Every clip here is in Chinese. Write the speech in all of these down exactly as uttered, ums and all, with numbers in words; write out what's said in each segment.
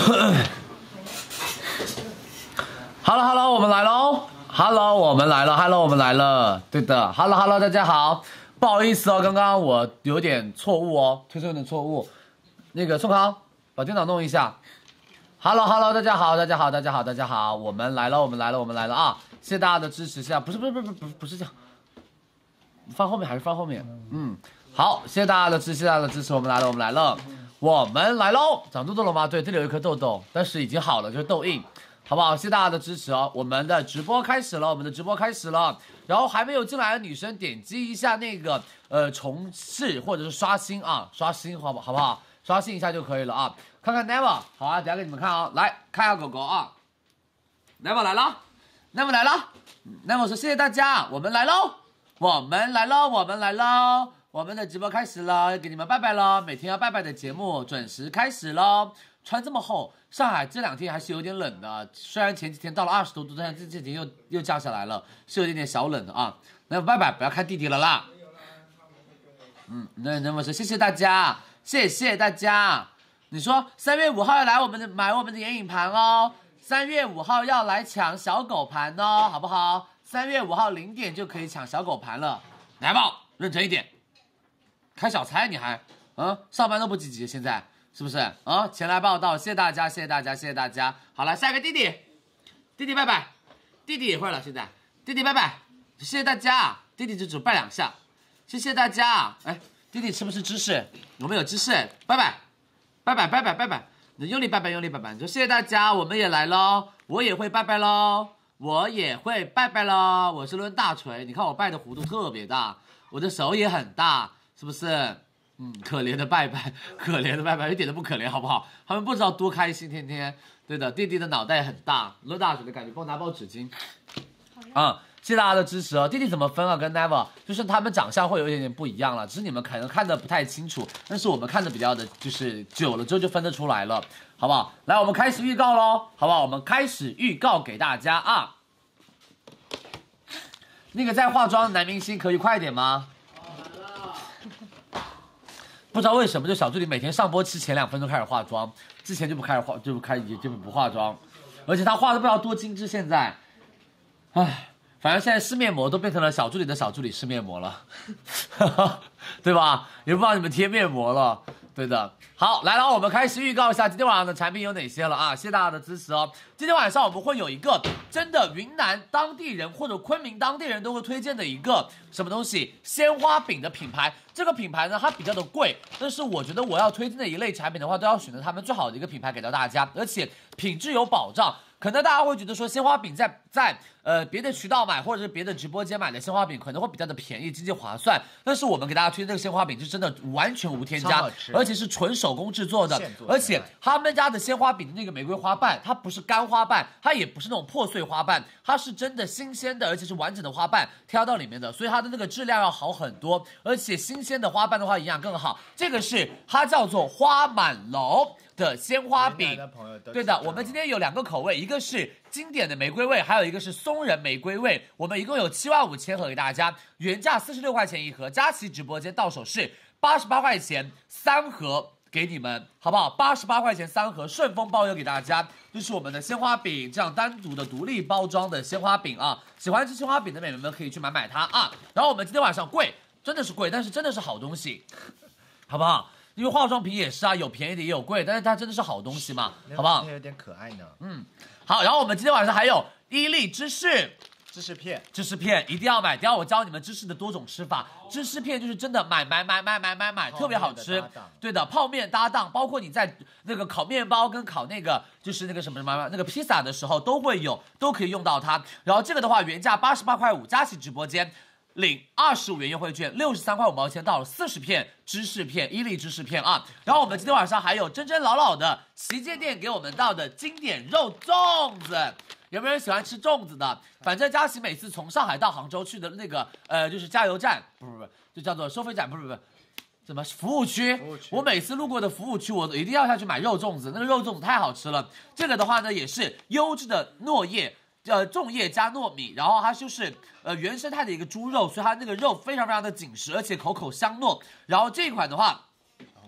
Hello Hello， 我们来喽 ！Hello， 我们来了 ！Hello， 我们来了！对的 ，Hello Hello， 大家好，不好意思哦，刚刚我有点错误哦，推送有点错误。那个宋康，把电脑弄一下。Hello Hello， 大家好，大家好，大家好，大家好，我们来了，我们来了，我们来了啊！谢谢大家的支持，现在不是不是不是不是不是这样，放后面还是放后面？嗯，好，谢谢大家的支持，谢谢大家的支持，我们来了，我们来了，我们来喽！长痘痘了吗？对，这里有一颗痘痘，但是已经好了，就是痘印。好不好？谢谢大家的支持哦！我们的直播开始了，我们的直播开始了。然后还没有进来的女生，点击一下那个呃重置或者是刷新啊，刷新好不好不好？刷新一下就可以了啊。看看 Never， 好啊，等下给你们看啊，来看一下狗狗啊。Never 来了 ，Never 来了 ，Never 说谢谢大家，我们来喽，我们来喽，我们来喽，我们的直播开始了，要给你们拜拜喽，每天要拜拜的节目准时开始喽。穿这么厚，上海这两天还是有点冷的。虽然前几天到了二十多度，但是这几天又又降下来了，是有点点小冷的啊。那拜拜，不要看弟弟了啦。嗯，那那么说谢谢大家，谢谢大家。你说三月五号要来我们的买我们的眼影盘哦，三月五号要来抢小狗盘哦，好不好？三月五号零点就可以抢小狗盘了。来吧，认真一点。开小差你还嗯，上班都不积极现在。是不是啊、哦？前来报道，谢谢大家，谢谢大家，谢谢大家。好了，下一个弟弟，弟弟拜拜，弟弟也会了，现在弟弟拜拜，谢谢大家，弟弟就只拜两下，谢谢大家。哎，弟弟吃不吃芝士？我们有芝士，拜拜，拜拜，拜拜，拜拜，你用力拜拜，用力拜拜。你说谢谢大家，我们也来喽，我也会拜拜喽，我也会拜拜喽。我是抡大锤，你看我拜的弧度特别大，我的手也很大，是不是？嗯，可怜的拜拜，可怜的拜拜，一点都不可怜，好不好？他们不知道多开心，天天。对的，弟弟的脑袋很大，抡大嘴的感觉，帮我拿包纸巾。啊、嗯，谢谢大家的支持哦。弟弟怎么分啊？跟 Never 就是他们长相会有一点点不一样了，只是你们可能看的不太清楚，但是我们看的比较的，就是久了之后就分得出来了，好不好？来，我们开始预告喽，好不好？我们开始预告给大家啊。那个在化妆的男明星可以快点吗？不知道为什么，就小助理每天上播期前两分钟开始化妆，之前就不开始化，就不开也就不化妆，而且他画的不知道多精致。现在，唉，反正现在试面膜都变成了小助理的小助理试面膜了，对吧？也不知道你们贴面膜了，对的。好，来了，我们开始预告一下今天晚上的产品有哪些了啊！谢谢大家的支持哦。今天晚上我们会有一个真的云南当地人或者昆明当地人都会推荐的一个什么东西，鲜花饼的品牌。这个品牌呢，它比较的贵，但是我觉得我要推荐的一类产品的话，都要选择他们最好的一个品牌给到大家，而且品质有保障。可能大家会觉得说鲜花饼在在呃别的渠道买或者是别的直播间买的鲜花饼可能会比较的便宜，经济划算，但是我们给大家推荐这个鲜花饼是真的完全无添加，而且是纯手工制作的，而且他们家的鲜花饼的那个玫瑰花瓣，它不是干花瓣，它也不是那种破碎花瓣，它是真的新鲜的，而且是完整的花瓣挑到里面的，所以它的那个质量要好很多，而且新鲜的花瓣的话营养更好。这个是它叫做花满楼的鲜花饼，对的，我们今天有两个口味，一个是经典的玫瑰味，还有一个是松仁玫瑰味。我们一共有七万五千盒给大家，原价四十六块钱一盒，佳琦直播间到手是八十八块钱三盒给你们，好不好？八十八块钱三盒，顺丰包邮给大家。这是我们的鲜花饼，这样单独的独立包装的鲜花饼啊！喜欢吃鲜花饼的美眉们可以去买买它啊。然后我们今天晚上贵，真的是贵，但是真的是好东西，好不好？因为化妆品也是啊，有便宜的也有贵，但是它真的是好东西嘛，好不好？ 有点可爱呢。 嗯，好，然后我们今天晚上还有伊利芝士。 芝士片， 芝士片一定要买。等下我教你们芝士的多种吃法。芝士片就是真的买买买买买买买，特别好吃。对的，泡面搭档，包括你在那个烤面包跟烤那个就是那个什么什么那个披萨的时候都会有，都可以用到它。然后这个的话原价八十八块五，佳琦直播间领二十五元优惠券，六十三块五毛钱到了四十片芝士片，伊利芝士片啊。然后我们今天晚上还有真真老老的旗舰店给我们到的经典肉粽子。有没有人喜欢吃粽子的？反正佳琦每次从上海到杭州去的那个呃，就是加油站，不不不，就叫做收费站，不是不是，怎么服务区？服务区。我每次路过的服务区，我一定要下去买肉粽子，那个肉粽子太好吃了。这个的话呢，也是优质的糯叶。呃，粽叶加糯米，然后它就是呃原生态的一个猪肉，所以它那个肉非常非常的紧实，而且口口香糯。然后这一款的话，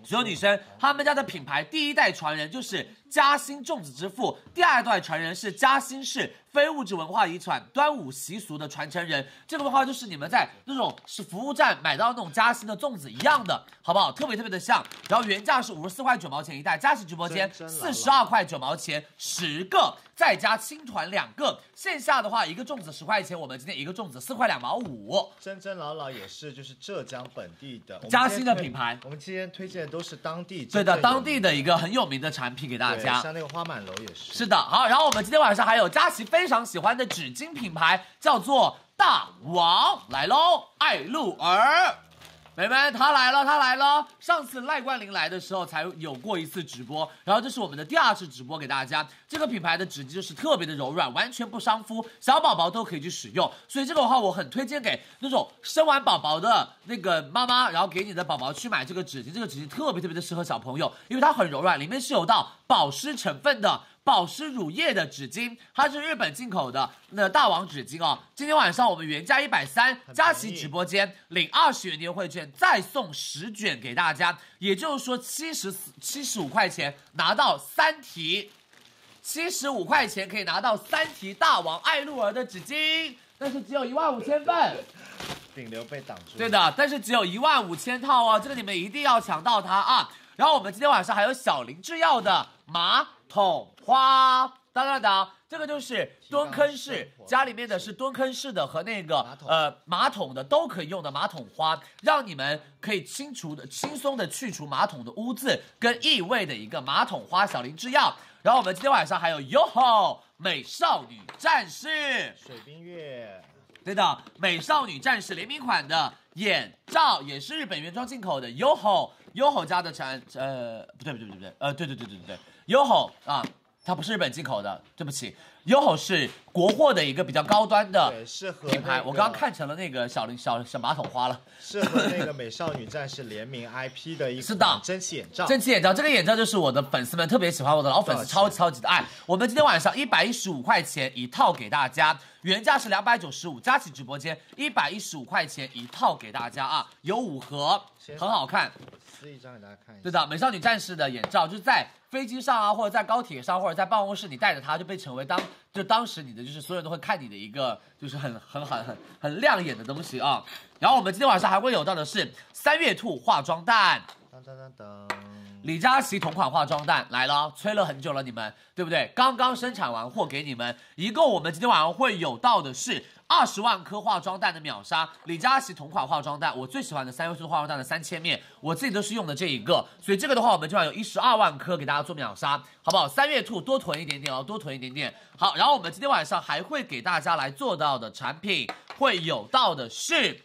所有女生，他们家的品牌第一代传人就是嘉兴粽子之父，第二代传人是嘉兴市非物质文化遗产端午习俗的传承人。这个的话就是你们在那种是服务站买到那种嘉兴的粽子一样的，好不好？特别特别的像。然后原价是五十四块九毛钱一袋，佳琦直播间四十二块九毛钱十个，再加青团两个。线下的话，一个粽子十块钱，我们今天一个粽子四块两毛五。 真真老老也是就是浙江本地的嘉兴的品牌， 我们今天推荐的都是当地对的当地的一个很有名的产品给大家。 像那个花满楼也是。 是的，好，然后我们今天晚上还有佳琦非常喜欢的纸巾品牌，叫做大王来喽，爱露儿。美们，他来了，他来了！上次赖冠霖来的时候才有过一次直播，然后这是我们的第二次直播给大家。这个品牌的纸巾就是特别的柔软，完全不伤肤，小宝宝都可以去使用。所以这个的话，我很推荐给那种生完宝宝的那个妈妈，然后给你的宝宝去买这个纸巾。这个纸巾特别特别的适合小朋友，因为它很柔软，里面是有到保湿成分的。保湿乳液的纸巾，它是日本进口的那大王纸巾哦。今天晚上我们原价一百三，佳琦直播间领二十元的优惠券，再送十卷给大家，也就是说七十七十五块钱拿到三提，七十五块钱可以拿到三提大王爱露儿的纸巾，但是只有一万五千份。 顶流被挡住。 对的，但是只有一万五千套哦，这个你们一定要抢到它啊！然后我们今天晚上还有小林制药的马桶花，当当当，这个就是蹲坑式，家里面的是蹲坑式的和那个呃马桶的都可以用的马桶花，让你们可以清除的轻松的去除马桶的污渍跟异味的一个马桶花小林制药。然后我们今天晚上还有 Y O H O 美少女战士水冰月。 对的，美少女战士联名款的眼罩也是日本原装进口的 Y O H O Y O H O 家的产，呃，不对不对不对不对，呃，对对对对对对 Y O H O 啊，它不是日本进口的，对不起 Y O H O 是国货的一个比较高端的品牌，那个、我刚刚看成了那个小小小马桶花了， 适合那个美少女战士联名 I P 的一是的蒸汽眼罩， 蒸汽眼罩这个眼罩就是我的粉丝们特别喜欢，我的老粉丝超级超级的爱。我们今天晚上一百一十五块钱一套给大家。原价是两百九十五，佳琦直播间一百一十五块钱一套给大家啊，有五盒，很好看。 撕一张给大家看一下。 对的，美少女战士的眼罩，就是在飞机上啊，或者在高铁上，或者在办公室，你戴着它就被成为当就当时你的就是所有人都会看你的一个就是很很很很很亮眼的东西啊。然后我们今天晚上还会有到的是三月兔化妆蛋。 当当当当， 李佳琦同款化妆蛋来了，催了很久了，你们对不对？刚刚生产完货给你们，一共我们今天晚上会有到的是二十万颗化妆蛋的秒杀。李佳琦同款化妆蛋，我最喜欢的三月兔化妆蛋的三千面，我自己都是用的这一个，所以这个的话，我们今晚有一十二万颗给大家做秒杀，好不好？三月兔多囤一点点哦，多囤一点点。好，然后我们今天晚上还会给大家来做到的产品，会有到的是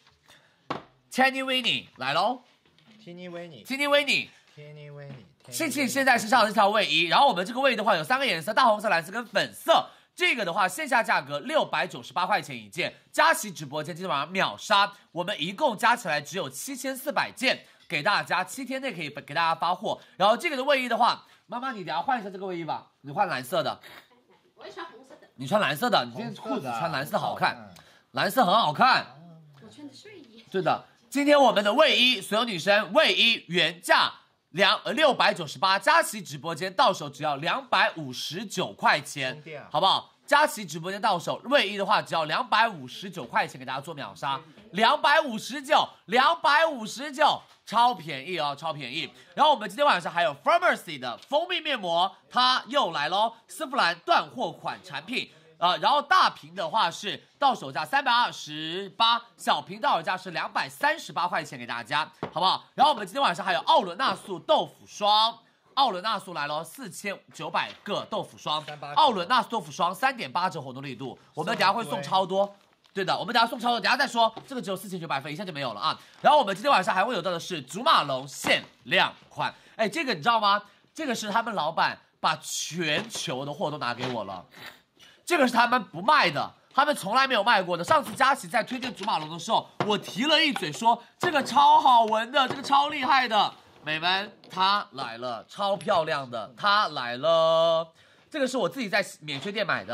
Teeny Weeny 来喽。 Teeny Weeny Teeny Weeny，Teeny Weeny， 庆庆现在身上的这条卫衣，然后我们这个卫衣的话有三个颜色，大红色、蓝色跟粉色。这个的话线下价格六百九十八块钱一件，佳琦直播间今天晚上秒杀，我们一共加起来只有七千四百件，给大家七天内可以给大家发货。然后这个的卫衣的话，妈妈你等下换一下这个卫衣吧，你换蓝色的。 我也穿红色的。 你穿蓝色的，你今天裤子穿蓝色好看，蓝色很好看。 我穿的睡衣。 对的。今天我们的卫衣，所有女生卫衣原价两呃六百九十八，佳琦直播间到手只要两百五十九块钱，好不好？佳琦直播间到手卫衣的话，只要两百五十九块钱给大家做秒杀，两百五十九，两百五十九，超便宜哦，超便宜。然后我们今天晚上还有 Pharmacy 的蜂蜜面膜，它又来喽，丝芙兰断货款产品。呃，然后大瓶的话是到手价三百二十八，小瓶到手价是两百三十八块钱给大家，好不好？然后我们今天晚上还有奥伦纳素豆腐霜，奥伦纳素来了，四千九百个豆腐霜，奥伦纳素豆腐霜三点八折活动力度，我们等下会送超多。对的，我们等下送超多，等下再说，这个只有四千九百份，一下就没有了啊。然后我们今天晚上还会有到的是祖马龙限量款，哎，这个你知道吗？这个是他们老板把全球的货都拿给我了。这个是他们不卖的，他们从来没有卖过的。上次佳琦在推荐祖马龙的时候，我提了一嘴说这个超好闻的，这个超厉害的。美们，它来了，超漂亮的，它来了。这个是我自己在免税店买的，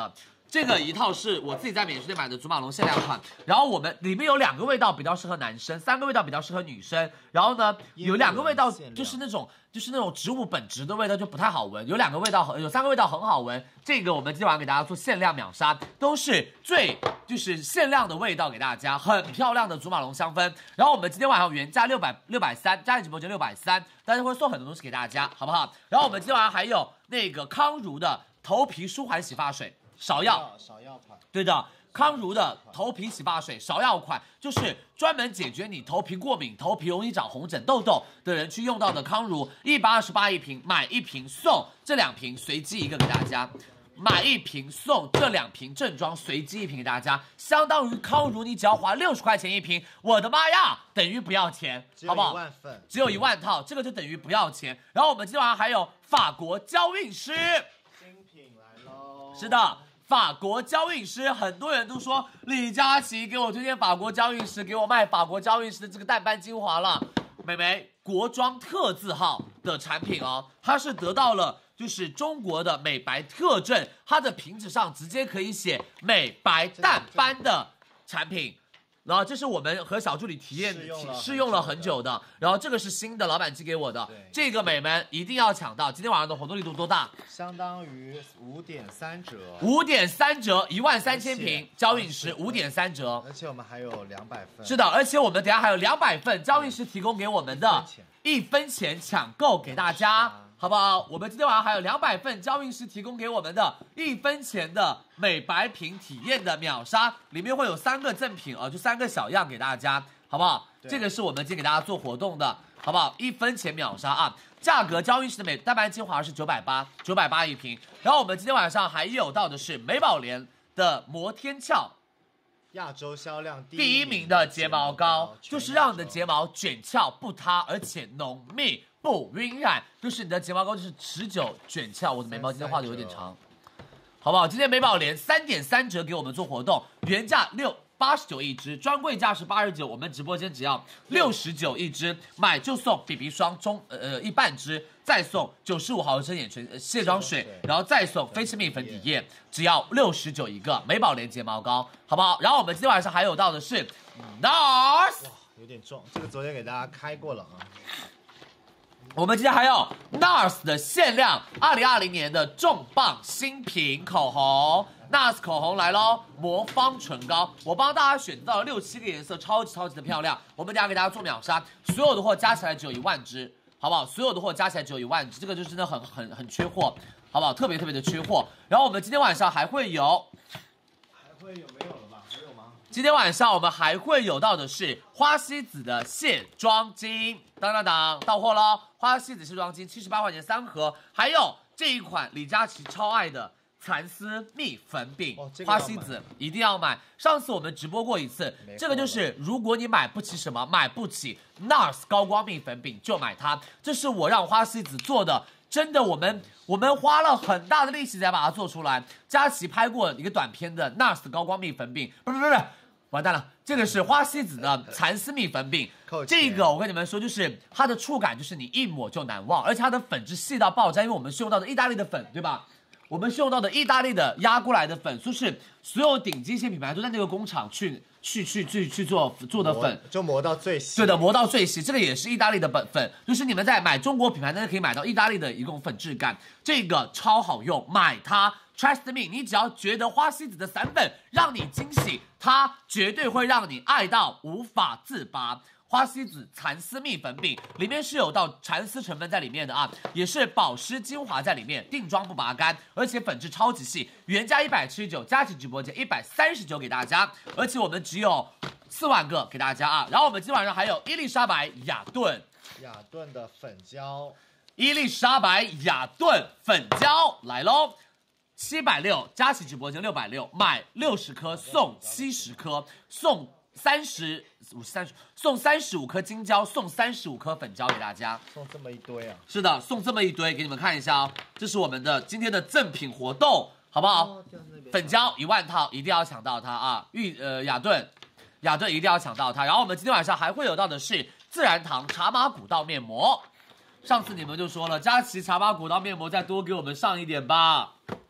这个一套是我自己在免税店买的祖马龙限量款，然后我们里面有两个味道比较适合男生，三个味道比较适合女生，然后呢有两个味道就是那种就是那种植物本质的味道就不太好闻，有两个味道很有三个味道很好闻，这个我们今天晚上给大家做限量秒杀，都是最就是限量的味道给大家，很漂亮的祖马龙香氛。然后我们今天晚上原价六百六百三，佳琦直播间六百三，但是会送很多东西给大家，好不好？然后我们今天晚上还有那个康如的头皮舒缓洗发水。芍药， 芍药款， 对的，康如的头皮洗发水芍药款，就是专门解决你头皮过敏、头皮容易长红疹痘痘的人去用到的康如，一百二十八一瓶，买一瓶送这两瓶，随机一个给大家。买一瓶送这两瓶正装，随机一瓶给大家，相当于康如你只要花六十块钱一瓶，我的妈呀，等于不要钱，好不好？ 只有一万份， 只有一万套，这个就等于不要钱。然后我们今天晚上还有法国娇韵诗， 新品来喽。 是的。法国娇韵诗，很多人都说李佳琦给我推荐法国娇韵诗，给我卖法国娇韵诗的这个淡斑精华了。美眉，国妆特字号的产品哦，它是得到了就是中国的美白特证，它的瓶子上直接可以写美白淡斑的产品。然后这是我们和小助理体验试用了试用了很久的，然后这个是新的，老板寄给我的，这个美们一定要抢到，今天晚上的活动力度多大？ 相当于五点三折， 五点三折，一万三千瓶娇韵诗，五点三折， 而且我们还有两百份， 是的，而且我们等下还有两百份娇韵诗提供给我们的，一分钱抢购给大家。好不好？我们今天晚上还有两百份娇韵诗提供给我们的一分钱的美白瓶体验的秒杀，里面会有三个赠品哦，就三个小样给大家，好不好？这个是我们今天给大家做活动的，好不好？一分钱秒杀啊！价格娇韵诗的美淡斑精华是九百八，九百八一瓶。然后我们今天晚上还有到的是美宝莲的摩天翘。 亚洲销量第一名的睫毛膏，就是让你的睫毛卷翘不塌，而且浓密不晕染，就是你的睫毛膏就是持久卷翘。我的眉毛今天画的有点长，好不好？今天美宝莲三点三折给我们做活动，原价六八十九一支，专柜价是八十九，我们直播间只要六十九一支，买就送 B B 霜中呃一半支，再送九十五毫升眼唇卸妆水，然后再送菲诗蜜粉底液，只要六十九一个，美宝莲睫毛膏，好不好？然后我们今天晚上还有到的是 N A R S， 哇，有点重，这个昨天给大家开过了啊。 我们今天还有 N A R S 的限量二零二零年的重磅新品口红。N A R S 口红来喽，魔方唇膏，我帮大家选到了六七个颜色，超级超级的漂亮。我们等下给大家做秒杀，所有的货加起来只有一万支，好不好？所有的货加起来只有一万支，这个就真的很很很缺货，好不好？特别特别的缺货。然后我们今天晚上还会有， 还会有没有了吧？还有吗？ 今天晚上我们还会有到的是花西子的卸妆巾，当当当，到货喽！花西子卸妆巾七十八块钱三盒，还有这一款李佳琦超爱的蚕丝蜜粉饼， 哦这个、 花西子一定要买。上次我们直播过一次，这个就是如果你买不起什么，买不起 N A R S 高光蜜粉饼就买它，这是我让花西子做的。真的，我们我们花了很大的力气才把它做出来。佳琦拍过一个短片的 N A R S 高光蜜粉饼，不是不是不是，完蛋了，这个是花西子的蚕丝蜜粉饼。这个我跟你们说，就是它的触感，就是你一抹就难忘，而且它的粉质细到爆炸，因为我们是用到的意大利的粉，对吧？我们是用到的意大利的压过来的粉，就是所有顶级一些品牌都在那个工厂去去去去去做做的粉， 就磨到最细。 对的，磨到最细。这个也是意大利的本粉，就是你们在买中国品牌，但是可以买到意大利的一种粉质感，这个超好用，买它 ，trust me， 你只要觉得花西子的散粉让你惊喜，它绝对会让你爱到无法自拔。花西子蚕丝蜜粉饼里面是有到蚕丝成分在里面的啊，也是保湿精华在里面，定妆不拔干，而且粉质超级细，原价一百七十九，佳琦直播间一百三十九给大家，而且我们只有四万个给大家啊。然后我们今晚上还有伊丽莎白雅顿， 雅顿的粉胶， 伊丽莎白雅顿粉胶来喽。七百六，佳琦直播间六百六，买六十颗送七十颗，送三十五三十送三十五颗金胶，送三十五颗粉胶给大家， 送这么一堆啊！ 是的，送这么一堆给你们看一下哦，这是我们的今天的赠品活动，好不好？哦、粉胶一万套，一定要抢到它啊！玉呃雅顿，雅顿一定要抢到它。然后我们今天晚上还会有到的是自然堂茶马古道面膜，上次你们就说了，佳琦茶马古道面膜再多给我们上一点吧。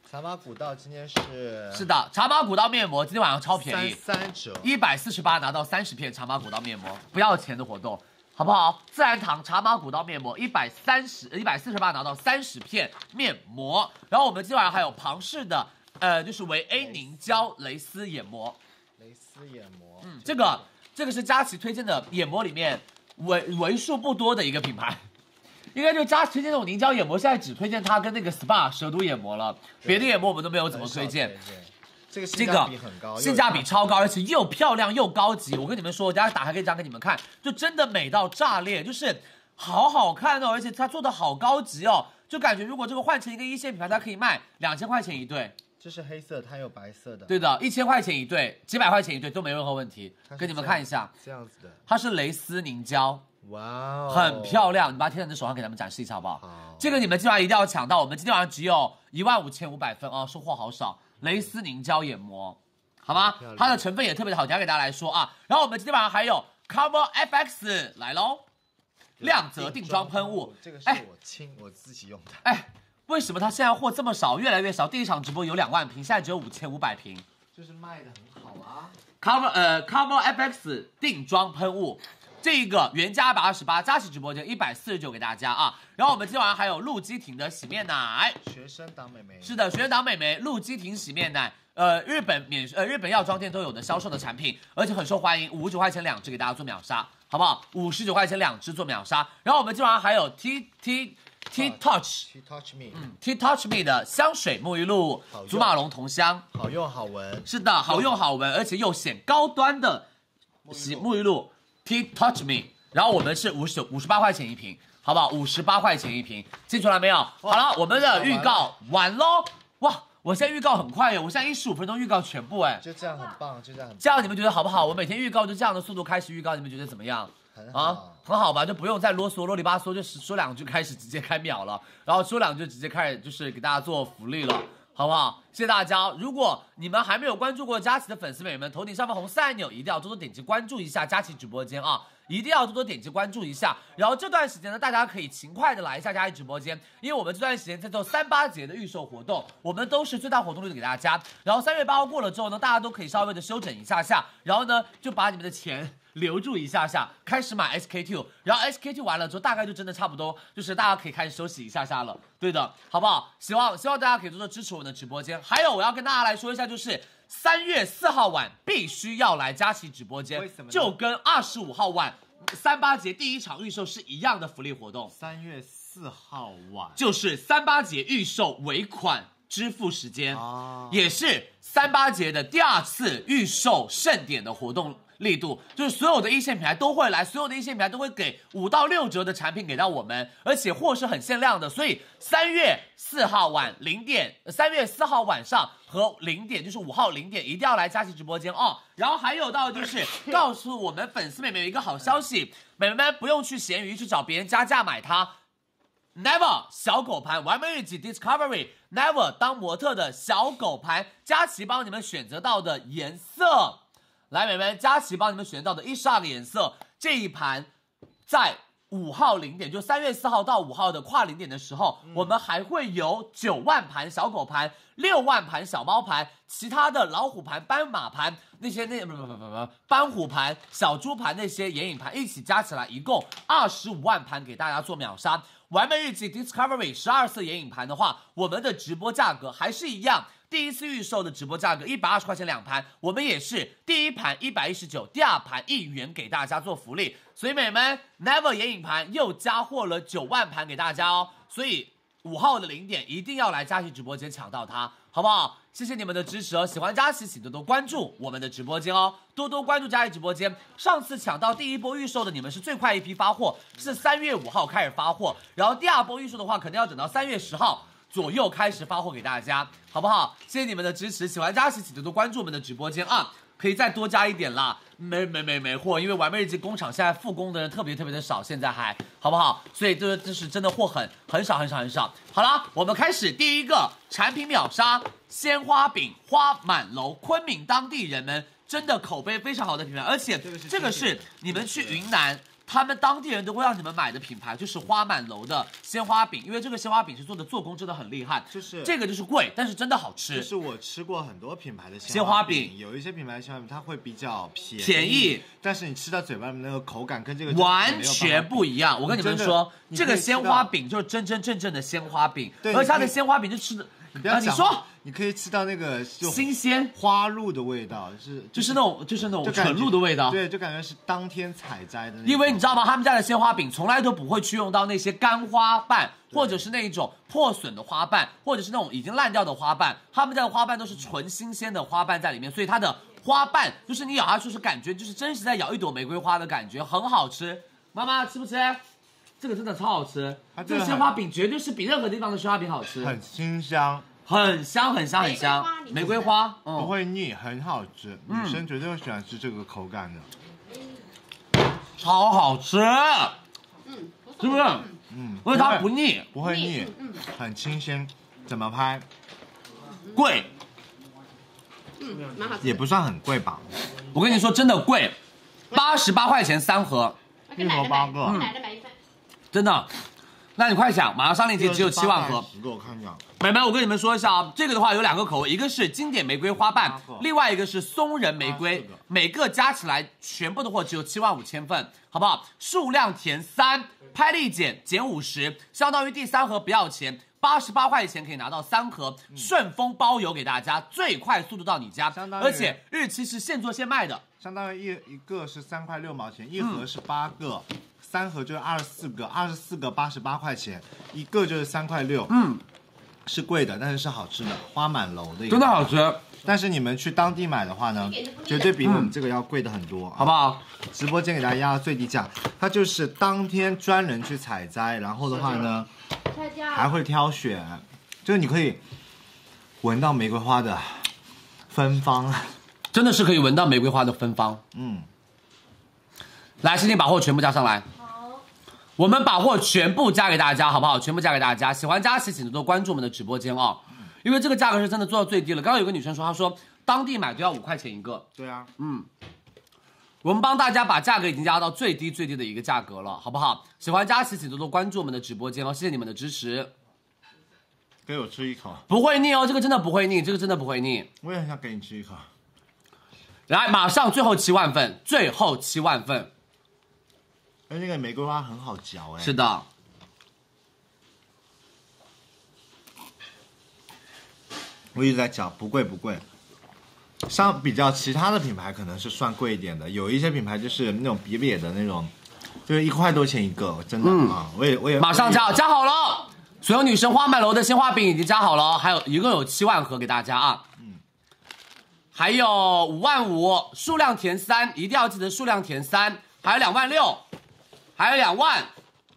茶马古道今天是是的，茶马古道面膜今天晚上超便宜， 三折， 一百四十八拿到三十片茶马古道面膜，不要钱的活动，好不好？自然堂茶马古道面膜一百三十一百四十八拿到三十片面膜，然后我们今天晚上还有庞氏的呃就是维 A 凝胶蕾丝眼膜， 蕾丝眼膜， 嗯，这个这个是佳琦推荐的眼膜里面为为数不多的一个品牌。应该就佳琦推荐这种凝胶眼膜，现在只推荐它跟那个 S P A 蛇毒眼膜了，别的眼膜我们都没有怎么推荐。 这个性价比很高， 性价比超高，而且又漂亮又高级。我跟你们说，我等下打开可以这样给你们看，就真的美到炸裂，就是好好看哦，而且它做的好高级哦，就感觉如果这个换成一个一线品牌，它可以卖两千块钱一对。 这是黑色，它有白色的。 对的，一千块钱一对，几百块钱一对都没任何问题。给你们看一下， 这样子的， 它是蕾丝凝胶。 哇哦， 很漂亮，你把它贴在你的手上，给他们展示一下好不好？ 好， 这个你们今晚一定要抢到，我们今天晚上只有一万五千五百份哦，收货好少。蕾丝凝胶眼膜，好吗？它的成分也特别的好，等下给大家来说啊。然后我们今天晚上还有 Cover F X 来喽，亮泽定妆喷雾， 这个是我亲、哎、我自己用的。 哎，为什么它现在货这么少，越来越少？第一场直播有两万瓶，现在只有五千五百瓶， 就是卖的很好啊。 Cover 呃 Cover F X 定妆喷雾。这个原价二百二十八，佳琦直播间一百四十九给大家啊。然后我们今天晚上还有陆基婷的洗面奶， 学生党美眉， 是的，学生党美眉陆基婷洗面奶，呃，日本免呃日本药妆店都有的销售的产品，而且很受欢迎，五十九块钱两支给大家做秒杀，好不好？五十九块钱两支做秒杀。然后我们今天晚上还有 T T T Touch T Touch Me， 嗯 T Touch Me 的香水沐浴露，祖马龙同香， 好用好闻， 是的，好用好闻，而且又显高端的洗沐浴露。T Touch Me， 然后我们是五十九五十八块钱一瓶，好不好？五十八块钱一瓶，记出来没有？好了，我们的预告完喽！哇，我现在预告很快耶，我现在一十五分钟预告全部哎， 就这样很棒，就这样很棒。 这样你们觉得好不好？我每天预告就这样的速度开始预告，你们觉得怎么样？ 很好啊，很好吧？就不用再啰嗦啰里吧嗦，就是说两句开始直接开秒了，然后说两句直接开始就是给大家做福利了。好不好？谢谢大家！如果你们还没有关注过佳琦的粉丝美们，头顶上方红色按钮一定要多多点击关注一下佳琦直播间啊！一定要多多点击关注一下。然后这段时间呢，大家可以勤快的来一下佳琦直播间，因为我们这段时间在做三八节的预售活动，我们都是最大活动率的给大家。然后三月八号过了之后呢，大家都可以稍微的休整一下下，然后呢就把你们的钱留住一下下，开始买 S K two， 然后 S K two 完了之后，大概就真的差不多，就是大家可以开始休息一下下了，对的，好不好？希望希望大家可以多多支持我们的直播间。还有我要跟大家来说一下，就是三月四号晚必须要来佳琦直播间， 为什么？ 就跟二十五号晚三八节第一场预售是一样的福利活动。 三月四号晚就是三八节预售尾款支付时间， 哦、 也是三八节的第二次预售盛典的活动。力度就是所有的一线品牌都会来，所有的一线品牌都会给五到六折的产品给到我们，而且货是很限量的，所以三月四号晚零点，三月四号晚上和零点，就是五号零点，一定要来佳琦直播间哦。然后还有到就是告诉我们粉丝美眉有一个好消息，美眉们不用去闲鱼去找别人加价买它。Never 小狗盘完美日记 Discovery Never 当模特的小狗盘，佳琦帮你们选择到的颜色。来，美们，佳琦帮你们选到的一十二个颜色，这一盘在五号零点，就三月四号到五号的跨零点的时候，嗯、我们还会有九万盘小狗盘、六万盘小猫盘，其他的老虎盘、斑马盘那些那不不不不不斑虎盘、小猪盘那些眼影盘一起加起来，一共二十五万盘给大家做秒杀。完美日记 Discovery 十二色眼影盘的话，我们的直播价格还是一样。第一次预售的直播价格一百二十块钱两盘，我们也是第一盘一百一十九，第二盘一元给大家做福利。所以美们 ，Never 眼影盘又加货了九万盘给大家哦。所以五号的零点一定要来佳琦直播间抢到它，好不好？谢谢你们的支持哦！喜欢佳琦请多多关注我们的直播间哦，多多关注佳琦直播间。上次抢到第一波预售的你们是最快一批发货，是三月五号开始发货，然后第二波预售的话，肯定要等到三月十号。左右开始发货给大家，好不好？谢谢你们的支持，喜欢佳琦请多多关注我们的直播间啊，可以再多加一点啦。没没没没货，因为完美日记工厂现在复工的人特别特别的少，现在还好不好？所以这这是真的货很很少很少很少。好了，我们开始第一个产品秒杀，鲜花饼花满楼，昆明当地人们真的口碑非常好的品牌，而且这个是你们去云南。 他们当地人都会让你们买的品牌就是花满楼的鲜花饼，因为这个鲜花饼是做的做工真的很厉害， 就是这个就是贵，但是真的好吃。 就是我吃过很多品牌的鲜花饼， 饼有一些品牌的鲜花饼它会比较便宜， 便宜， 但是你吃到嘴巴里面那个口感跟这个完全不一样。我跟你们说，这个鲜花饼就是真真正正的鲜花饼，而且它的鲜花饼就吃的。 你不要讲、啊、你说， 你可以吃到那个新鲜花露的味道，是就是那种就是那种纯露的味道， 对，就感觉是当天采摘的那种。 因为你知道吗？他们家的鲜花饼从来都不会去用到那些干花瓣，或者是那种破损的花瓣，或者是那种已经烂掉的花瓣。他们家的花瓣都是纯新鲜的花瓣在里面，所以它的花瓣就是你咬下去是感觉就是真是在咬一朵玫瑰花的感觉，很好吃。妈妈吃不吃？这个真的超好吃，这个鲜花饼绝对是比任何地方的鲜花饼好吃， 很清香。 很香很香很香，玫瑰花、 嗯、不会腻，很好吃， 嗯、 女生绝对会喜欢吃这个口感的，超好吃，嗯，是不是？嗯，而且它不腻， 不会腻，嗯，很清鲜，怎么拍？ 贵， 嗯，蛮好吃， 也不算很贵吧？ 我跟你说，真的贵，八十八块钱三盒， 一盒八个， 买了买一份， 真的。那你快想，马上上链接只有七万盒。 十个我看一下。 美们，我跟你们说一下啊，这个的话有两个口味，一个是经典玫瑰花瓣，另外一个是松仁玫瑰，每个加起来全部的货只有七万五千份，好不好？数量填三，拍立减减五十，相当于第三盒不要钱。八十八块钱可以拿到三盒，嗯、顺丰包邮给大家，最快速度到你家，而且日期是现做现卖的。 相当于一一个是三块六毛钱，一盒是八个。嗯三盒就是二十四个，二十四个八十八块钱，一个就是三块六，嗯，是贵的，但是是好吃的，花满楼的一个， 真的好吃。 但是你们去当地买的话呢，绝对比我们这个要贵的很多，嗯、 好不好？ 直播间给大家压到最低价，它就是当天专人去采摘，然后的话呢，还会挑选，就是你可以闻到玫瑰花的芬芳， 真的是可以闻到玫瑰花的芬芳，嗯。来，欣欣把货全部加上来。好，我们把货全部加给大家，好不好？全部加给大家。喜欢佳琦请多多关注我们的直播间哦，因为这个价格是真的做到最低了。刚刚有个女生说，她说当地买都要五块钱一个。 对啊， 嗯，我们帮大家把价格已经压到最低最低的一个价格了，好不好？喜欢佳琦请多多关注我们的直播间哦，谢谢你们的支持。 给我吃一口， 不会腻哦，这个真的不会腻，这个真的不会腻。 我也很想给你吃一口。 来，马上最后七万份，最后七万份。 哎，那个玫瑰花很好嚼哎。 是的。 我一直在嚼，不贵不贵。相比较其他的品牌，可能是算贵一点的。有一些品牌就是那种瘪瘪的那种，就是一块多钱一个，真的、嗯、啊！我也我也马上加加好了，所有女生花满楼的鲜花饼已经加好了，还有一共有七万盒给大家啊。嗯。还有五万五，数量填三，一定要记得数量填三。还有两万六。还有两万，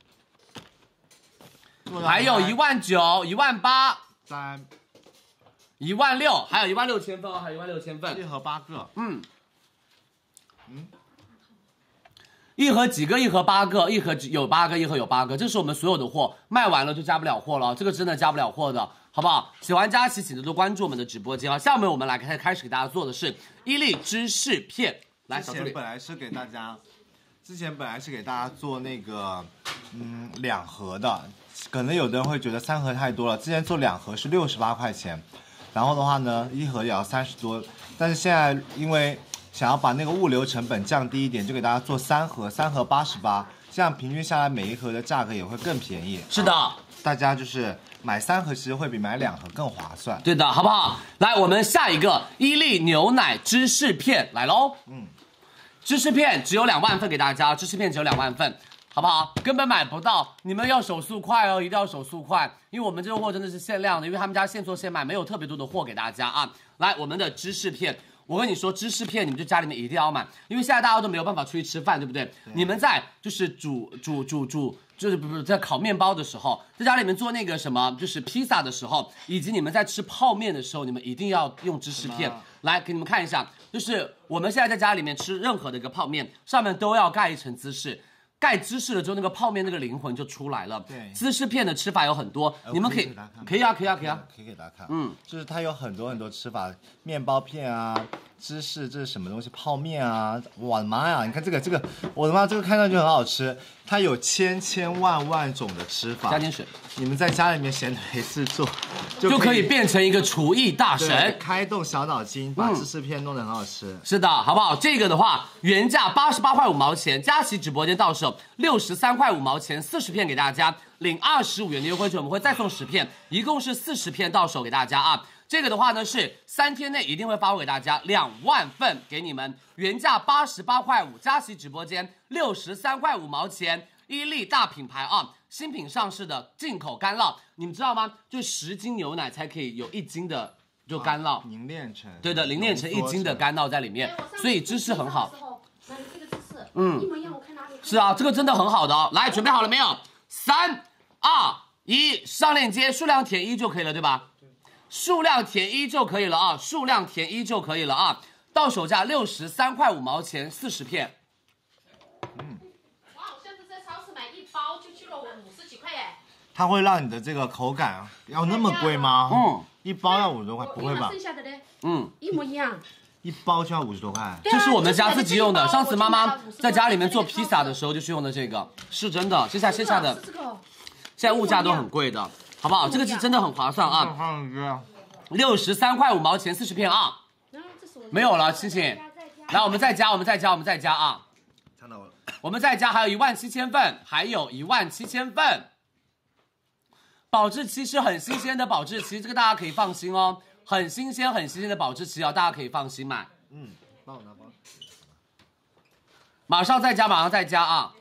还有一万九、一万八、 三、 一万六，还有一万六千份哦，还有一万六千份， 一盒八个， 嗯，嗯，一盒几个？一盒八个，一盒有八个，一盒有八个，这是我们所有的货，卖完了就加不了货了，这个真的加不了货的，好不好？喜欢佳琦请多多关注我们的直播间啊！下面我们来开开始给大家做的是伊利芝士片，来，小助理， 本来是给大家。之前本来是给大家做那个，嗯，两盒的，可能有的人会觉得三盒太多了。之前做两盒是六十八块钱，然后的话呢，一盒也要三十多。但是现在因为想要把那个物流成本降低一点，就给大家做三盒，三盒八十八，这样平均下来每一盒的价格也会更便宜。 是的， 啊、大家就是买三盒其实会比买两盒更划算。 对的，好不好？来，我们下一个伊利牛奶芝士片来喽。嗯。芝士片只有两万份给大家，芝士片只有两万份，好不好？根本买不到，你们要手速快哦，一定要手速快，因为我们这个货真的是限量的，因为他们家现做现卖，没有特别多的货给大家啊。来，我们的芝士片，我跟你说，芝士片你们就家里面一定要买，因为现在大家都没有办法出去吃饭，对不对？对你们在就是煮煮煮煮。就是不是在烤面包的时候，在家里面做那个什么，就是披萨的时候，以及你们在吃泡面的时候，你们一定要用芝士片。来给你们看一下，就是我们现在在家里面吃任何的一个泡面，上面都要盖一层芝士，盖芝士了之后，那个泡面那个灵魂就出来了。对，芝士片的吃法有很多，呃、你们可以可以啊，可以啊，可以啊， 可以给大家看。嗯，就是它有很多很多吃法，面包片啊， 芝士，这是什么东西？泡面啊！我的妈呀！你看这个这个，我的妈，这个看上去很好吃。它有千千万万种的吃法。 加点水， 你们在家里面闲着没事做， 就可以变成一个厨艺大神， 开动小脑筋，把芝士片弄得很好吃。 是的，好不好？这个的话，原价八十八块五毛钱，佳琦直播间到手六十三块五毛钱，四十片给大家，领二十五元的优惠券，我们会再送十片，一共是四十片到手给大家啊。这个的话呢是三天内一定会发货给大家，两万份给你们，原价八十八块五，佳琦直播间六十三块五毛钱，伊利大品牌啊，新品上市的进口干酪，你们知道吗？就十斤牛奶才可以有一斤的就干酪， 凝练成， 对的，凝练成一斤的干酪在里面，所以芝士很好。嗯，是啊，这个真的很好的哦。来，准备好了没有？三二一，上链接，数量填一就可以了，对吧？数量填一就可以了啊，数量填一就可以了啊，到手价六十三块五毛钱，四十片。 嗯，哇，我上次在超市买一包就去了五十几块耶。 它会让你的这个口感要那么贵吗？嗯，一包要五十多块，不会吧？ 剩下的呢？ 嗯， 一模一样。 一包就要五十多块， 这是我们家自己用的。上次妈妈在家里面做披萨的时候就是用的这个，是真的。线下线下的，现在物价都很贵的。好不好？这个是真的很划算啊！六十三块五毛钱，四十片啊！没有了，星星。来，我们再加，我们再加，我们再加啊！ 看到我了， 我们再加，还有一万七千份，还有一万七千份。保质期是很新鲜的保质期，这个大家可以放心哦，很新鲜、很新鲜的保质期哦，大家可以放心买。 嗯，帮我拿包。 马上再加，马上再加啊！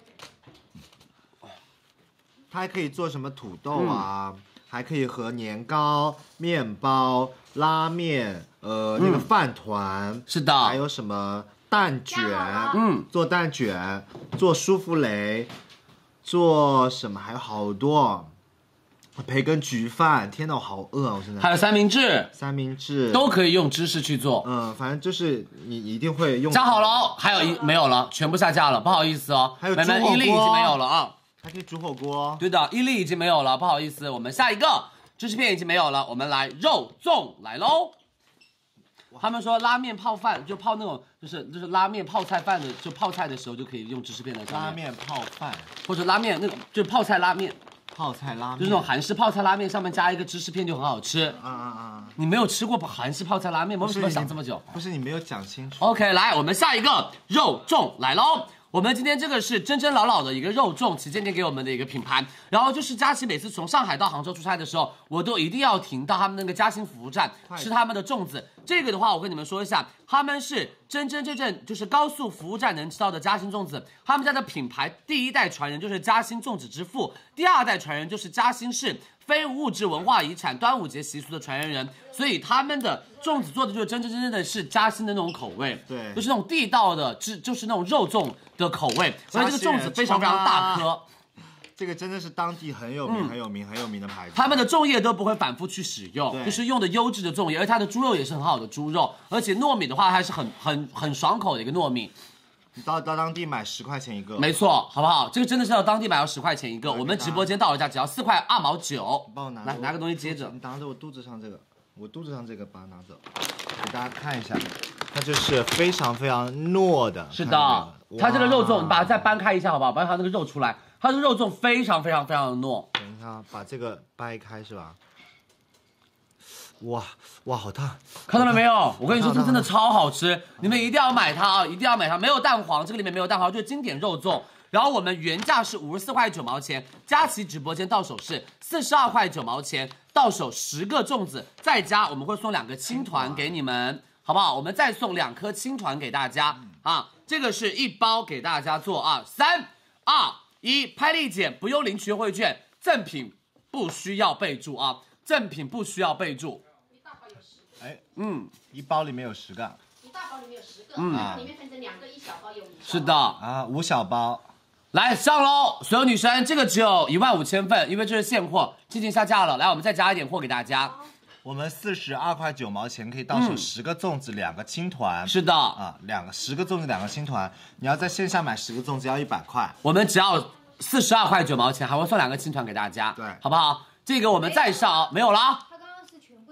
它还可以做什么土豆啊？嗯，还可以和年糕、面包、拉面，呃，那个饭团， 是的， 还有什么蛋卷， 嗯， 做蛋卷，做舒芙蕾，做什么还有好多，培根焗饭，天哪，我好饿啊！我现在还有三明治， 三明治都可以用芝士去做， 嗯，反正就是你一定会用。 加好了哦，还有一没有了，全部下架了，不好意思哦， 还有妹妹伊利已经没有了啊。 还可以煮火锅， 对的，伊利已经没有了，不好意思，我们下一个芝士片已经没有了，我们来肉粽来喽。他们说拉面泡饭就泡那种，就是就是拉面泡菜饭的，就泡菜的时候就可以用芝士片的。 拉面泡饭或者拉面那种，就是泡菜拉面， 泡菜拉面就是那种韩式泡菜拉面，上面加一个芝士片就很好吃。 啊啊啊！ 你没有吃过韩式泡菜拉面吗？为什么想这么久？ 不是你没有讲清楚。 OK， 来，我们下一个肉粽来喽。我们今天这个是真真老老的一个肉粽，旗舰店给我们的一个品牌。然后就是佳琦每次从上海到杭州出差的时候，我都一定要停到他们那个嘉兴服务站吃他们的粽子。这个的话，我跟你们说一下，他们是真真正正就是高速服务站能吃到的嘉兴粽子。他们家的品牌第一代传人就是嘉兴粽子之父，第二代传人就是嘉兴市非物质文化遗产端午节习俗的传人人，所以他们的粽子做的就是真真正正的是嘉兴的那种口味， 对， 就是那种地道的，就是那种肉粽的口味，而且这个粽子非常非常大颗。 这个真的是当地很有名、嗯、很有名、很有名的牌子。 他们的粽叶都不会反复去使用，就是用的优质的粽叶，而它的猪肉也是很好的猪肉，而且糯米的话还是很很很爽口的一个糯米。 你到到当地买十块钱一个， 没错，好不好？这个真的是到当地买要十块钱一个，我们直播间到手价只要四块二毛九。 帮我拿， 来拿个东西接着， 你拿着我肚子上这个，我肚子上这个把它拿走，给大家看一下，它就是非常非常糯的。 是的，它这个肉粽，你把它再搬开一下，好不好？把它那个肉出来。它的肉粽非常非常非常的糯。 等一下，把这个掰开是吧？哇哇，好烫！ 看到了没有？我跟你说，这真的超好吃，你们一定要买它啊！一定要买它，没有蛋黄，这个里面没有蛋黄，就是经典肉粽。然后我们原价是五十四块九毛钱，佳琦直播间到手是四十二块九毛钱，到手十个粽子，再加我们会送两个青团给你们，好不好？我们再送两颗青团给大家啊！这个是一包给大家做啊，三二。一拍立减不用领取优惠券，赠品不需要备注啊，赠品不需要备注。 一大包有十个， 哎， 嗯， 一包里面有十个， 一大包里面有十个， 嗯， 里面分成两个，一小包有五包。 是的啊，五小包， 来上喽，所有女生，这个只有一万五千份，因为这是现货，进行下架了。来，我们再加一点货给大家。 我们四十二块九毛钱可以到手十个粽子，两、嗯、个青团。 是的啊，两个十个粽子，两个青团。你要在线下买十个粽子要一百块， 我们只要四十二块九毛钱，还会送两个青团给大家， 对， 好不好？这个我们再上，没有了。 他刚刚是全部都上去，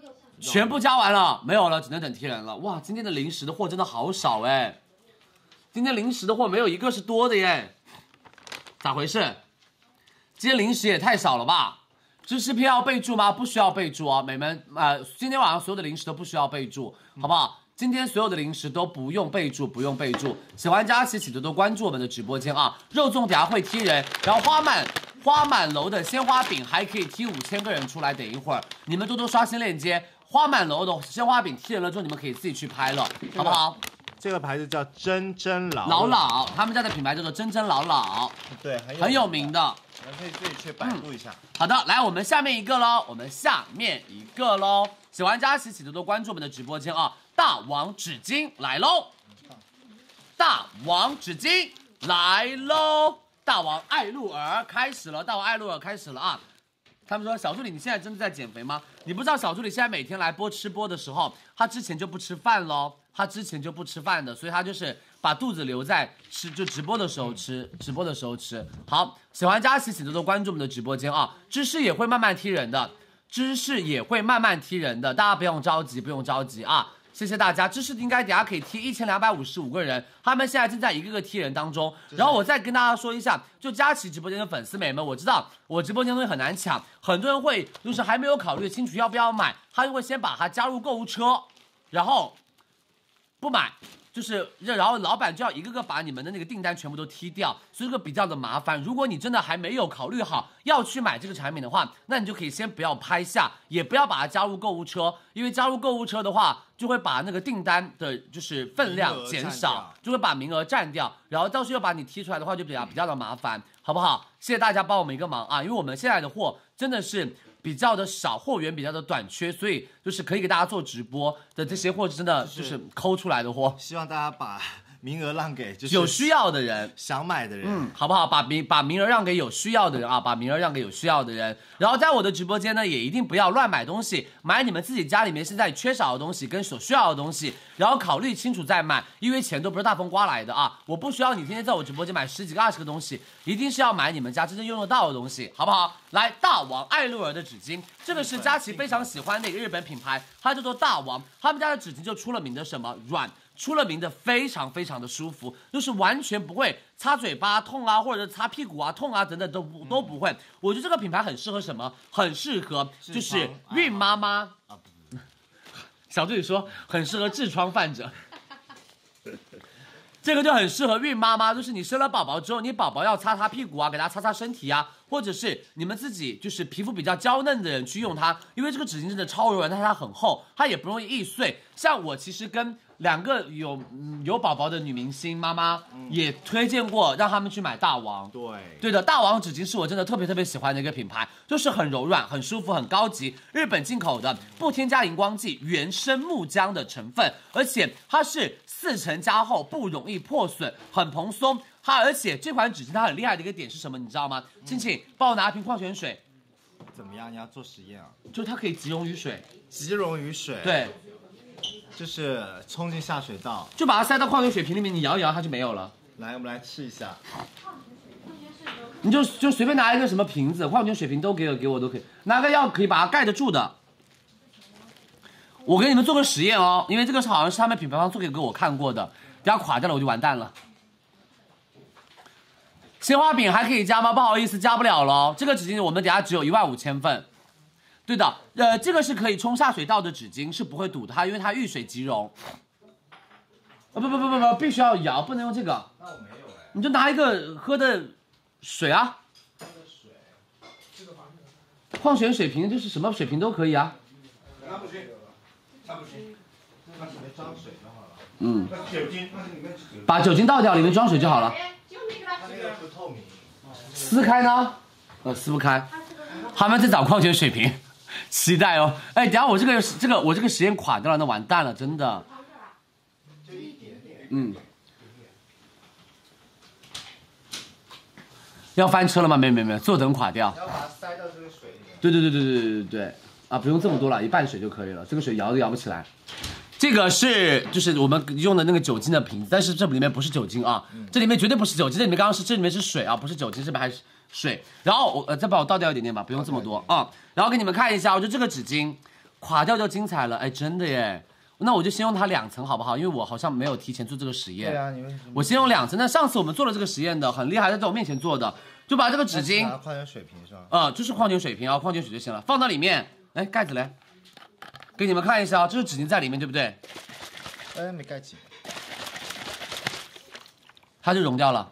全部加完了，没有了，只能等踢人了。哇，今天的零食的货真的好少哎，今天零食的货没有一个是多的耶，咋回事？今天零食也太少了吧？芝士片要备注吗？不需要备注哦，美们，呃，今天晚上所有的零食都不需要备注，好不好？今天所有的零食都不用备注，不用备注。喜欢佳琪，请多多关注我们的直播间啊！肉粽等下会踢人，然后花满花满楼的鲜花饼还可以踢五千个人出来。等一会儿你们多多刷新链接，花满楼的鲜花饼踢人了之后，你们可以自己去拍了，好不好？ 这个牌子叫真真老老老，他们家的品牌叫做真真老老， 对，很有很有名的。 你们可以自己去百度一下。 嗯、好的，来我们下面一个喽，我们下面一个喽。喜欢佳琪，请多多关注我们的直播间啊！大王纸巾来喽，大王纸巾来喽，大王爱露儿开始了，大王爱露儿开始了啊！他们说小助理，你现在真的在减肥吗？你不知道小助理现在每天来播吃播的时候，他之前就不吃饭喽，他之前就不吃饭的，所以他就是把肚子留在吃，就直播的时候吃，直播的时候吃。好，喜欢佳琪，请多多关注我们的直播间啊！芝士也会慢慢踢人的。芝士也会慢慢踢人的，大家不用着急，不用着急啊！谢谢大家。芝士应该等下可以踢一千两百五十五个人，他们现在正在一个个踢人当中。然后我再跟大家说一下，就佳琪直播间的粉丝美们，我知道我直播间东西很难抢，很多人会就是还没有考虑清楚要不要买，他就会先把它加入购物车，然后不买。就是然后老板就要一个个把你们的那个订单全部都踢掉，所以这个比较的麻烦。如果你真的还没有考虑好要去买这个产品的话，那你就可以先不要拍下，也不要把它加入购物车，因为加入购物车的话，就会把那个订单的就是分量减少，就会把名额占掉，然后到时候又把你踢出来的话，就比较比较的麻烦，好不好？谢谢大家帮我们一个忙啊，因为我们现在的货真的是比较的少，货源比较的短缺，所以就是可以给大家做直播的这些货是真的就是抠出来的货， 希望大家把名额让给就是有需要的人， 想买的人， 嗯，好不好？把名把名额让给有需要的人啊，把名额让给有需要的人。然后在我的直播间呢，也一定不要乱买东西，买你们自己家里面现在缺少的东西跟所需要的东西，然后考虑清楚再买，因为钱都不是大风刮来的啊！我不需要你天天在我直播间买十几个、二十个东西，一定是要买你们家真正用得到的东西，好不好？来，大王爱露儿的纸巾，这个是佳琪非常喜欢的一个日本品牌，它叫做大王，他们家的纸巾就出了名的什么软。出了名的非常非常的舒服，就是完全不会擦嘴巴痛啊，或者擦屁股啊痛啊等等都不、嗯、都不会。我觉得这个品牌很适合什么？很适合就是孕妈妈。啊、小助理说很适合痔疮患者。这个就很适合孕妈妈，就是你生了宝宝之后，你宝宝要擦擦屁股啊，给他擦擦身体啊，或者是你们自己就是皮肤比较娇嫩的人去用它，因为这个纸巾真的超柔软，但是它很厚，它也不容易易碎。像我其实跟两个有、嗯、有宝宝的女明星妈妈、嗯、也推荐过让他们去买大王。 对对的，大王纸巾是我真的特别特别喜欢的一个品牌，就是很柔软、很舒服、很高级，日本进口的，不添加荧光剂，原生木浆的成分，而且它是四层加厚，不容易破损，很蓬松。它而且这款纸巾它很厉害的一个点是什么，你知道吗？庆庆，帮我拿一瓶矿泉水。 怎么样？你要做实验啊？ 就是它可以即溶于水。 即溶于水。 对。 就是冲进下水道， 就把它塞到矿泉水瓶里面，你摇一摇它就没有了。 来，我们来试一下。 你就就随便拿一个什么瓶子，矿泉水瓶都给我给我都可以，拿个要可以把它盖得住的。我给你们做个实验哦，因为这个是好像是他们品牌方做给给我看过的，等下垮掉了我就完蛋了。鲜花饼还可以加吗？不好意思，加不了了。这个纸巾我们等下只有一万五千份。对的，呃，这个是可以冲下水道的纸巾，是不会堵的，它因为它遇水即溶。啊不不不不不，必须要摇，不能用这个。那我没有哎。你就拿一个喝的水啊。喝的水，这个矿泉水瓶就是什么水瓶都可以啊。那不行，那不行，它里面装水就好了。嗯。酒精，把酒精倒掉，里面装水就好了。它那个不透明。撕开呢？呃，撕不开。他们在找矿泉水瓶。期待哦！哎，等下我这个这个我这个实验垮掉了，那完蛋了，真的。嗯。要翻车了吗？没有没有没有，坐等垮掉。要把它塞到这个水里面。对对对对对对对对啊！不用这么多了，一半水就可以了。这个水摇都摇不起来。这个是就是我们用的那个酒精的瓶子，但是这里面不是酒精啊，嗯、这里面绝对不是酒精，这里面刚刚是这里面是水啊，不是酒精，这边还是水。然后我呃再帮我倒掉一点点吧，不用这么多啊。然后给你们看一下，我觉得这个纸巾。 垮掉就精彩了，哎，真的耶。那我就先用它两层好不好？因为我好像没有提前做这个实验。 对啊，你为什么？ 我先用两层。那上次我们做了这个实验的，很厉害，在我面前做的，就把这个纸巾， 矿泉水瓶是吧？ 呃，就是矿泉水瓶啊，矿泉水就行了，放到里面。哎，盖子嘞，给你们看一下啊，这是纸巾在里面，对不对？ 哎，没盖紧， 它就溶掉了，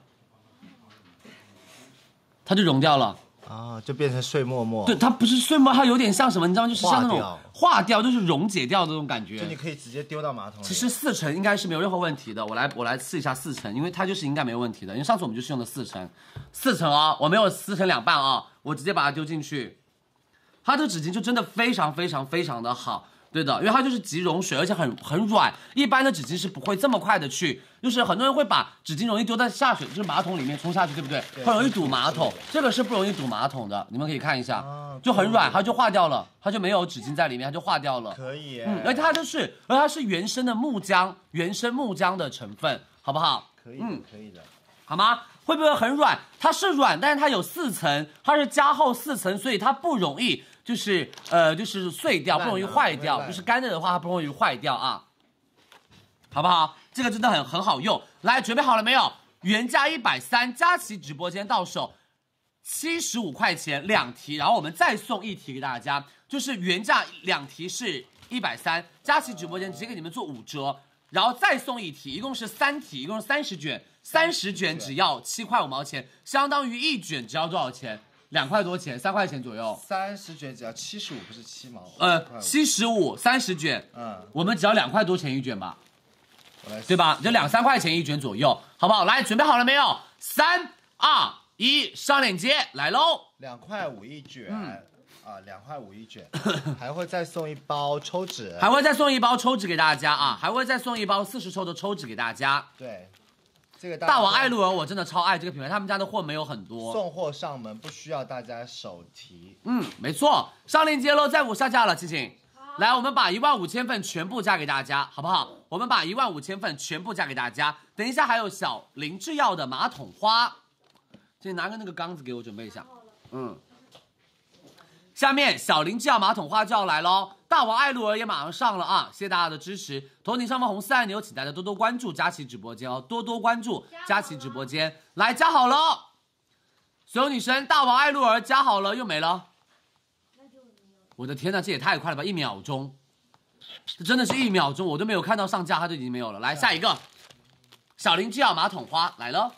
它就溶掉了。 啊，就变成碎沫沫。 对，它不是碎沫，它有点像什么，你知道吗？就是像那种化掉化掉，就是溶解掉的那种感觉。 就你可以直接丢到马桶里。 其实四层应该是没有任何问题的，我来我来试一下四层，因为它就是应该没有问题的，因为上次我们就是用的四层，四层啊，我没有撕成两半啊，我直接把它丢进去，它这个纸巾就真的非常非常非常的好。对的，因为它就是即溶水，而且很很软。一般的纸巾是不会这么快的去，就是很多人会把纸巾容易丢在下水，就是马桶里面冲下去，对不对？ 对会容易堵马桶，这个是不容易堵马桶的。你们可以看一下， 啊就很软，它就化掉了，它就没有纸巾在里面，它就化掉了。 可以耶， 嗯，而且它就是，而且它是原生的木浆，原生木浆的成分，好不好？ 可以， 嗯， 可以的。 好吗？会不会很软？它是软，但是它有四层，它是加厚四层，所以它不容易就是呃就是碎掉，不容易坏掉。就是干着的话，它不容易坏掉啊，好不好？这个真的很很好用。来，准备好了没有？原价一百三，佳琦直播间到手七十五块钱两题，然后我们再送一题给大家，就是原价两题是一百三，佳琦直播间直接给你们做五折。然后再送一题，一共是三题，一共是三十卷，三十卷只要七块五毛钱，相当于一卷只要多少钱？两块多钱，三块钱左右。 三十卷只要七十五，不是七毛？ 呃，七十五，三十卷， 嗯， 我们只要两块多钱一卷吧， 我来对吧？就两三块钱一卷左右，好不好？来，准备好了没有？三二一，上链接来喽！ 两块五一卷。 嗯啊，两块五一卷，还会再送一包抽纸， 还会再送一包抽纸给大家啊，还会再送一包四十抽的抽纸给大家。 对，这个大王爱露儿我真的超爱这个品牌，他们家的货没有很多， 送货上门不需要大家手提。 嗯，没错，上链接喽，再不下架了，琪琪。来，我们把一万五千份全部加给大家，好不好？我们把一万五千份全部加给大家。等一下还有小林制药的马桶花，请拿个那个缸子给我准备一下。嗯。下面小林制药马桶花就要来喽，大王爱露儿也马上上了啊！谢谢大家的支持，头顶上方红色按钮，请大家多多关注佳琦直播间哦，多多关注佳琦直播间。来，加好了，所有女生，大王爱露儿加好了又没了，我的天呐，这也太快了吧！一秒钟，这真的是一秒钟，我都没有看到上架，它就已经没有了。来，下一个，小林制药马桶花来了，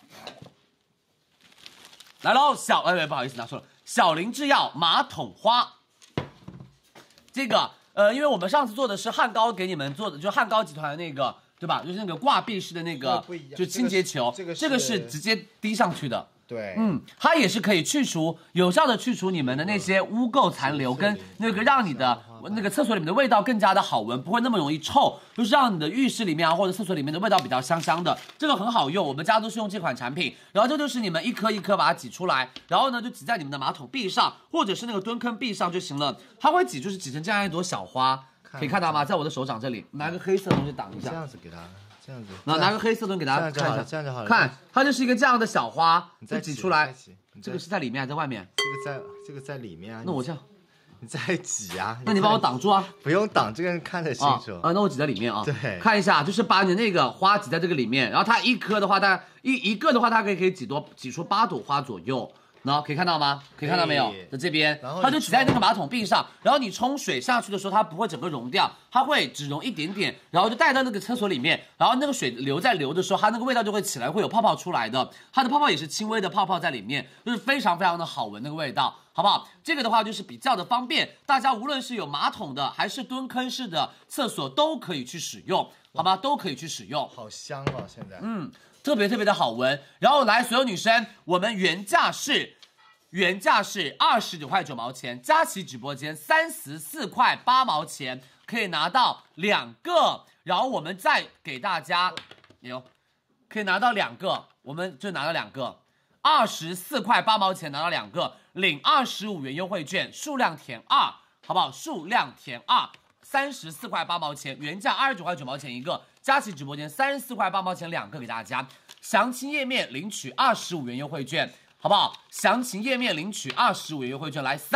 来喽，小哎不好意思拿错了。小林制药马桶花，这个呃，因为我们上次做的是汉高给你们做的，就是汉高集团的那个，对吧？就是那个挂壁式的那个，就清洁球， 这个这个是直接滴上去的。 对， 嗯，它也是可以去除，有效的去除你们的那些污垢残留，跟那个让你的那个厕所里面的味道更加的好闻，不会那么容易臭，就是让你的浴室里面啊或者厕所里面的味道比较香香的，这个很好用，我们家都是用这款产品。然后这就是你们一颗一颗把它挤出来，然后呢就挤在你们的马桶壁上，或者是那个蹲坑壁上就行了。它会挤，就是挤成这样一朵小花，可以看到吗？在我的手掌这里，拿个黑色的东西挡一下， 这样子给它。这样子， 然后拿个黑色的东西给大家看一下， 这样就好了。 看，它就是一个这样的小花，就挤出来。这个是在里面还是在外面？ 这个在，这个在里面啊。 那我这样， 你再挤啊。 那你帮我挡住啊。 不用挡，这个人看得清楚。 啊，那我挤在里面啊。 对， 看一下，就是把你那个花挤在这个里面，然后它一颗的话，大概一一个的话，它可以可以挤多挤出八朵花左右。然后可以看到吗？可以看到没有？在这边，它就挤在那个马桶壁上，然后你冲水下去的时候，它不会整个溶掉，它会只溶一点点，然后就带到那个厕所里面，然后那个水流在流的时候，它那个味道就会起来，会有泡泡出来的，它的泡泡也是轻微的泡泡在里面，就是非常非常的好闻那个味道，好不好？这个的话就是比较的方便，大家无论是有马桶的还是蹲坑式的厕所都可以去使用，好吗？都可以去使用， 好香哦，现在， 嗯，特别特别的好闻。然后来，所有女生，我们原价是。原价是二十九块九毛钱，佳琦直播间三十四块八毛钱可以拿到两个，然后我们再给大家，有可以拿到两个，我们就拿到两个，二十四块八毛钱拿到两个，领二十五元优惠券，数量填二，好不好？数量填二，三十四块八毛钱，原价二十九块九毛钱一个，佳琦直播间三十四块八毛钱两个给大家，详情页面领取二十五元优惠券。好不好？详情页面领取二十五元优惠券，来三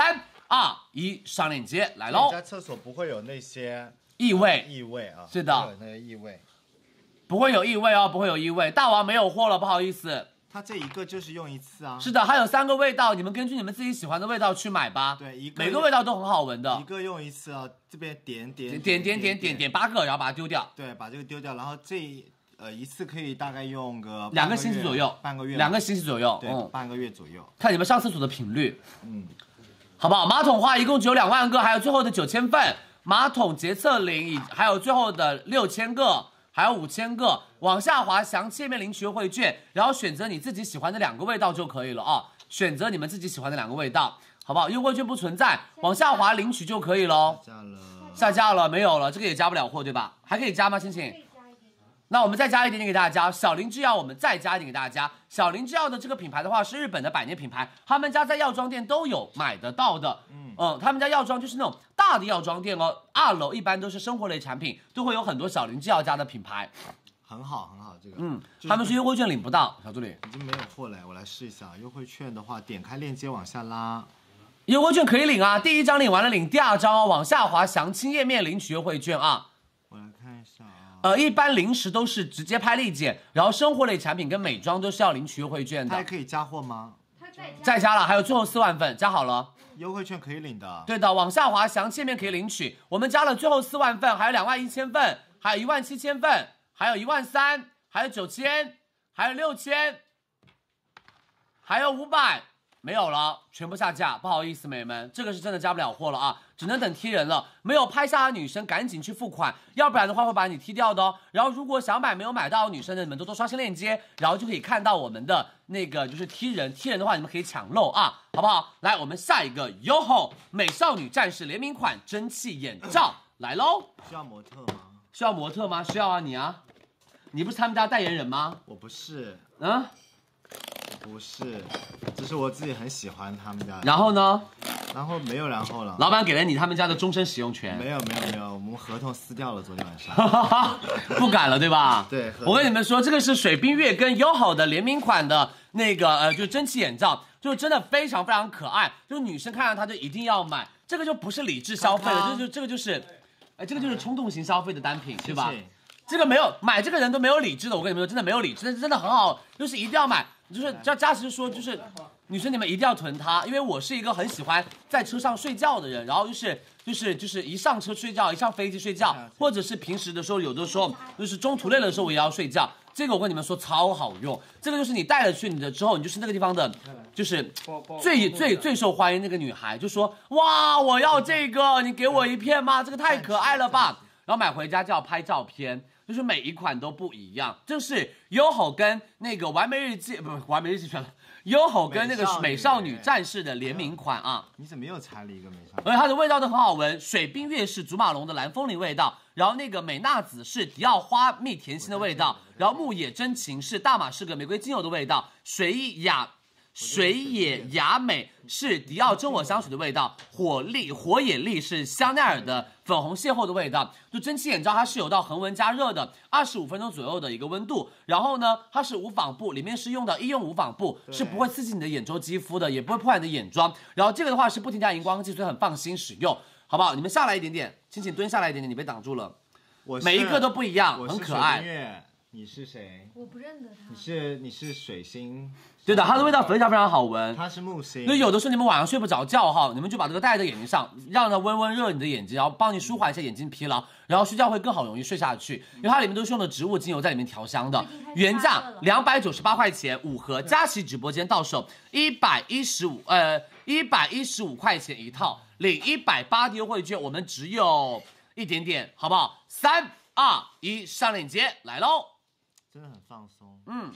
二一，上链接来喽！ 在厕所不会有那些异味， 异味啊， 是的， 不会有那个异味， 不会有异味哦，不会有异味。大王没有货了，不好意思。 它这一个就是用一次啊。 是的，还有三个味道，你们根据你们自己喜欢的味道去买吧。 对，一个每个味道都很好闻的。 一个用一次啊，这边点点点点点点点八个，然后把它丢掉。 对，把这个丢掉，然后这呃一次可以大概用个两个星期左右， 半个月， 两个星期左右， 对，半个月左右。 看你们上厕所的频率， 嗯， 好不好？马桶花一共只有两万个，还有最后的九千份。马桶洁厕灵以还有最后的六千个，还有五千个，往下滑详切面领取优惠券，然后选择你自己喜欢的两个味道就可以了啊，选择你们自己喜欢的两个味道，好不好？优惠券不存在，往下滑领取就可以喽。 下架了， 下架了，没有了，这个也加不了货对吧？还可以加吗，亲亲？那我们再加一点点给大家，小林制药我们再加一点给大家。小林制药的这个品牌的话是日本的百年品牌，他们家在药妆店都有买得到的。嗯嗯，他们家药妆就是那种大的药妆店哦，二楼一般都是生活类产品，都会有很多小林制药家的品牌。 很好很好，这个嗯，他们是优惠券领不到，小助理已经没有货了，我来试一下。优惠券的话，点开链接往下拉， 优惠券可以领啊，第一张领完了领第二张哦，往下滑详情页面领取优惠券啊。 我来看一下啊。 呃，一般零食都是直接拍立减，然后生活类产品跟美妆都是要领取优惠券的。 它还可以加货吗？ 再加了，还有最后四万份，加好了。 优惠券可以领的。 对的，往下滑详切面可以领取。我们加了最后四万份，还有两万一千份，还有一万七千份，还有一万三，还有九千，还有六千，还有五百。没有了，全部下架，不好意思，美们，这个是真的加不了货了啊，只能等踢人了。没有拍下的女生赶紧去付款，要不然的话会把你踢掉的哦。然后如果想买没有买到的女生呢，你们多多刷新链接，然后就可以看到我们的那个就是踢人，踢人的话你们可以抢漏啊，好不好？来，我们下一个 Y O H O 美少女战士联名款蒸汽眼罩来喽。 需要模特吗？ 需要模特吗？需要啊，你啊，你不是他们家代言人吗？ 我不是， 嗯。 不是，只是我自己很喜欢他们家的。 然后呢？ 然后没有然后了。 老板给了你他们家的终身使用权。 没有没有没有，我们合同撕掉了，昨天晚上。 不敢了，对吧？ 对。 我跟你们说，这个是水冰月跟 Y O H O 的联名款的那个呃，就是蒸汽眼罩，就真的非常非常可爱，就是女生看到它就一定要买。这个就不是理智消费了，这就这个就是，哎，这个就是冲动型消费的单品，对吧？ 谢谢。 这个没有买这个人都没有理智的，我跟你们说，真的没有理智，但是真的很好，就是一定要买。就是叫佳琪说，就是女生你们一定要囤它，因为我是一个很喜欢在车上睡觉的人，然后就是就是就是一上车睡觉，一上飞机睡觉，或者是平时的时候，有的时候就是中途累的时候我也要睡觉。这个我跟你们说超好用，这个就是你带了去你的之后，你就是那个地方的，就是最最最受欢迎那个女孩，就说哇我要这个，你给我一片吗？这个太可爱了吧！然后买回家就要拍照片。就是每一款都不一样，就是 Y O H O 跟那个完美日记不是完美日记全了 ，Y O H O 跟那个美少女战士的联名款啊。 你怎么又拆了一个美少女？ 而且它的味道都很好闻，水冰月是祖马龙的蓝风铃味道，然后那个美娜子是迪奥花蜜甜心的味道，然后牧野真情是大马士革玫瑰精油的味道，水雅。水野雅美是迪奥真我香水的味道，火力火野丽是香奈儿的粉红邂逅的味道。就蒸汽眼罩它是有到恒温加热的，二十五分钟左右的一个温度。然后呢，它是无纺布，里面是用的医用无纺布，是不会刺激你的眼周肌肤的，也不会破坏你的眼妆。然后这个的话是不添加荧光剂，所以很放心使用，好不好？你们下来一点点，轻轻蹲下来一点点，你被挡住了。 我每一个都不一样，很可爱。 你是谁？ 我不认得他。 你是你是水星。 对的，它的味道非常非常好闻。 它是木星。 因为有的时候你们晚上睡不着觉哈，你们就把这个戴在眼睛上，让它温温热你的眼睛，然后帮你舒缓一下眼睛疲劳，然后睡觉会更好容易睡下去。因为它里面都是用的植物精油在里面调香的，原价两百九十八块钱五盒，佳琦直播间到手一百一十五呃一百一十五块钱一套，领一百八的优惠券，我们只有一点点，好不好？三二一，上链接来喽！ 真的很放松， 嗯，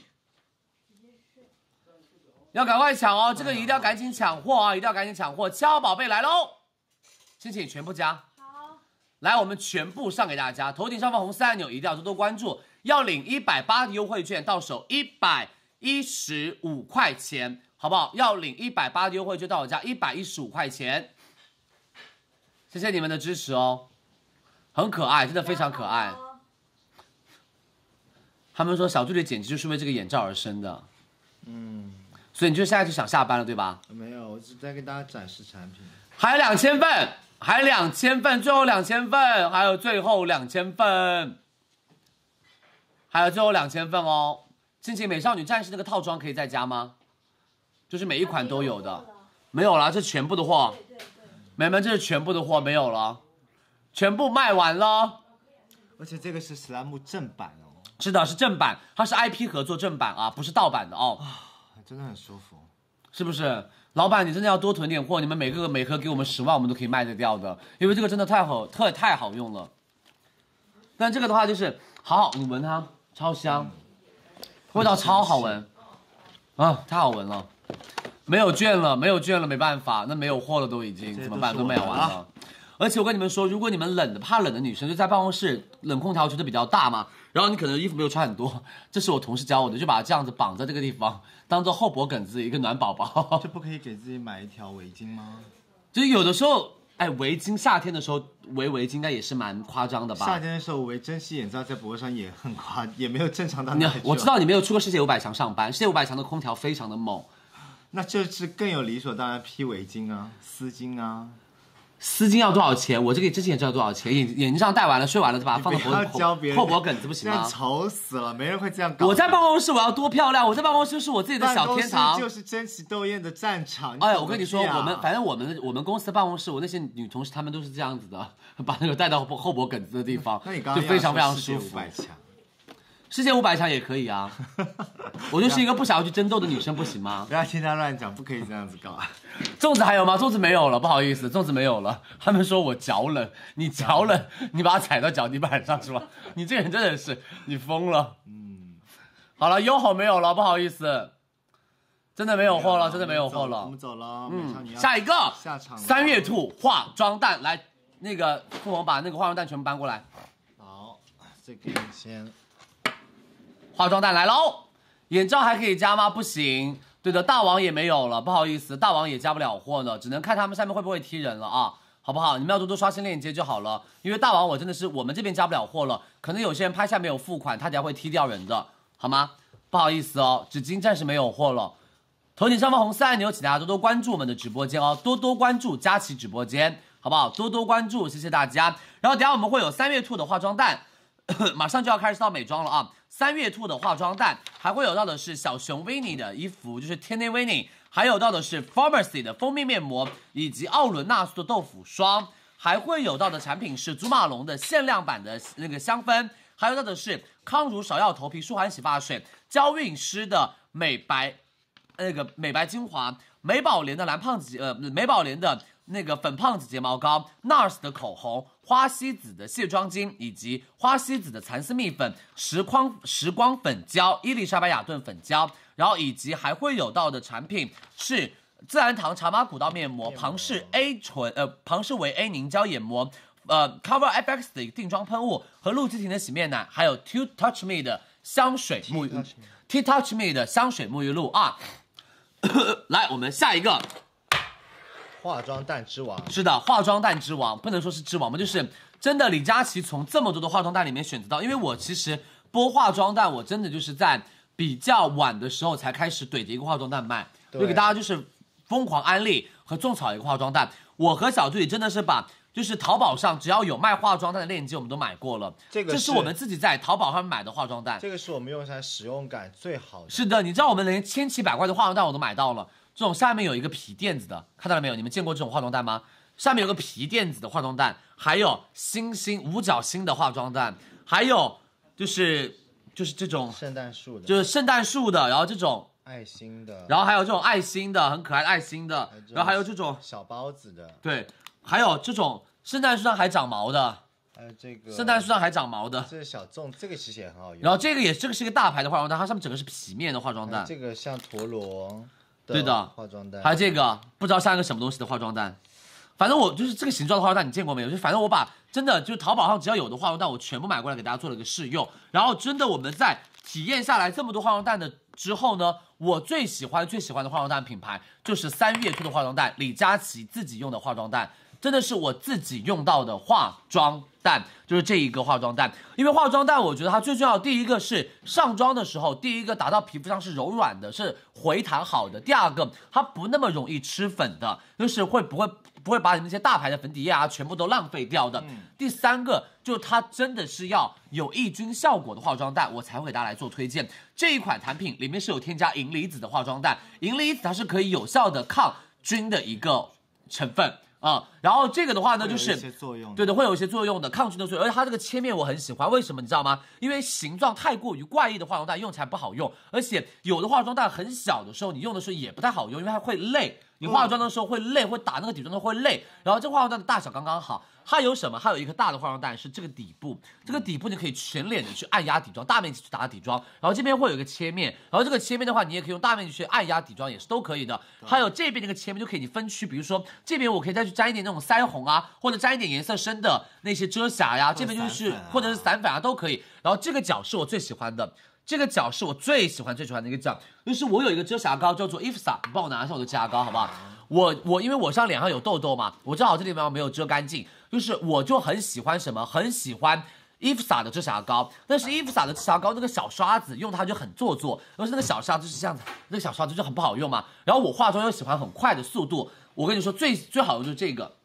要赶快抢哦，这个一定要赶紧抢货啊，一定要赶紧抢货，七号宝贝来喽，亲亲全部加， 好， 来我们全部上给大家，头顶上方红色按钮一定要多多关注，要领一百八的优惠券，到手一百一十五块钱，好不好？要领一百八的优惠券到我家一百一十五块钱，谢谢你们的支持哦，很可爱，真的非常可爱。他们说小助理简直就是为这个眼罩而生的，嗯，所以你就现在就想下班了，对吧？ 没有，我只在给大家展示产品。 还有两千份，还有两千份，最后两千份，还有最后两千份，还有最后两千份哦。亲情美少女战士那个套装可以再加吗？就是每一款都有的，没有了，这全部的货，美们，这是全部的货，没有了，全部卖完了。 而且这个是史莱姆正版哦。 是的，是正版，它是 I P 合作正版啊，不是盗版的哦。 真的很舒服， 是不是？老板，你真的要多囤点货，你们每个每盒给我们十万，我们都可以卖得掉的，因为这个真的太好，特太好用了。但这个的话就是好好，你闻它，超香，味道超好闻，啊，太好闻了。没有券了，没有券了，没办法，那没有货了都已经怎么办？都卖完了。而且我跟你们说，如果你们冷的怕冷的女生，就在办公室冷空调觉得比较大嘛，然后你可能衣服没有穿很多，这是我同事教我的，就把它这样子绑在这个地方，当做后脖梗子一个暖宝宝。 就不可以给自己买一条围巾吗？ 就是有的时候，哎，围巾夏天的时候围围巾应该也是蛮夸张的吧？ 夏天的时候围珍稀眼罩在脖子上也很夸，也没有正常到哪里去。 我知道你没有去过世界五百强上班，世界五百强的空调非常的猛。 那这次更有理所当然披围巾啊，丝巾啊。 丝巾要多少钱？我这个之前也知道多少钱，眼眼睛上戴完了，睡完了，再把它放到脖子后脖梗子不行吗？ 这样丑死了，没人会这样搞。 我在办公室我要多漂亮，我在办公室是我自己的小天堂， 就是争奇斗艳的战场。 哎呀，我跟你说，我们反正我们我们公司的办公室，我那些女同事她们都是这样子的，把那个带到后脖梗子的地方， 那你刚刚就非常非常舒服。世界五百强也可以啊，我就是一个不想要去争斗的女生，不行吗？ 不要听他乱讲，不可以这样子搞。 粽子还有吗？粽子没有了，不好意思，粽子没有了。他们说我脚冷，你脚冷，你把它踩到脚底板上是吧？你这个人真的是，你疯了。嗯，好了，优好没有了，不好意思，真的没有货了，真的没有货了。 我们走了， 嗯，下一个， 下场三月兔化妆蛋，来，那个凤凰把那个化妆蛋全部搬过来。 好，这个先。 化妆蛋来喽，眼罩还可以加吗？不行。对的，大王也没有了，不好意思，大王也加不了货呢，只能看他们下面会不会踢人了啊，好不好？你们要多多刷新链接就好了，因为大王我真的是我们这边加不了货了，可能有些人拍下没有付款，他等下会踢掉人的，好吗？不好意思哦，纸巾暂时没有货了。头顶上方红色按钮，请大家多多关注我们的直播间哦，多多关注佳琦直播间，好不好？多多关注，谢谢大家。然后等下我们会有三月兔的化妆蛋，马上就要开始到美妆了啊。三月兔的化妆蛋还会有到的是小熊维尼的衣服，就是天天维尼，还有到的是 Pharmacy 的蜂蜜面膜，以及奥伦纳素的豆腐霜，还会有到的产品是祖马龙的限量版的那个香氛，还有到的是康如芍药头皮舒缓洗发水，娇韵诗的美白那个美白精华，美宝莲的蓝胖子呃美宝莲的那个粉胖子睫毛膏 ，NARS 的口红，花西子的卸妆巾，以及花西子的蚕丝蜜粉，时光时光粉胶，伊丽莎白雅顿粉胶，然后以及还会有到的产品是自然堂茶马古道面膜，庞氏 A 醇呃庞氏维 A 凝胶眼膜，呃 Cover F X 的定妆喷雾和露肌婷的洗面奶，还有 T Touch Me 的香水沐浴 T Touch Me 的香水沐浴露啊。来，我们下一个。 化妆蛋之王是的，化妆蛋之王不能说是之王嘛，就是真的李佳琦从这么多的化妆蛋里面选择到，因为我其实播化妆蛋，我真的就是在比较晚的时候才开始怼着一个化妆蛋卖，就给大家就是疯狂安利和种草一个化妆蛋。我和小助理真的是把就是淘宝上只要有卖化妆蛋的链接我们都买过了， 这个 是, 这是我们自己在淘宝上买的化妆蛋， 这个是我们用起来使用感最好的。 是的，你知道我们连千奇百怪的化妆蛋我都买到了。这种下面有一个皮垫子的，看到了没有？你们见过这种化妆蛋吗？下面有个皮垫子的化妆蛋，还有星星五角星的化妆蛋，还有就是就是这种圣诞树的， 就是圣诞树的，然后这种爱心的， 然后还有这种爱心的，很可爱的爱心的，然后还有这种小包子的， 对，还有这种圣诞树上还长毛的， 还有这个圣诞树上还长毛的， 这是小众，这个其实也很好用。 然后这个也这个是一个大牌的化妆蛋，它上面整个是皮面的化妆蛋， 这个像陀螺。 对的， 化妆蛋， 还有这个不知道像一个什么东西的化妆蛋，反正我就是这个形状的化妆蛋，你见过没有？就反正我把真的就淘宝上只要有的化妆蛋，我全部买过来给大家做了一个试用。然后真的我们在体验下来这么多化妆蛋的之后呢，我最喜欢最喜欢的化妆蛋品牌就是三月兔的化妆蛋，李佳琦自己用的化妆蛋，真的是我自己用到的化妆蛋，就是这一个化妆蛋。因为化妆蛋，我觉得它最重要的第一个是上妆的时候，第一个打到皮肤上是柔软的，是回弹好的；第二个它不那么容易吃粉的，就是会不会不会把你那些大牌的粉底液啊全部都浪费掉的。嗯、第三个就是它真的是要有抑菌效果的化妆蛋，我才会给大家来做推荐。这一款产品里面是有添加银离子的化妆蛋，银离子它是可以有效的抗菌的一个成分。啊、嗯，然后这个的话呢，就是对的，会有一些作用的，抗菌的作用。而且它这个切面我很喜欢，为什么你知道吗？因为形状太过于怪异的化妆蛋用起来不好用，而且有的化妆蛋很小的时候，你用的时候也不太好用，因为它会累。你化妆的时候会累，会打那个底妆的会累。然后这个化妆蛋的大小刚刚好。它有什么？它有一个大的化妆蛋是这个底部，这个底部你可以全脸的去按压底妆，大面积去打底妆。然后这边会有一个切面，然后这个切面的话，你也可以用大面积去按压底妆，也是都可以的。还有这边这个切面就可以你分区，比如说这边我可以再去沾一点那种腮红啊，或者沾一点颜色深的那些遮瑕呀，这边就是或者是散粉啊都可以。然后这个角是我最喜欢的。这个角是我最喜欢最喜欢的一个角，就是我有一个遮瑕膏叫做 I F S A， 你帮我拿一下我的遮瑕膏好不好？我我因为我上脸上有痘痘嘛，我正好这地方没有遮干净，就是我就很喜欢什么，很喜欢 I F S A 的遮瑕膏，但是 I F S A 的遮瑕膏那个小刷子用它就很做作，而且那个小刷子就是这样子，那个小刷子就很不好用嘛。然后我化妆又喜欢很快的速度，我跟你说最最好的就是这个。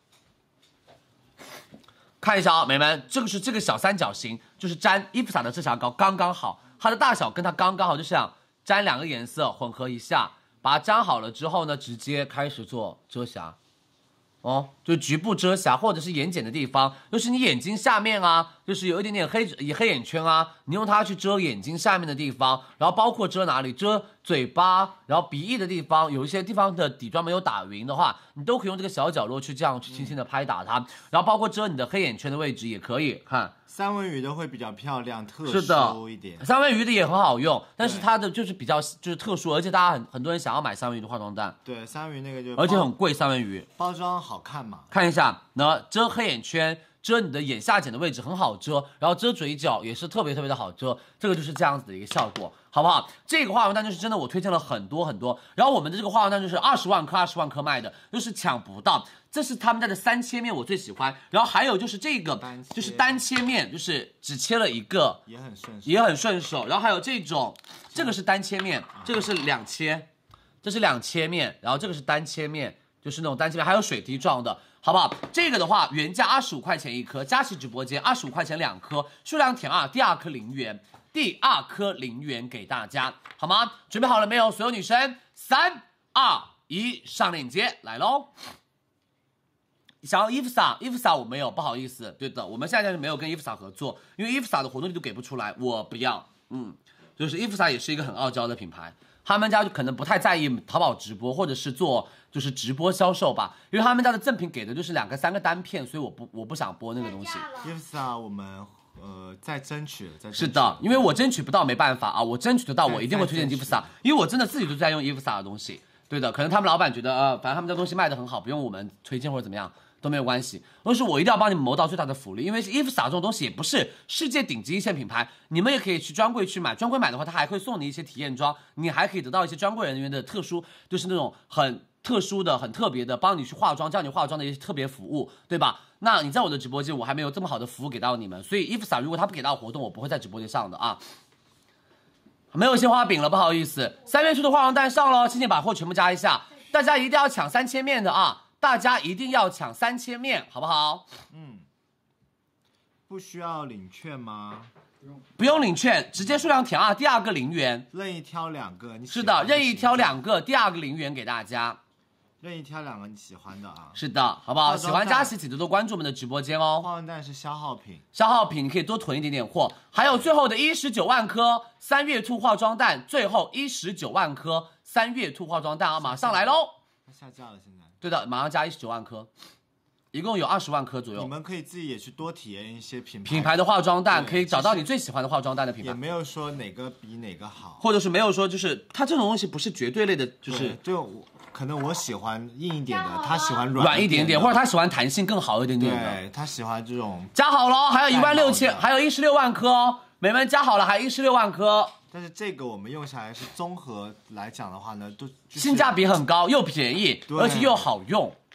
看一下啊，美们，这个是这个小三角形，就是沾 I F S A 的遮瑕膏刚刚好，它的大小跟它刚刚好，就这样沾两个颜色混合一下，把它沾好了之后呢，直接开始做遮瑕。哦，就局部遮瑕或者是眼睑的地方，就是你眼睛下面啊，就是有一点点黑黑眼圈啊，你用它去遮眼睛下面的地方，然后包括遮哪里，遮嘴巴，然后鼻翼的地方，有一些地方的底妆没有打匀的话，你都可以用这个小角落去这样去轻轻的拍打它，然后包括遮你的黑眼圈的位置也可以看。 三文鱼的会比较漂亮，特殊一点。 三文鱼的也很好用，但是它的就是比较就是特殊，而且大家很很多人想要买三文鱼的化妆蛋。 对，三文鱼那个就而且很贵，三文鱼包装好看嘛。 看一下，那遮黑眼圈，遮你的眼下睑的位置很好遮，然后遮嘴角也是特别特别的好遮，这个就是这样子的一个效果，好不好？这个化妆蛋就是真的我推荐了很多很多，然后我们的这个化妆蛋就是二十万颗二十万颗卖的，就是抢不到。这是他们家的三切面，我最喜欢。然后还有就是这个，就是单切面，就是只切了一个， 也很顺手， 也很顺手。然后还有这种，这个是单切面，这个是两切，这是两切面，然后这个是单切面，就是那种单切面，还有水滴状的，好不好？这个的话原价二十五块钱一颗，佳琦直播间二十五块钱两颗，数量填二，第二颗零元，第二颗零元给大家，好吗？准备好了没有？所有女生，三二一，上链接来喽！想要 I F S A，I F S A 我没有，不好意思。对的，我们现在是没有跟 I F S A 合作，因为 I F S A 的活动力度给不出来，我不要。嗯，就是 I F S A 也是一个很傲娇的品牌，他们家就可能不太在意淘宝直播或者是做就是直播销售吧，因为他们家的赠品给的就是两个三个单片，所以我不我不想播那个东西。 I F S A 我们呃在争取，在争取是的，因为我争取不到没办法啊，我争取得到我一定会推荐 I F S A， 因为我真的自己都在用 I F S A 的东西。对的，可能他们老板觉得呃，反正他们家东西卖的很好，不用我们推荐或者怎么样。都没有关系，但是我一定要帮你们谋到最大的福利，因为 I F S A 这种东西也不是世界顶级一线品牌，你们也可以去专柜去买，专柜买的话，它还会送你一些体验装，你还可以得到一些专柜人员的特殊，就是那种很特殊的、很特别的，帮你去化妆、教你化妆的一些特别服务，对吧？那你在我的直播间，我还没有这么好的服务给到你们，所以 I F S A 如果他不给到活动，我不会在直播间上的啊。没有鲜花饼了，不好意思，三月初的化妆蛋上了，请你把货全部加一下，大家一定要抢三千面的啊！大家一定要抢三千面，好不好？ 嗯，不需要领券吗？ 不用领券，直接数量填二，第二个零元， 任意挑两个。你是的，任意挑两个，第二个零元给大家。 任意挑两个你喜欢的啊。 是的，好不好？喜欢佳琦记得多关注我们的直播间哦。 化妆蛋是消耗品， 消耗品你可以多囤一点点货。还有最后的一十九万颗三月兔化妆蛋，最后一十九万颗三月兔化妆蛋啊，马上来喽！ 它下架了现在。 对的，马上加一十九万颗，一共有二十万颗左右。 你们可以自己也去多体验一些品牌品牌的化妆蛋，可以找到你最喜欢的化妆蛋的品牌。 也没有说哪个比哪个好， 或者是没有说就是它这种东西不是绝对类的，就是就可能我喜欢硬一点的，他喜欢软软一点点，或者他喜欢弹性更好一点点的。 对，他喜欢这种。 加好了，还有一万六千，还有一十六万颗哦，美们加好了，还有一十六万颗。 但是这个我们用下来是综合来讲的话呢，都、就是、 性价比很高，又便宜，而且又好用。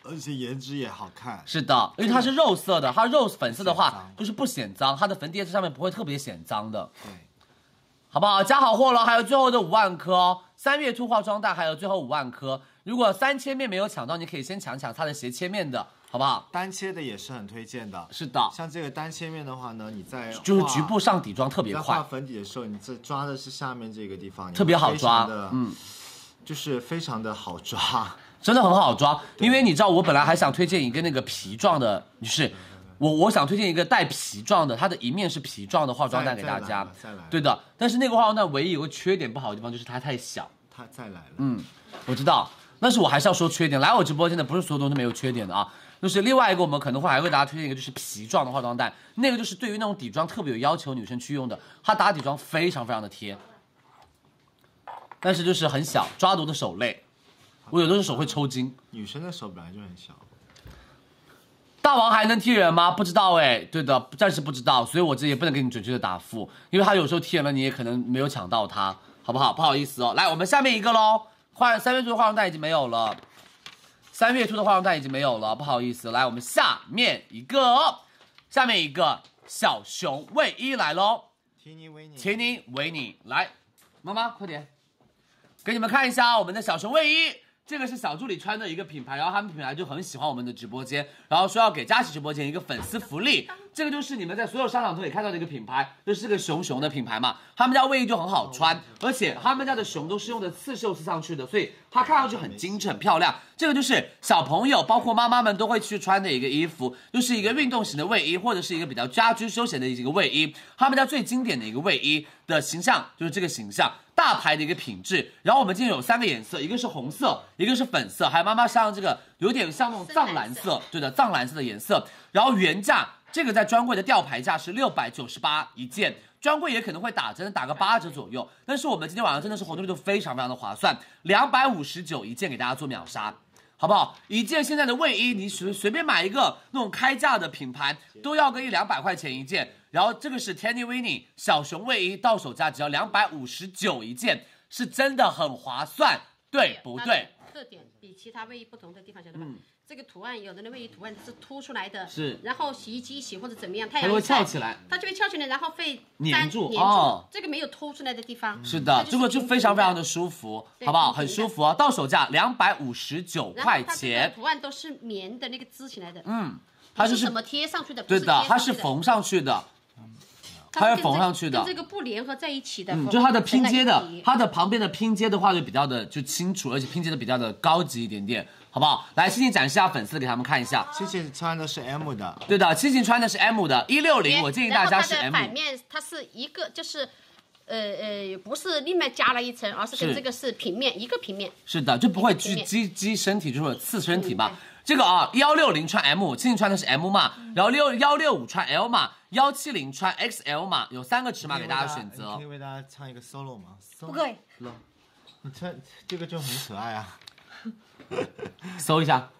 而且颜值也好看。 是的，因为它是肉色的，它肉粉色的话就是不显脏，它的粉底液在上面不会特别显脏的。 对， 好不好？加好货了，还有最后的五万颗哦，三月兔化妆蛋还有最后五万颗。如果三切面没有抢到，你可以先抢抢它的斜切面的，好不好？ 单切的也是很推荐的。 是的， 像这个单切面的话呢，你在就是局部上底妆特别快。 在画粉底的时候，你这抓的是下面这个地方， 特别好抓，嗯， 就是非常的好抓， 真的很好抓。因为你知道，我本来还想推荐一个那个皮状的，就是我我想推荐一个带皮状的，它的一面是皮状的化妆蛋给大家。 再来， 对的。但是那个化妆蛋唯一有个缺点不好的地方就是它太小。 它再来了， 嗯，我知道。但是我还是要说缺点，来我直播间的不是所有东西都没有缺点的啊，就是另外一个我们可能会还会给大家推荐一个就是皮状的化妆蛋，那个就是对于那种底妆特别有要求女生去用的，它打底妆非常非常的贴，但是就是很小，抓毒的手累，我有的时候手会抽筋。 女生的手本来就很小。 大王还能踢人吗？不知道哎，对的，暂时不知道，所以我这也不能给你准确的答复，因为他有时候踢人了，你也可能没有抢到他，好不好？不好意思哦，来我们下面一个喽。化三月兔的化妆蛋已经没有了，三月兔的化妆蛋已经没有了，不好意思。来，我们下面一个，下面一个小熊卫衣来喽。 提尼维尼， 提尼维尼，来，妈妈快点，给你们看一下我们的小熊卫衣。这个是小助理穿的一个品牌，然后他们品牌就很喜欢我们的直播间，然后说要给佳琦直播间一个粉丝福利。这个就是你们在所有商场都可以看到的一个品牌，就是个熊熊的品牌嘛。他们家卫衣就很好穿，而且他们家的熊都是用的刺绣刺上去的，所以它看上去很精致很漂亮。这个就是小朋友包括妈妈们都会去穿的一个衣服，就是一个运动型的卫衣，或者是一个比较家居休闲的一个卫衣。他们家最经典的一个卫衣的形象就是这个形象。大牌的一个品质，然后我们今天有三个颜色，一个是红色，一个是粉色，还有妈妈上这个有点像那种藏蓝色，对的，藏蓝色的颜色。然后原价这个在专柜的吊牌价是六百九十八一件，专柜也可能会打针，打个八折左右。但是我们今天晚上真的是活动力度非常非常的划算，两百五十九一件给大家做秒杀。好不好？一件现在的卫衣，你随随便买一个那种开价的品牌，都要个一两百块钱一件。然后这个是 Tanny Winnie 小熊卫衣，到手价只要两百五十九一件，是真的很划算，对不对？ 特点比其他卫衣不同的地方，晓得吧？嗯，这个图案有的那卫衣图案是凸出来的， 是， 然后洗衣机洗或者怎么样，太阳它会翘起来， 它就会翘起来，然后会粘住粘住哦。 这个没有凸出来的地方， 是的，这个就非常非常的舒服，好不好？很舒服哦，到手价两百五十九块钱。 图案都是棉的那个织起来的， 嗯，它就是怎么贴上去的？ 对的，它是缝上去的。它会缝上去的， 跟这个不联合在一起的， 嗯，就它的拼接的，它的旁边的拼接的话就比较的就清楚，而且拼接的比较的高级一点点，好不好？来，七七展示一下粉丝给他们看一下。 七七穿的是 M 的， 对的，七七穿的是 M 的，一六零，我建议大家是 M。 反面它是一个就是。呃呃，不是另外加了一层，而是跟这个是平面一个平面。 是的，就不会去击击身体，就是刺身体嘛。嗯、这个啊，幺六零穿 M， 庆庆穿的是 M 码，然后六幺六五穿 L 码，幺七零穿 X L 码，有三个尺码给大家选择。 你可以为大家唱一个 solo 吗？ 不可以。 你穿这个就很可爱啊。 搜一下。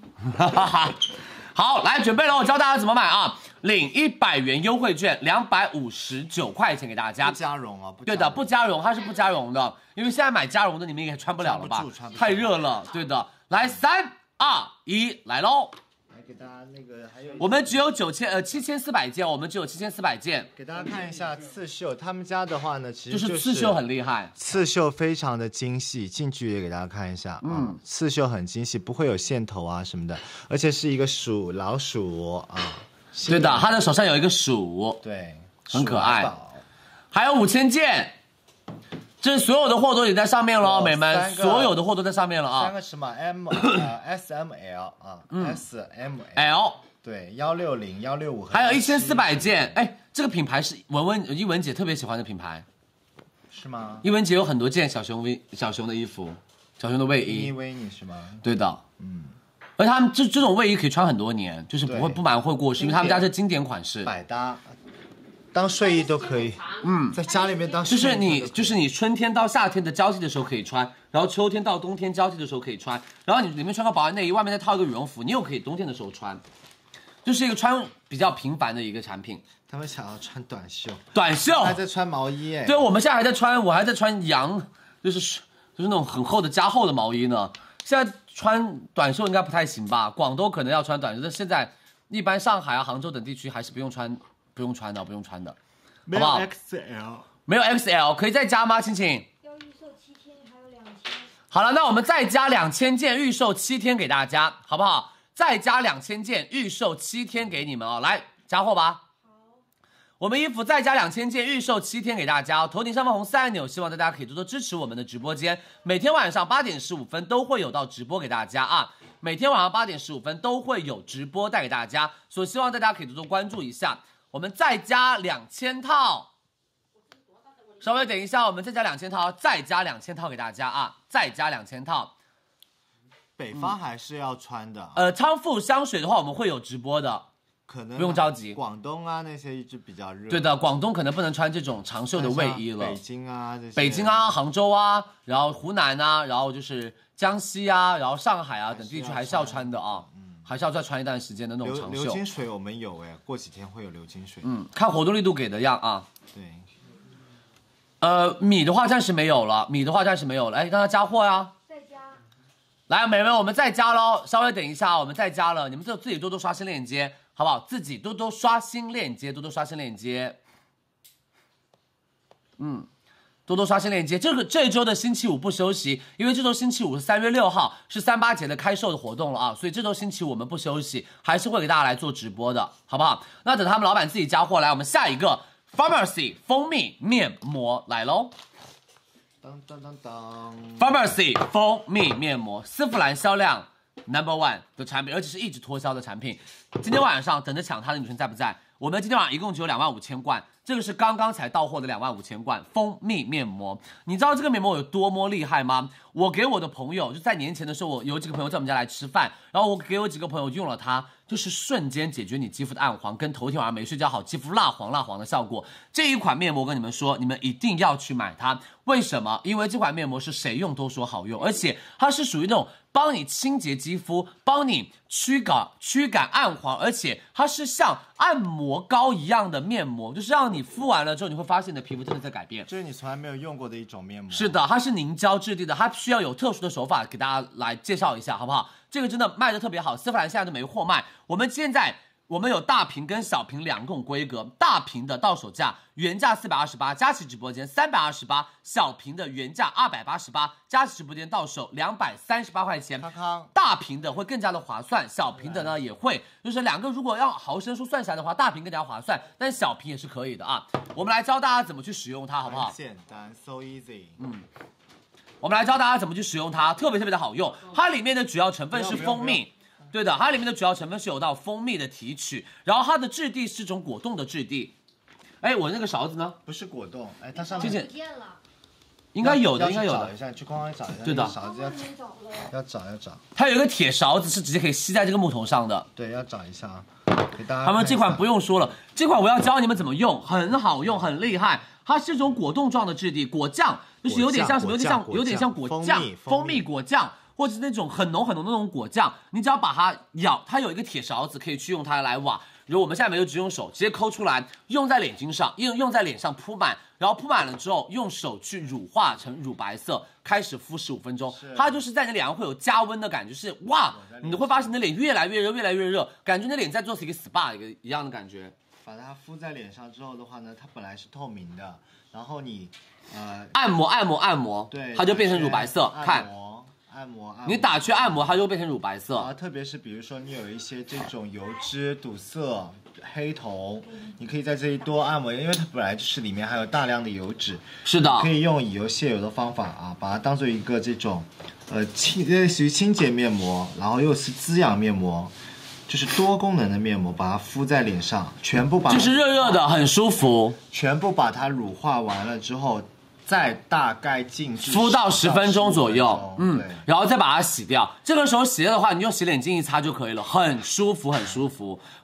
好，来准备了，我教大家怎么买啊！领一百元优惠券，两百五十九块钱给大家。 不加绒啊，不对的，不加绒，它是不加绒的，因为现在买加绒的你们也穿不了了吧？太热了，对的。来，三二一，来喽！ 来给大家那个还有， 我们只有九千呃七千四百件，我们只有七千四百件。 给大家看一下刺绣，他们家的话呢，其实就是刺绣很厉害， 刺绣非常的精细，近距离给大家看一下，嗯，啊、刺绣很精细，不会有线头啊什么的，而且是一个鼠老鼠啊。 对的，他的手上有一个鼠， 对， 很可爱。还有五千件，这所有的货都已经在上面了，美们，所有的货都在上面了啊。 三个尺码 M 呃 S M L 啊、嗯、，S M L 对，幺六零幺六五， 还有一千四百件。哎，这个品牌是文文一文姐特别喜欢的品牌， 是吗？ 一文姐有很多件小熊 V 小熊的衣服，小熊的卫衣。 因为你是吗？ 对的，嗯。而他们这这种卫衣可以穿很多年，就是不会不蛮会过时，因为他们家是经典款式， 百搭，当睡衣都可以。嗯，在家里面当睡衣就是你就是你春天到夏天的交替的时候可以穿，然后秋天到冬天交替的时候可以穿，然后你里面穿个保暖内衣，外面再套一个羽绒服，你又可以冬天的时候穿，就是一个穿比较频繁的一个产品。 他们想要穿短袖， 短袖还在穿毛衣哎。 对，我们现在还在穿，我还在穿羊，就是就是那种很厚的加厚的毛衣呢。 现在穿短袖应该不太行吧？广东可能要穿短袖，但现在一般上海啊、杭州等地区还是不用穿，不用穿的，不用穿的， 没有 X L， 没有 X L， 可以再加吗？晴晴？ 要预售七天，还有两千。 好了，那我们再加两千件预售七天给大家，好不好？再加两千件预售七天给你们哦，来加货吧。我们衣服再加两千件，预售七天给大家、哦。头顶上方红色按钮，希望大家可以多多支持我们的直播间。每天晚上八点十五分都会有到直播给大家啊！每天晚上八点十五分都会有直播带给大家，所以希望大家可以多多关注一下。我们再加两千套，稍微等一下，我们再加两千套，再加两千套给大家啊！再加两千套。 北方还是要穿的。 呃，康复香水的话，我们会有直播的。 可能不用着急， 广东啊那些一直比较热。 对的，广东可能不能穿这种长袖的卫衣了。 北京啊这些， 北京啊、杭州啊，然后湖南啊，然后就是江西啊，然后上海啊等地区还是要穿的啊，嗯，还是要再穿一段时间的那种长袖。 流金水我们有哎，过几天会有流金水。 嗯，看活动力度给的样啊。 对。 呃，米的话暂时没有了，米的话暂时没有了，哎，让他加货呀。 再加。 来，美们，我们再加喽，稍微等一下，我们再加了，你们就自己多多刷新链接。好不好？自己多多刷新链接，多多刷新链接。嗯，多多刷新链接。这个这周的星期五不休息，因为这周星期五是三月六号，是三八节的开售的活动了啊，所以这周星期五我们不休息，还是会给大家来做直播的，好不好？那等他们老板自己加货来，我们下一个 Pharmacy 蜂蜜面膜来喽。 当当当当 Pharmacy 蜂蜜面膜，丝芙兰销量Number one 的产品，而且是一直脱销的产品。今天晚上等着抢它的女生在不在？我们今天晚上一共只有两万五千罐，这个是刚刚才到货的两万五千罐蜂蜜面膜。你知道这个面膜有多么厉害吗？我给我的朋友，就在年前的时候，我有几个朋友在我们家来吃饭，然后我给我几个朋友用了它，就是瞬间解决你肌肤的暗黄，跟头天晚上没睡觉好，肌肤蜡黄蜡黄的效果。这一款面膜跟你们说，你们一定要去买它。为什么？因为这款面膜是谁用都说好用，而且它是属于那种帮你清洁肌肤，帮你驱赶驱赶暗黄，而且它是像按摩膏一样的面膜，就是让你敷完了之后，你会发现你的皮肤真的在改变。 这是你从来没有用过的一种面膜。 是的，它是凝胶质地的，它需要有特殊的手法给大家来介绍一下，好不好？这个真的卖的特别好，丝芙兰现在都没货卖。我们现在我们有大瓶跟小瓶两种规格，大瓶的到手价原价四百二十八，佳琦直播间三百二十八，小瓶的原价二百八十八，佳琦直播间到手两百三十八块钱。 康康， 大瓶的会更加的划算，小瓶的呢也会，就是两个如果要毫升数算下来的话，大瓶更加划算，但小瓶也是可以的啊。我们来教大家怎么去使用它，好不好？ 简单 ，so easy。 嗯。我们来教大家怎么去使用它，特别特别的好用。它里面的主要成分是蜂蜜，对的，它里面的主要成分是有到蜂蜜的提取，然后它的质地是种果冻的质地。哎，我那个勺子呢？ 不是果冻，哎，它上面不见了， 应该有的，应该有的。 找一下，去官网找一下。 对的， 勺子要要找要找。 它有一个铁勺子是直接可以吸在这个木头上的。 对，要找一下啊，给大家。 他们这款不用说了，这款我要教你们怎么用，很好用，很厉害。它是这种果冻状的质地，果酱就是有点像什么，有点像有点像果酱，蜂蜜果酱，或者是那种很浓很浓的那种果酱。你只要把它舀，它有一个铁勺子可以去用它来挖。如果我们现在没有直用手，直接抠出来，用在脸巾上，用用在脸上铺满，然后铺满了之后，用手去乳化成乳白色，开始敷十五分钟。它就是在你脸上会有加温的感觉，是哇，你会发现你的脸越来越热，越来越热，感觉你的脸在做一个 S P A 一个一样的感觉。 把它敷在脸上之后的话呢，它本来是透明的，然后你呃按摩按摩按摩， 对， 它就变成乳白色。看， 按摩按摩， 你打去按摩，它就会变成乳白色。 啊，特别是比如说你有一些这种油脂堵塞、黑头，你可以在这里多按摩，因为它本来就是里面还有大量的油脂。 是的， 可以用以油卸油的方法啊，把它当做一个这种呃清类似于清洁面膜，然后又是滋养面膜。就是多功能的面膜，把它敷在脸上，全部把就是热热的，很舒服。 全部把它乳化完了之后，再大概静置敷到十分钟左右，嗯，然后再把它洗掉。这个时候洗掉的话，你用洗脸巾一擦就可以了，很舒服，很舒服。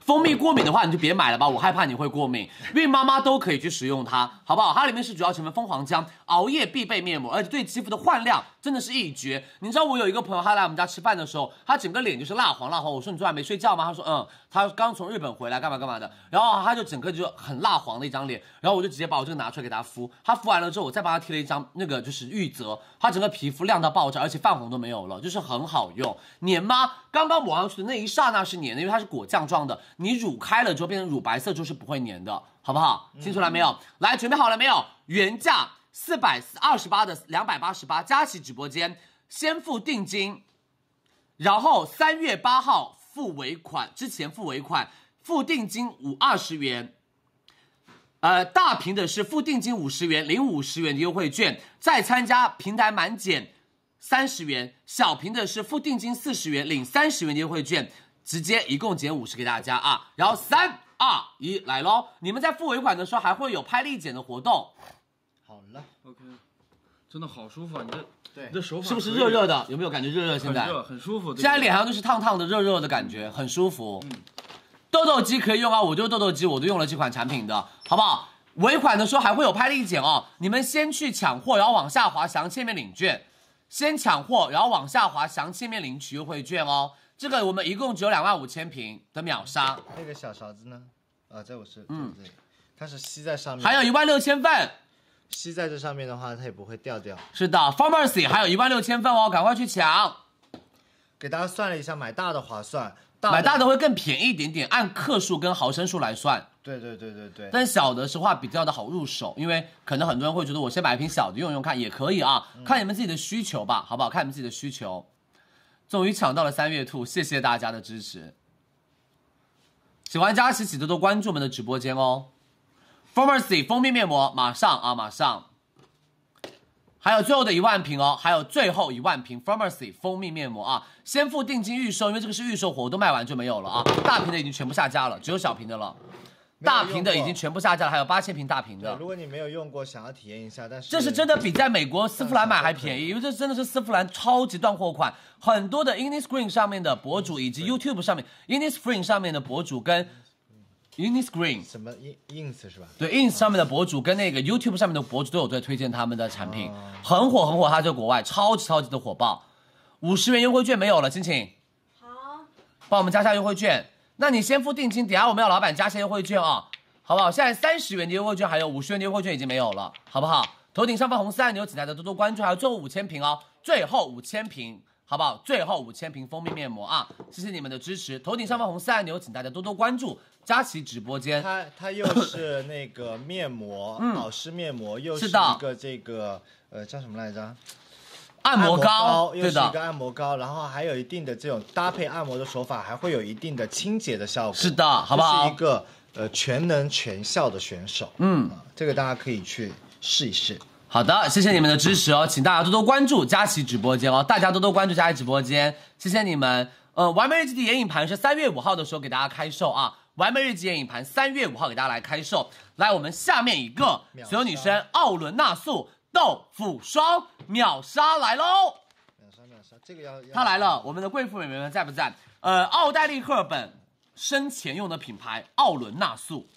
蜂蜜过敏的话，你就别买了吧，我害怕你会过敏。孕妈妈都可以去使用它，好不好？它里面是主要成分蜂皇浆，熬夜必备面膜，而且对肌肤的焕亮真的是一绝。你知道我有一个朋友，他来我们家吃饭的时候，他整个脸就是蜡黄蜡黄。我说你昨晚没睡觉吗？他说嗯，他刚从日本回来干嘛干嘛的，然后他就整个就很蜡黄的一张脸，然后我就直接把我这个拿出来给他敷，他敷完了之后，我再帮他贴了一张那个就是玉泽，他整个皮肤亮到爆炸，而且泛红都没有了，就是很好用。粘吗？刚刚抹上去的那一刹那是粘的，因为它是果酱状的，你乳开了之后变成乳白色就是不会粘的，好不好？听出来没有？嗯、来，准备好了没有？原价四百二十八的两百八十八，佳琦直播间先付定金，然后三月八号付尾款，之前付尾款，付定金五二十元。呃，大屏的是付定金五十元，领五十元的优惠券，再参加平台满减三十元。小屏的是付定金四十元，领三十元的优惠券，直接一共减五十给大家啊。然后三二一来咯，你们在付尾款的时候还会有拍立减的活动。 好了 ，OK， 真的好舒服啊！你这对， 你这手法是不是热热的？有没有感觉热热？现在很热，很舒服。 现在脸上就是烫烫的、热热的感觉，很舒服。嗯。痘痘肌可以用啊，我就是痘痘肌，我都用了这款产品的，好不好？尾款的时候还会有拍立减哦，你们先去抢货，然后往下滑详切面领券，先抢货，然后往下滑详切面领取优惠券哦。这个我们一共只有两万五千瓶的秒杀。 那个小勺子呢？啊，这我是嗯，对，它是吸在上面， 还有一万六千份， 吸在这上面的话，它也不会掉掉。 是的 ，Pharmacy 还有一万六千份哦，赶快去抢。 给大家算了一下，买大的划算。 买大的会更便宜一点点，按克数跟毫升数来算。 对对对对对。 但小的是话比较的好入手，因为可能很多人会觉得我先买一瓶小的用用看也可以啊，嗯、看你们自己的需求吧，好不好？看你们自己的需求。终于抢到了三月兔，谢谢大家的支持。喜欢佳琦请多多关注我们的直播间哦。Pharmacy 蜂蜜面膜马上啊，马上。还有最后的一万瓶哦，还有最后一万瓶 Pharmacy 蜂蜜面膜啊，先付定金预售，因为这个是预售活动，卖完就没有了啊。大瓶的已经全部下架了，只有小瓶的了。大瓶的已经全部下架了，还有八千瓶大瓶的。 如果你没有用过，想要体验一下，但是这是真的比在美国丝芙兰买还便宜，因为这真的是丝芙兰超级断货款，很多的 Innisfree 上面的博主以及 YouTube 上面 Innisfree 上面的博主跟。Innisfree 什么 ins 是吧？ 对 ins 上面的博主跟那个 YouTube 上面的博主都有在推荐他们的产品，哦、很火很火，它在国外超级超级的火爆。五十元优惠券没有了，亲亲。 好， 帮我们加下优惠券。那你先付定金，等下我们要老板加下优惠券啊，好不好？现在三十元的优惠券还有五十元的优惠券已经没有了，好不好？头顶上方红色按钮，请大家多多关注，还有最后五千瓶哦，最后五千瓶。好不好？最后五千瓶蜂蜜面膜啊！谢谢你们的支持。头顶上方红色按钮，请大家多多关注佳琦直播间。 它它又是那个面膜，嗯、保湿面膜，又是一个这个呃叫什么来着？ 按摩膏， 又是一个按摩膏，然后还有一定的这种搭配按摩的手法，还会有一定的清洁的效果。 是的，好不好？ 是一个呃全能全效的选手。嗯、啊，这个大家可以去试一试。 好的，谢谢你们的支持哦，请大家多多关注佳琦直播间哦，大家多多关注佳琦直播间，谢谢你们。呃，完美日记的眼影盘是三月五号的时候给大家开售啊，完美日记眼影盘三月五号给大家来开售。来，我们下面一个所有女生奥伦纳素豆腐霜秒杀来喽！ 秒杀秒杀，这个要它来了，我们的贵妇美眉们在不在？呃，奥黛丽·赫尔本生前用的品牌奥伦纳素。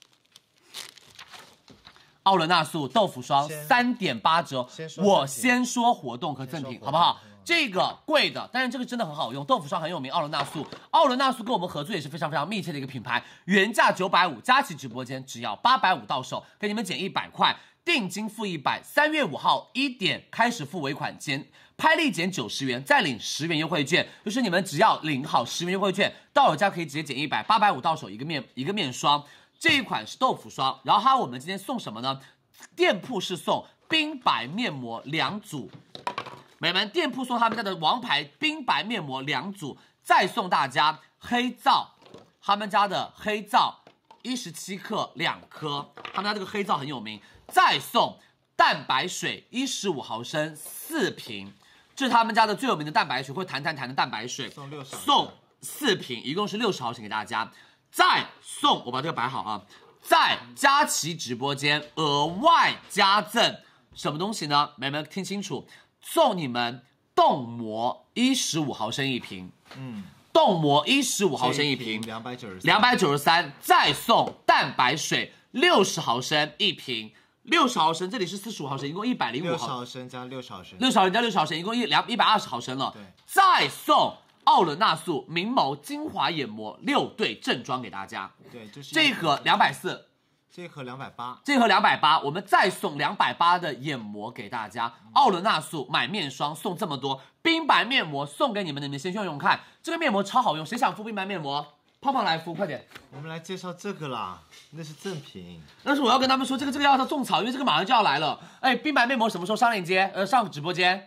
奥伦纳素豆腐霜三点八折，我先说活动和赠品好不好？这个贵的，但是这个真的很好用，豆腐霜很有名。奥伦纳素，奥伦纳素跟我们合作也是非常非常密切的一个品牌，原价九百五，佳琦直播间只要八百五到手，给你们减一百块，定金付一百，三月五号一点开始付尾款，减拍立减九十元，再领十元优惠券，就是你们只要领好十元优惠券，到手价可以直接减一百，八百五到手一个面一个面霜。这一款是豆腐霜，然后它我们今天送什么呢？店铺是送冰白面膜两组，美们，店铺送他们家的王牌冰白面膜两组，再送大家黑皂，他们家的黑皂一十七克两颗，他们家这个黑皂很有名，再送蛋白水一十五毫升四瓶，这是他们家的最有名的蛋白水，会弹弹弹的蛋白水， 送六十， 送四瓶，一共是六十毫升给大家。再送，我把这个摆好啊，在佳琦直播间额外加赠什么东西呢？美们听清楚，送你们冻膜一十五毫升一瓶，嗯， 冻膜一十五毫升一瓶， 两百九十， 两百九十三，再送蛋白水六十毫升一瓶，六十毫升，这里是四十五毫升，一共一百零五毫升加六十毫升， 六十毫升加六十毫升，一共一两一百二十毫升了。 对， 再送奥伦纳素明眸精华眼膜六对正装给大家。 对，就是这一盒两百四。 这一盒两百八， 这一盒两百八，我们再送两百八的眼膜给大家。奥伦纳素买面霜送这么多，冰白面膜送给你们，你们先用用看，这个面膜超好用，谁想敷冰白面膜？胖胖来敷，快点！ 我们来介绍这个啦，那是赠品。 但是我要跟他们说，这个这个要到种草，因为这个马上就要来了。哎，冰白面膜什么时候上链接？呃，上直播间。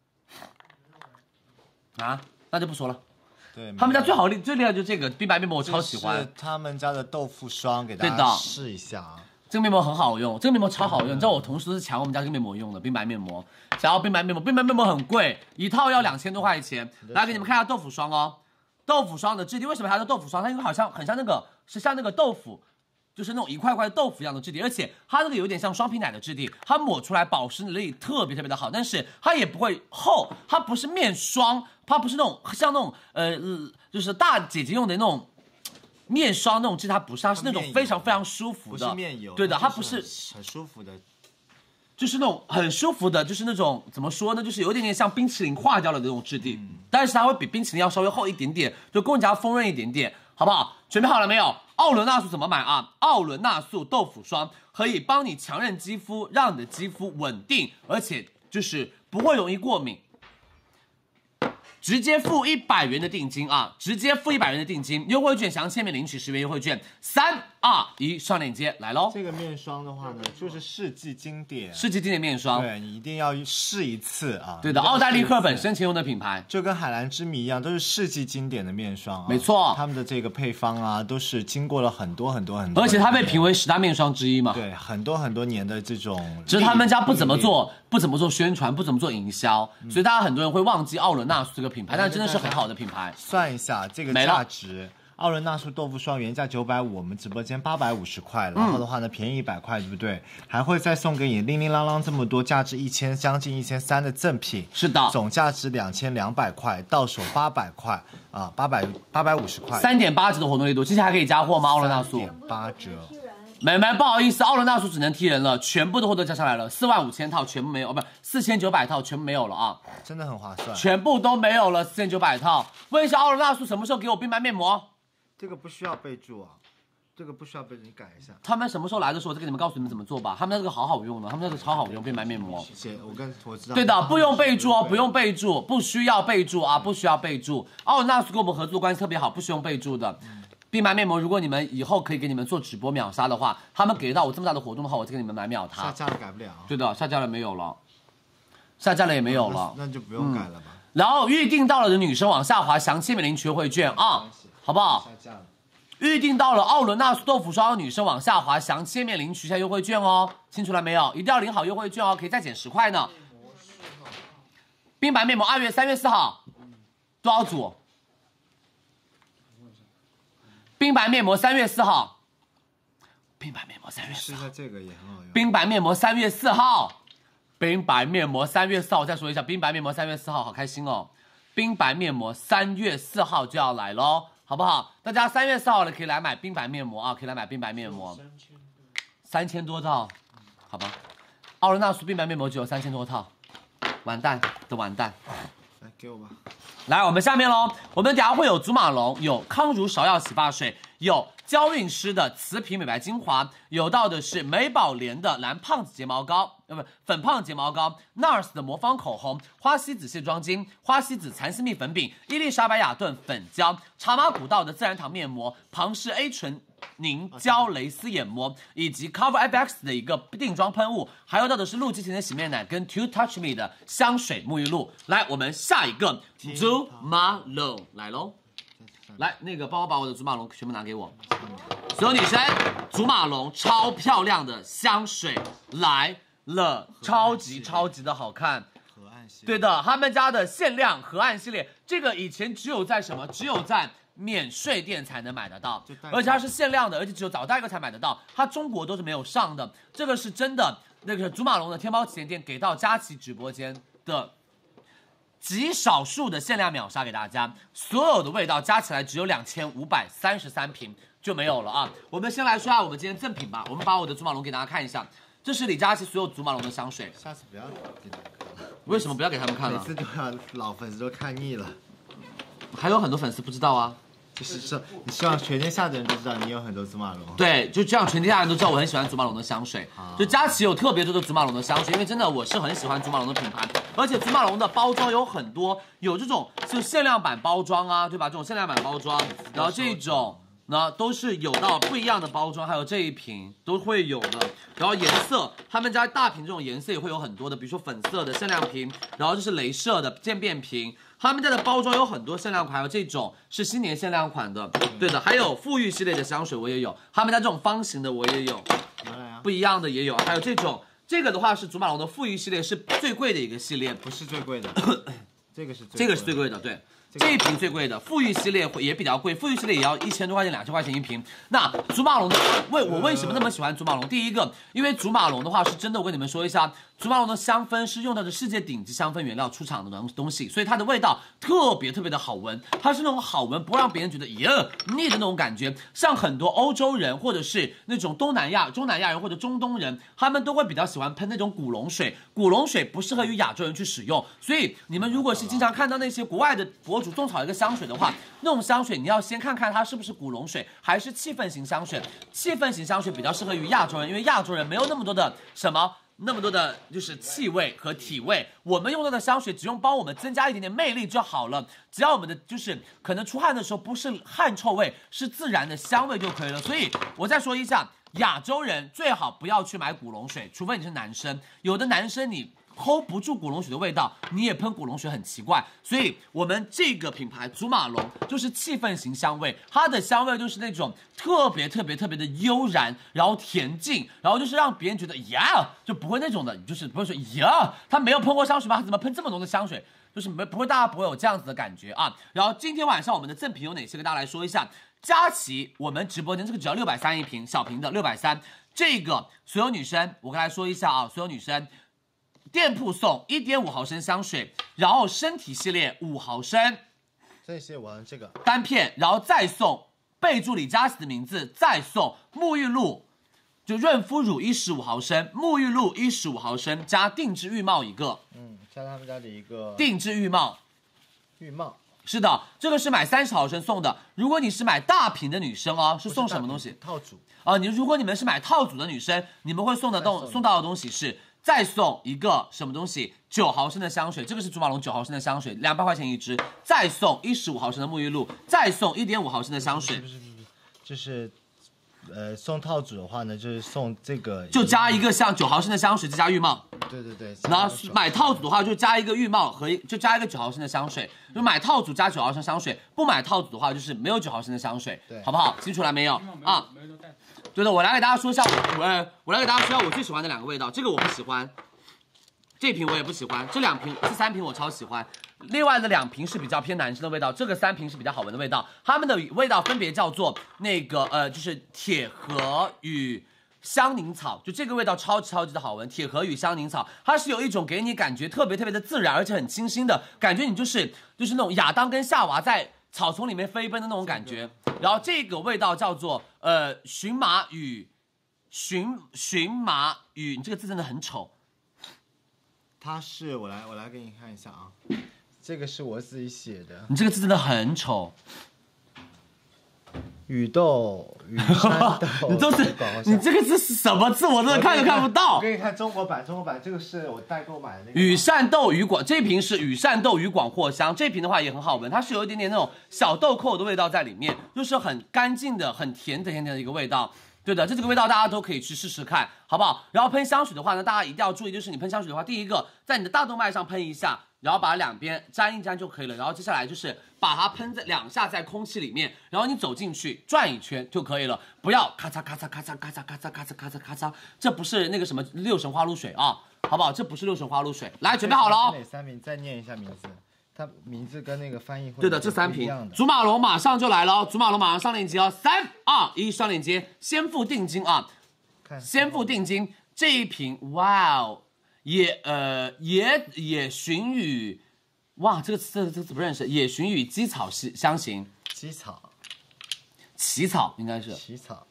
啊，那就不说了。 对， 他们家最好厉最厉害就是这个冰白面膜，我超喜欢。 是他们家的豆腐霜，给大家试一下啊。 这个面膜很好用，这个面膜超好用。你知道我同事都是抢我们家这个面膜用的，冰白面膜。想要冰白面膜，冰白面膜很贵，一套要两千多块钱。来给你们看一下豆腐霜哦，豆腐霜的质地为什么它叫豆腐霜？它因为好像很像那个，是像那个豆腐。就是那种一块块豆腐一样的质地，而且它那个有点像双皮奶的质地，它抹出来保湿能力特别特别的好，但是它也不会厚，它不是面霜，它不是那种像那种呃就是大姐姐用的那种面霜那种质地，它不是，它是那种非常非常舒服的， 不是面油， 对的，它不是很舒服的， 就是那种很舒服的，就是那种怎么说呢，就是有一点点像冰淇淋化掉了的那种质地，嗯、但是它会比冰淇淋要稍微厚一点点，就更加丰润一点点，好不好？准备好了没有？奥伦纳素怎么买啊？奥伦纳素豆腐霜可以帮你强韧肌肤，让你的肌肤稳定，而且就是不会容易过敏。直接付一百元的定金啊！直接付一百元的定金，优惠券详情页面领取十元优惠券。三二一，上链接来喽！ 这个面霜的话呢，就是世纪经典， 世纪经典面霜， 对你一定要试一次啊！ 对的，奥黛丽·赫本生前用的品牌， 就跟海蓝之谜一样，都是世纪经典的面霜啊。 没错， 他们的这个配方啊，都是经过了很多很多很多， 而且它被评为十大面霜之一嘛。 对，很多很多年的这种， 只是他们家不怎么做，不怎么做宣传，不怎么做营销，嗯、所以大家很多人会忘记奥伦纳素这个品牌，但真的是很好的品牌。 算一下这个价值，奥伦纳素豆腐霜原价九百五，我们直播间八百五十块，然后的话呢，便宜一百块，对不对？还会再送给你叮叮啷啷这么多价值一千将近一千三的赠品， 是的， 总价值两千两百块，到手八百块啊，八百八百五十块， 三点八折的活动力度，接下来还可以加货吗？奥伦纳素八折。 美眉不好意思，奥伦纳素只能踢人了，全部的货都加上来了，四万五千套全部没有，哦不，四千九百套全部没有了啊， 真的很划算， 全部都没有了，四千九百套。问一下奥伦纳素什么时候给我冰白面膜？ 这个不需要备注啊，这个不需要备注，你改一下。 他们什么时候来的时候，我再给你们告诉你们怎么做吧。他们那个好好用的，他们那个超好用，冰白面膜。 谢谢，我跟我知道。 对的，不用备注哦，不用备注，不需要备注啊，不需要备注。奥伦纳素跟我们合作关系特别好，不需用备注的。嗯冰白面膜，如果你们以后可以给你们做直播秒杀的话，他们给到我这么大的活动的话，我再给你们买秒它。 下架了改不了。对的，下架了没有了，下架了也没有了， 那, 那就不用改了吧。 嗯、然后预定到了的女生往下滑，详情页面领取优惠券啊，好不好？ 下架了。 预定到了奥伦纳素豆腐霜的女生往下滑，详情页面领取一下优惠券哦，清楚了没有？一定要领好优惠券哦，可以再减十块呢。冰白面膜二月三月四号多少组？冰白面膜三月四号，冰白面膜三月四号， 试一下这个也很好用。 冰白面膜三月四号，冰白面膜三月四号，我再说一下，冰白面膜三月四号，好开心哦！冰白面膜三月四号就要来咯，好不好？大家三月四号了可以来买冰白面膜啊，可以来买冰白面膜，三千多套，好吧？奥伦纳素冰白面膜只有三千多套，完蛋的完蛋！ 来给我吧。 来，我们下面喽，我们等下会有祖马龙，有康如芍药洗发水，有娇韵诗的瓷皮美白精华，有到的是美宝莲的蓝胖子睫毛膏，呃不粉胖睫毛膏 ，NARS 的魔方口红，花西子卸妆巾，花西子蚕丝蜜粉饼，伊丽莎白雅顿粉胶，茶马古道的自然堂面膜，庞氏 A 醇凝胶蕾丝眼膜，以及 Cover F X 的一个定妆喷雾，还有到的是露肌婷的洗面奶跟 To Touch Me 的香水沐浴露。来，我们下一个祖马龙来喽。来，那个帮我把我的祖马龙全部拿给我。所有女生，祖马龙超漂亮的香水来了，超级超级的好看。 河岸系列。 对的，他们家的限量河岸系列，这个以前只有在什么？只有在免税店才能买得到，而且它是限量的，而且只有早代购才买得到，它中国都是没有上的。这个是真的，那个祖马龙的天猫旗舰店给到佳琦直播间的极少数的限量秒杀给大家，所有的味道加起来只有两千五百三十三瓶就没有了啊。我们先来说下我们今天赠品吧，我们把我的祖马龙给大家看一下，这是李佳琦所有祖马龙的香水。 下次不要给他们看了， 为什么不要给他们看了？ 每次都要老粉丝都看腻了。 还有很多粉丝不知道啊。 就是说，你希望全天下的人都知道你有很多祖马龙。 对，就这样，全天下人都知道我很喜欢祖马龙的香水。啊、就佳琦有特别多的祖马龙的香水，因为真的我是很喜欢祖马龙的品牌，而且祖马龙的包装有很多，有这种就限量版包装啊，对吧？这种限量版包装，然后这种呢都是有到不一样的包装，还有这一瓶都会有的。然后颜色，他们家大瓶这种颜色也会有很多的，比如说粉色的限量瓶，然后这是镭射的渐变瓶。他们家的包装有很多限量款，还有这种是新年限量款的，对的，还有馥郁系列的香水我也有，他们家这种方形的我也有，不一样的也有，还有这种，这个的话是祖马龙的馥郁系列，是最贵的一个系列， 不是最贵的，这个是最贵的这个是最贵的，对。这一瓶最贵的，馥郁系列也比较贵，馥郁系列也要一千多块钱、两千块钱一瓶。那祖马龙的，为我为什么那么喜欢祖马龙？第一个，因为祖马龙的话是真的，我跟你们说一下，祖马龙的香氛是用到的世界顶级香氛原料出厂的东西，所以它的味道特别特别的好闻，它是那种好闻，不让别人觉得耶腻的那种感觉。像很多欧洲人或者是那种东南亚、中南亚人或者中东人，他们都会比较喜欢喷那种古龙水，古龙水不适合于亚洲人去使用，所以你们如果是经常看到那些国外的博主种草一个香水的话，那种香水你要先看看它是不是古龙水还是气氛型香水。气氛型香水比较适合于亚洲人，因为亚洲人没有那么多的什么那么多的就是气味和体味，我们用到的香水只用帮我们增加一点点魅力就好了，只要我们的就是可能出汗的时候不是汗臭味，是自然的香味就可以了。所以我再说一下，亚洲人最好不要去买古龙水，除非你是男生，有的男生你hold 不住古龙水的味道，你也喷古龙水很奇怪。所以我们这个品牌祖马龙就是气氛型香味，它的香味就是那种特别特别特别的悠然，然后恬静，然后就是让别人觉得呀，就不会那种的，就是不会说呀，他没有喷过香水吗？他怎么喷这么浓的香水？就是没不会，大家不会有这样子的感觉啊。然后今天晚上我们的赠品有哪些，跟大家来说一下。佳琦，我们直播间这个只要六百三一瓶，小瓶的六百三，这个所有女生，我跟大家说一下啊，所有女生。店铺送一点五毫升香水，然后身体系列五毫升， 这些我这个单片，然后再送备注李佳琦的名字，再送沐浴露，就润肤乳一十五毫升，沐浴露一十五毫升加定制浴帽一个， 嗯，加他们家的一个定制浴帽， 浴帽是的，这个是买三十毫升送的。如果你是买大瓶的女生哦，是送什么东西？ 套组啊、呃，你如果你们是买套组的女生，你们会送的东送到的东西是。再送一个什么东西？九毫升的香水，这个是祖马龙九毫升的香水，两百块钱一支。再送一十五毫升的沐浴露，再送一点五毫升的香水。 不是不是不是，就是，呃，送套组的话呢，就是送这个， 就加一个像九毫升的香水，再加浴帽。 对对对。 然后买套组的话，就加一个浴帽和就加一个九毫升的香水。就买套组加九毫升香水，不买套组的话就是没有九毫升的香水， 对， 好不好？清楚了没有啊？对的，我来给大家说一下，我我来给大家说一下我最喜欢的两个味道，这个我不喜欢，这瓶我也不喜欢，这两瓶这三瓶我超喜欢，另外的两瓶是比较偏男生的味道，这个三瓶是比较好闻的味道，它们的味道分别叫做那个呃就是铁盒与香柠草，就这个味道超级超级的好闻，铁盒与香柠草，它是有一种给你感觉特别特别的自然，而且很清新的感觉，你就是就是那种亚当跟夏娃在草丛里面飞奔的那种感觉。然后这个味道叫做呃荨麻与荨荨麻与，你这个字真的很丑。 它是我来我来给你看一下啊，这个是我自己写的。 你这个字真的很丑。 雨豆、雨山豆， 你都是你这个字是什么字？我真的看都看不到。 我给你看中国版，中国版这个是我代购买的那个。 羽扇豆与广，这瓶是羽扇豆与广藿香，这瓶的话也很好闻，它是有一点点那种小豆蔻的味道在里面，就是很干净的、很甜的、甜甜的一个味道。对的，这几个味道大家都可以去试试看，好不好？然后喷香水的话呢，大家一定要注意，就是你喷香水的话，第一个在你的大动脉上喷一下，然后把两边沾一沾就可以了。然后接下来就是把它喷在两下在空气里面，然后你走进去转一圈就可以了，不要咔嚓咔嚓咔嚓咔嚓咔嚓咔嚓咔嚓咔嚓，这不是那个什么六神花露水啊，好不好？这不是六神花露水。来，准备好了哦。 哪三瓶？再念一下名字。它名字跟那个翻译会对的，这三瓶祖马龙马上就来了哦，祖马龙马上上链接哦，三二一上链接，先付定金啊，先付定金。这一瓶，哇哦，野呃野野寻雨哇，这个这个这个字不认识，野寻与鸡草相形， 鸡草、 起草应该是起草、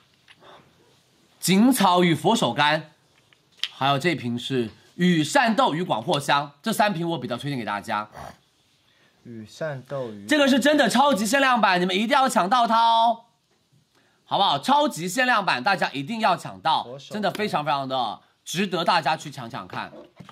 锦草与佛手柑，还有这瓶是羽扇豆与广藿香，这三瓶我比较推荐给大家。 羽扇豆与这个是真的超级限量版，你们一定要抢到它哦，好不好？超级限量版，大家一定要抢到，真的非常非常的值得大家去抢抢看。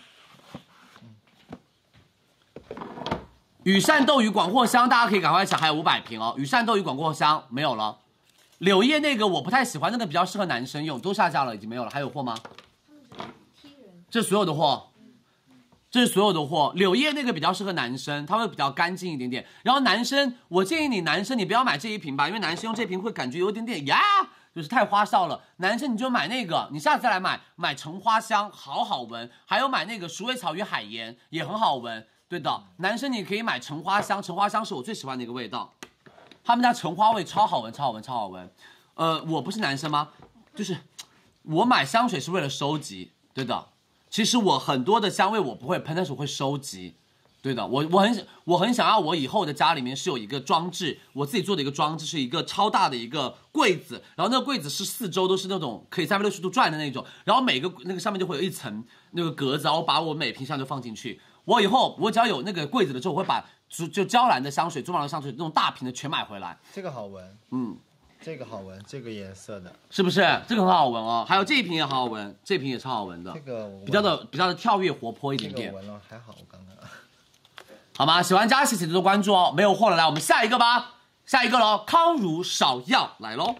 羽扇豆与广藿香，大家可以赶快抢，还有五百瓶哦。羽扇豆与广藿香没有了，柳叶那个我不太喜欢，那个比较适合男生用，都下架了，已经没有了。还有货吗？这所有的货，这是所有的货。柳叶那个比较适合男生，它会比较干净一点点。然后男生，我建议你男生你不要买这一瓶吧，因为男生用这瓶会感觉有一点点呀，就是太花哨了。男生你就买那个，你下次再来买买橙花香，好好闻。还有买那个鼠尾草与海盐也很好闻。对的，男生你可以买橙花香，橙花香是我最喜欢的一个味道，他们家橙花味超好闻，超好闻，超好闻。呃，我不是男生吗？就是我买香水是为了收集，对的。其实我很多的香味我不会喷，但是我会收集，对的。我我很我很想要我以后的家里面是有一个装置，我自己做的一个装置，是一个超大的一个柜子，然后那个柜子是四周都是那种可以三百六十度转的那种，然后每个那个上面就会有一层那个格子，然后把我每瓶香就放进去。我以后我只要有那个柜子了之后，我会把就就娇兰的香水、珠芒的香水那种大瓶的全买回来。 这个好闻， 嗯， 这个好闻，这个颜色的是不是？这个很好闻哦。还有这一瓶也好好闻，这瓶也超好闻的。 这个比较的比较的跳跃活泼一点点。 这个闻了还好，我刚刚。 好吗？喜欢佳琦请多多关注哦。没有货了，来我们下一个吧，下一个喽，康如芍药来喽。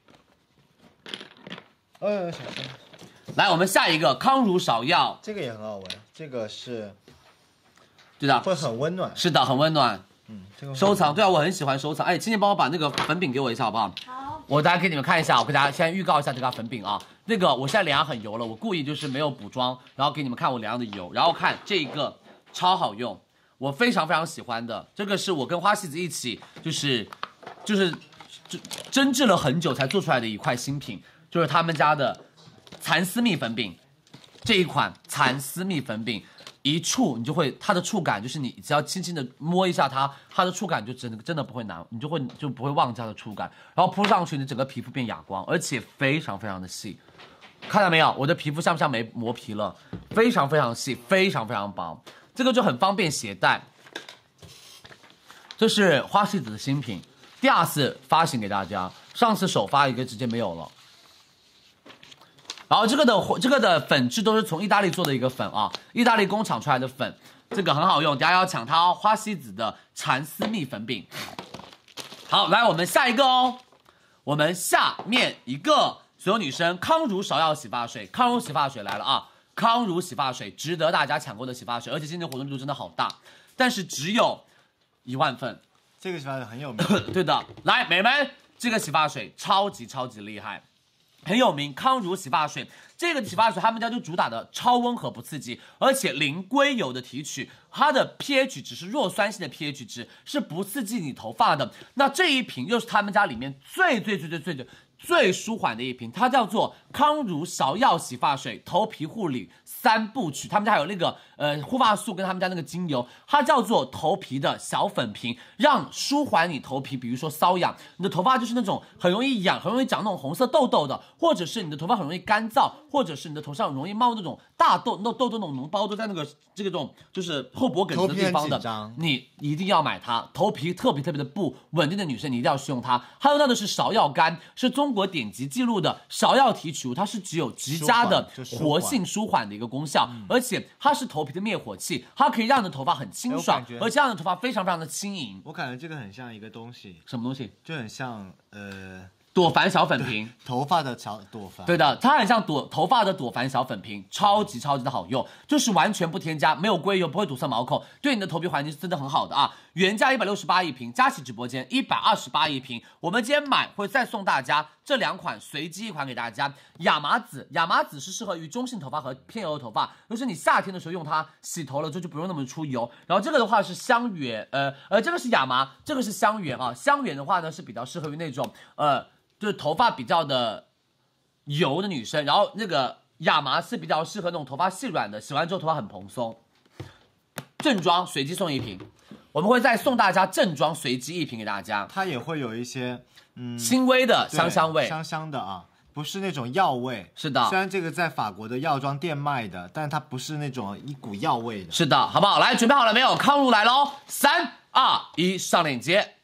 呃，小心。 来，我们下一个康如芍药， 这个也很好闻，这个是， 对的， 会很温暖。 是的，很温暖。 嗯，这个收藏，对啊，我很喜欢收藏。哎，今天帮我把那个粉饼给我一下好不好？ 好。 我大家给你们看一下，我给大家先预告一下这个粉饼啊。那个我现在脸上很油了，我故意就是没有补妆，然后给你们看我脸上的油，然后看这个超好用，我非常非常喜欢的。这个是我跟花西子一起就是就是就针制了很久才做出来的一块新品，就是他们家的蚕丝蜜粉饼。这一款蚕丝蜜粉饼，一触你就会，它的触感就是你只要轻轻的摸一下它，它的触感就真的真的不会难，你就会就不会忘记它的触感。然后铺上去，你整个皮肤变哑光，而且非常非常的细，看到没有？我的皮肤像不像没磨皮了？非常非常细，非常非常薄，这个就很方便携带。这是花西子的新品，第二次发行给大家，上次首发一个直接没有了。然后这个的这个的粉质都是从意大利做的一个粉啊，意大利工厂出来的粉，这个很好用，大家要抢它哦。花西子的蚕丝蜜粉饼。好，来我们下一个哦，我们下面一个所有女生康如芍药洗发水，康如洗发水来了啊，康如洗发水值得大家抢购的洗发水，而且今天活动力度真的好大，但是只有一万份。 这个洗发水很有名， 对的，来美们，这个洗发水超级超级厉害。很有名，康如洗发水，这个洗发水他们家就主打的超温和不刺激，而且零硅油的提取，它的 pH 值是弱酸性的 pH 值，是不刺激你头发的。那这一瓶又是他们家里面最最最最最最最舒缓的一瓶，它叫做康如芍药洗发水头皮护理三部曲，他们家还有那个呃护发素跟他们家那个精油，它叫做头皮的小粉瓶，让舒缓你头皮，比如说瘙痒，你的头发就是那种很容易痒，很容易长那种红色痘痘的，或者是你的头发很容易干燥，或者是你的头上容易冒那种大痘痘痘痘那种脓包都在那个这个种就是后脖梗子的地方的，你一定要买它，头皮特别特别的不稳定的女生你一定要使用它。它用到的是芍药苷，是中国典籍记录的芍药提取物，它是具有极佳的活性舒缓的一个功效，嗯、而且它是头皮的灭火器，它可以让你的头发很清爽，而且让你的头发非常非常的轻盈。 我感觉这个很像一个东西， 什么东西？ 就很像呃。 朵鼾小粉瓶， 头发的小朵鼾， 对的，它很像朵头发的朵鼾小粉瓶，超级超级的好用，就是完全不添加，没有硅油，不会堵塞毛孔，对你的头皮环境是真的很好的啊！原价一百六十八一瓶，佳琦直播间一百二十八一瓶，我们今天买会再送大家这两款，随机一款给大家。亚麻籽，亚麻籽是适合于中性头发和偏油的头发，就是你夏天的时候用它洗头了之后就不用那么出油。然后这个的话是香橼，呃呃，这个是亚麻，这个是香橼啊，香橼的话呢是比较适合于那种呃。就是头发比较的油的女生，然后那个亚麻是比较适合那种头发细软的，洗完之后头发很蓬松。 正装随机送一瓶，我们会再送大家正装随机一瓶给大家， 它也会有一些嗯轻微的香香味， 香香的啊。不是那种药味， 是的。 虽然这个在法国的药妆店卖的，但它不是那种一股药味的。 是的，好不好？来，准备好了没有？康如来喽！三二一，上链接。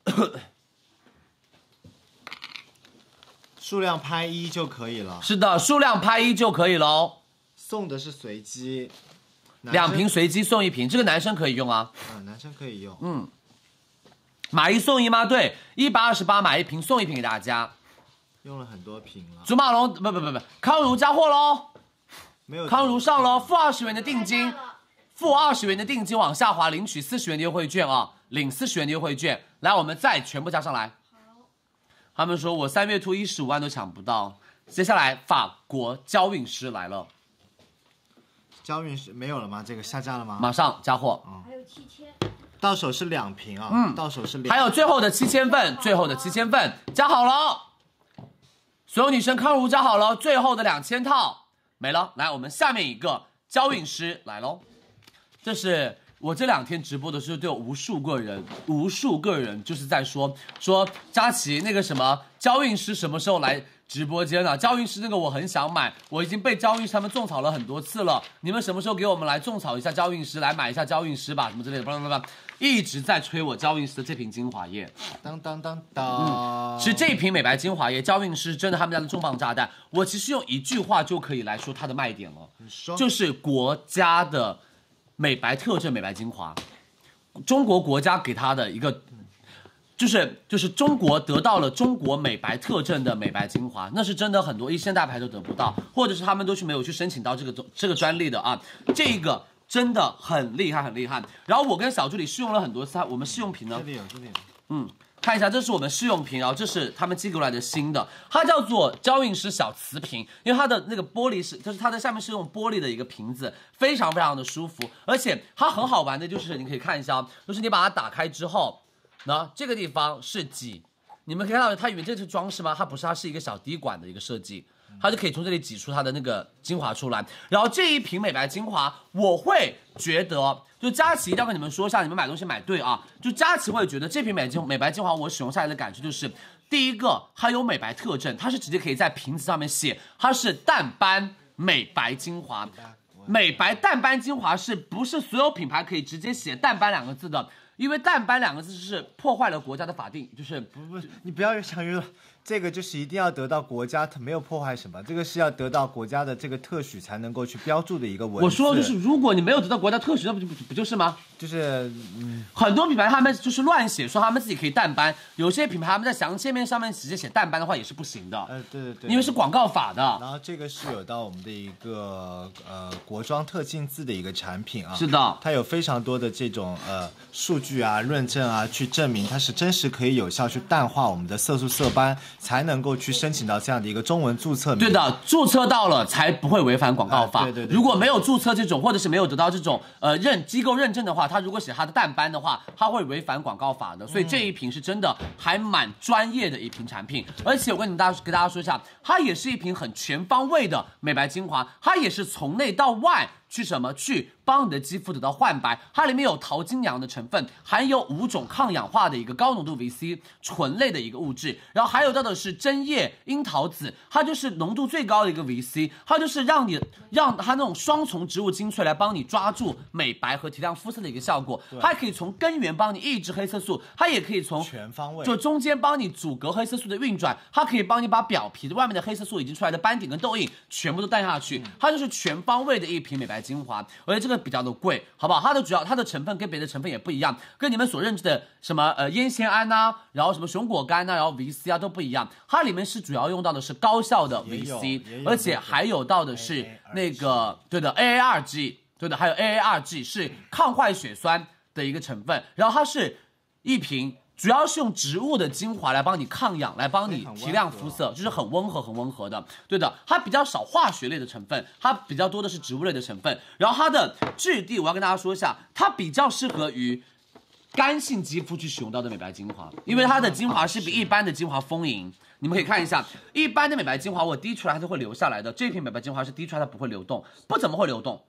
数量拍一就可以了。 是的，数量拍一就可以喽。 送的是随机， 两瓶随机送一瓶，这个男生可以用啊。 嗯，男生可以用。 嗯，买一送一吗？对，一百二十八买一瓶送一瓶给大家。 用了很多瓶了。 祖马龙不不不不，康如加货喽！ 没有。 康如上喽，负二十元的定金，负二十元的定金往下滑，领取四十元的优惠券啊，领四十元的优惠券。来，我们再全部加上来。他们说我三月初一十五万都抢不到。接下来法国娇韵诗来了。 娇韵诗没有了吗？这个下架了吗？ 马上加货。 嗯，还有七千。 到手是两瓶啊。 嗯， 到手是两。 还有最后的七千份，最后的七千份加好了。所有女生康如加好了，最后的两千套没了。来，我们下面一个娇韵诗来喽。这是我这两天直播的时候，都有无数个人，无数个人就是在说说佳琪那个什么娇韵诗什么时候来直播间呢？娇韵诗那个我很想买，我已经被娇韵诗他们种草了很多次了。你们什么时候给我们来种草一下娇韵诗，来买一下娇韵诗吧，什么之类的，巴拉巴拉，一直在催我娇韵诗的这瓶精华液。 当当当当， 嗯，其实这一瓶美白精华液，娇韵诗真的他们家的重磅炸弹。我其实用一句话就可以来说它的卖点了， 你说就是国家的美白特证美白精华，中国国家给它的一个。就是就是中国得到了中国美白特证的美白精华，那是真的很多一线大牌都得不到，或者是他们都是没有去申请到这个这个专利的啊，这个真的很厉害很厉害。然后我跟小助理试用了很多次，我们试用瓶呢， 这里有这里有， 嗯，看一下，这是我们试用瓶，然后这是他们寄过来的新的，它叫做娇韵诗小瓷瓶，因为它的那个玻璃是，就是它的下面是用玻璃的一个瓶子，非常非常的舒服，而且它很好玩的就是你可以看一下，就是你把它打开之后。那这个地方是挤，你们可以看到它以为这是装饰吗？它不是，它是一个小滴管的一个设计，它就可以从这里挤出它的那个精华出来。然后这一瓶美白精华，我会觉得，就佳琪一定要跟你们说一下，你们买东西买对啊。就佳琪会觉得这瓶美精美白精华，我使用下来的感受就是，第一个它有美白特证，它是直接可以在瓶子上面写它是淡斑美白精华。美白淡斑精华是不是所有品牌可以直接写淡斑两个字的？因为淡斑两个字是破坏了国家的法定，就是不不，你不要想越这个就是一定要得到国家，它没有破坏什么，这个是要得到国家的这个特许才能够去标注的一个文字。 我说就是，如果你没有得到国家特许，那不就不不就是吗？ 就是嗯， 很多品牌他们就是乱写，说他们自己可以淡斑，有些品牌他们在详切面上面直接写淡斑的话也是不行的。 呃，对对对， 因为是广告法的。 然后这个是有到我们的一个呃国妆特净字的一个产品啊， 是的， 它有非常多的这种呃数据啊、论证啊，去证明它是真实可以有效去淡化我们的色素色斑，才能够去申请到这样的一个中文注册名。 对的，注册到了才不会违反广告法。 呃、对, 对, 对对。 如果没有注册这种，或者是没有得到这种呃认机构认证的话，它如果写它的淡斑的话，它会违反广告法的。所以这一瓶是真的还蛮专业的一瓶产品，而且我跟你们大家跟大家说一下，它也是一瓶很全方位的美白精华，它也是从内到外去什么去帮你的肌肤得到焕白。它里面有桃金娘的成分，含有五种抗氧化的一个高浓度 V C 醇类的一个物质，然后还有到的是针叶樱桃籽，它就是浓度最高的一个 V C， 它就是让你让它那种双重植物精粹来帮你抓住美白和提亮肤色的一个效果。它可以从根源帮你抑制黑色素，它也可以从全方位， 就中间帮你阻隔黑色素的运转，它可以帮你把表皮的外面的黑色素已经出来的斑点跟痘印全部都淡下去，它就是全方位的一瓶美白精华，而且这个比较的贵，好不好？它的主要它的成分跟别的成分也不一样，跟你们所认知的什么呃烟酰胺呐、啊，然后什么熊果苷呐、啊，然后 V C 啊都不一样，它里面是主要用到的是高效的 V C， 而且还有到的是那个对的 A A R G， 对的，还有 A A R G 是抗坏血酸的一个成分，然后它是一瓶。主要是用植物的精华来帮你抗氧，来帮你提亮肤色，就是很温和、很温和的。对的，它比较少化学类的成分，它比较多的是植物类的成分。然后它的质地，我要跟大家说一下，它比较适合于干性肌肤去使用到的美白精华，因为它的精华是比一般的精华丰盈。你们可以看一下，一般的美白精华我滴出来它是会流下来的，这瓶美白精华是滴出来它不会流动，不怎么会流动。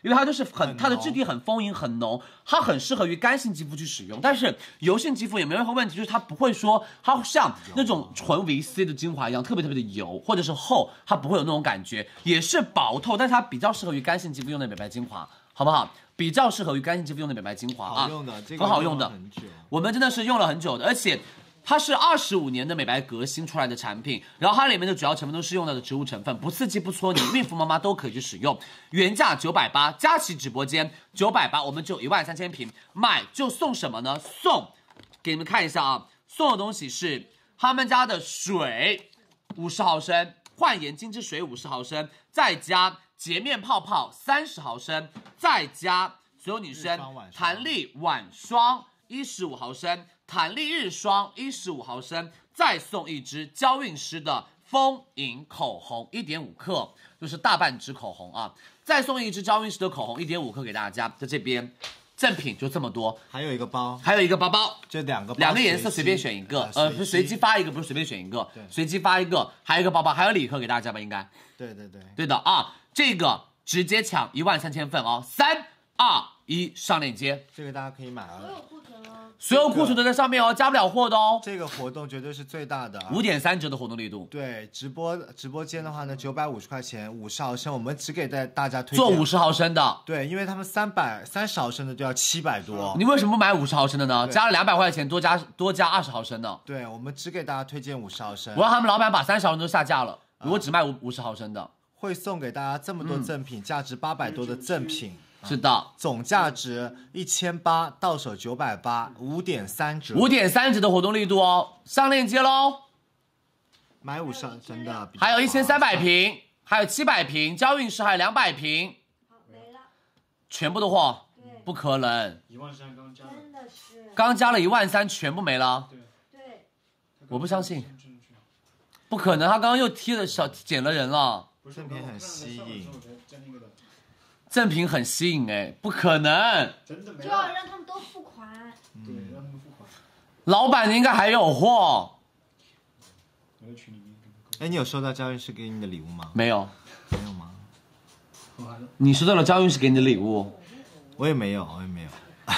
因为它就是很很它的质地很丰盈很浓，它很适合于干性肌肤去使用。但是油性肌肤也没有任何问题，就是它不会说它像那种纯 V C 的精华一样特别特别的油或者是厚，它不会有那种感觉，也是薄透，但是它比较适合于干性肌肤用的美白精华，好不好？比较适合于干性肌肤用的美白精华啊， 好用的，这个很好用的， 很久。 我们真的是用了很久的，而且。它是二十五年的美白革新出来的产品，然后它里面的主要成分都是用到的植物成分，不刺激不搓泥，孕妇妈妈都可以去使用。原价九百八，佳琦直播间九百八，我们只有一万三千瓶，买就送什么呢？送，给你们看一下啊，送的东西是他们家的水五十毫升，焕颜精致水五十毫升，再加洁面泡泡三十毫升，再加所有女生弹力晚霜一十五毫升。弹力日霜一十五毫升，再送一支娇韵诗的丰盈口红一点五克，就是大半支口红啊，再送一支娇韵诗的口红一点五克给大家，在这边赠品就这么多， 还有一个包， 还有一个包包， 这两个包两个颜色随便选一个，呃，不是随机发一个，不是随便选一个，随机发一个，还有一个包包，还有礼盒给大家吧，应该， 对对对， 对的啊，这个直接抢一万三千份哦，三二一，上链接， 这个大家可以买啊。 所有库存都在上面哦，加不了货的哦。 这个活动绝对是最大的、啊， 五点三折的活动力度。 对，直播直播间的话呢，九百五十块钱，五十毫升，我们只给大大家推荐做五十毫升的。 对，因为他们三百三十毫升的都要七百多。 你为什么不买五十毫升的呢？加了两百块钱，多加多加二十毫升的。 对，我们只给大家推荐五十毫升。 我让他们老板把三十毫升都下架了，啊、我只卖五五十毫升的。 会送给大家这么多赠品，嗯、价值八百多的赠品。 是的， 总价值一千八，到手九百八，五点三折， 五点三折的活动力度哦，上链接喽。 买五十真的， 还有一千三百瓶，还有七百瓶，娇韵诗还有两百瓶， 好没了， 全部的货，不可能， 一万三刚加的， 真的是， 刚加了一万三，全部没了。 对对， 我不相信，不可能，他刚刚又踢了小捡了人了。 赠品很吸引。 赠品很吸引哎，不可能， 真的没就要让他们都付款。 对，让他们付款。 老板应该还有货。 我在群里面。 哎，你有收到娇韵诗给你的礼物吗？ 没有。 没有吗？ 你收到了娇韵诗给你的礼物？ 我也没有，我也没有。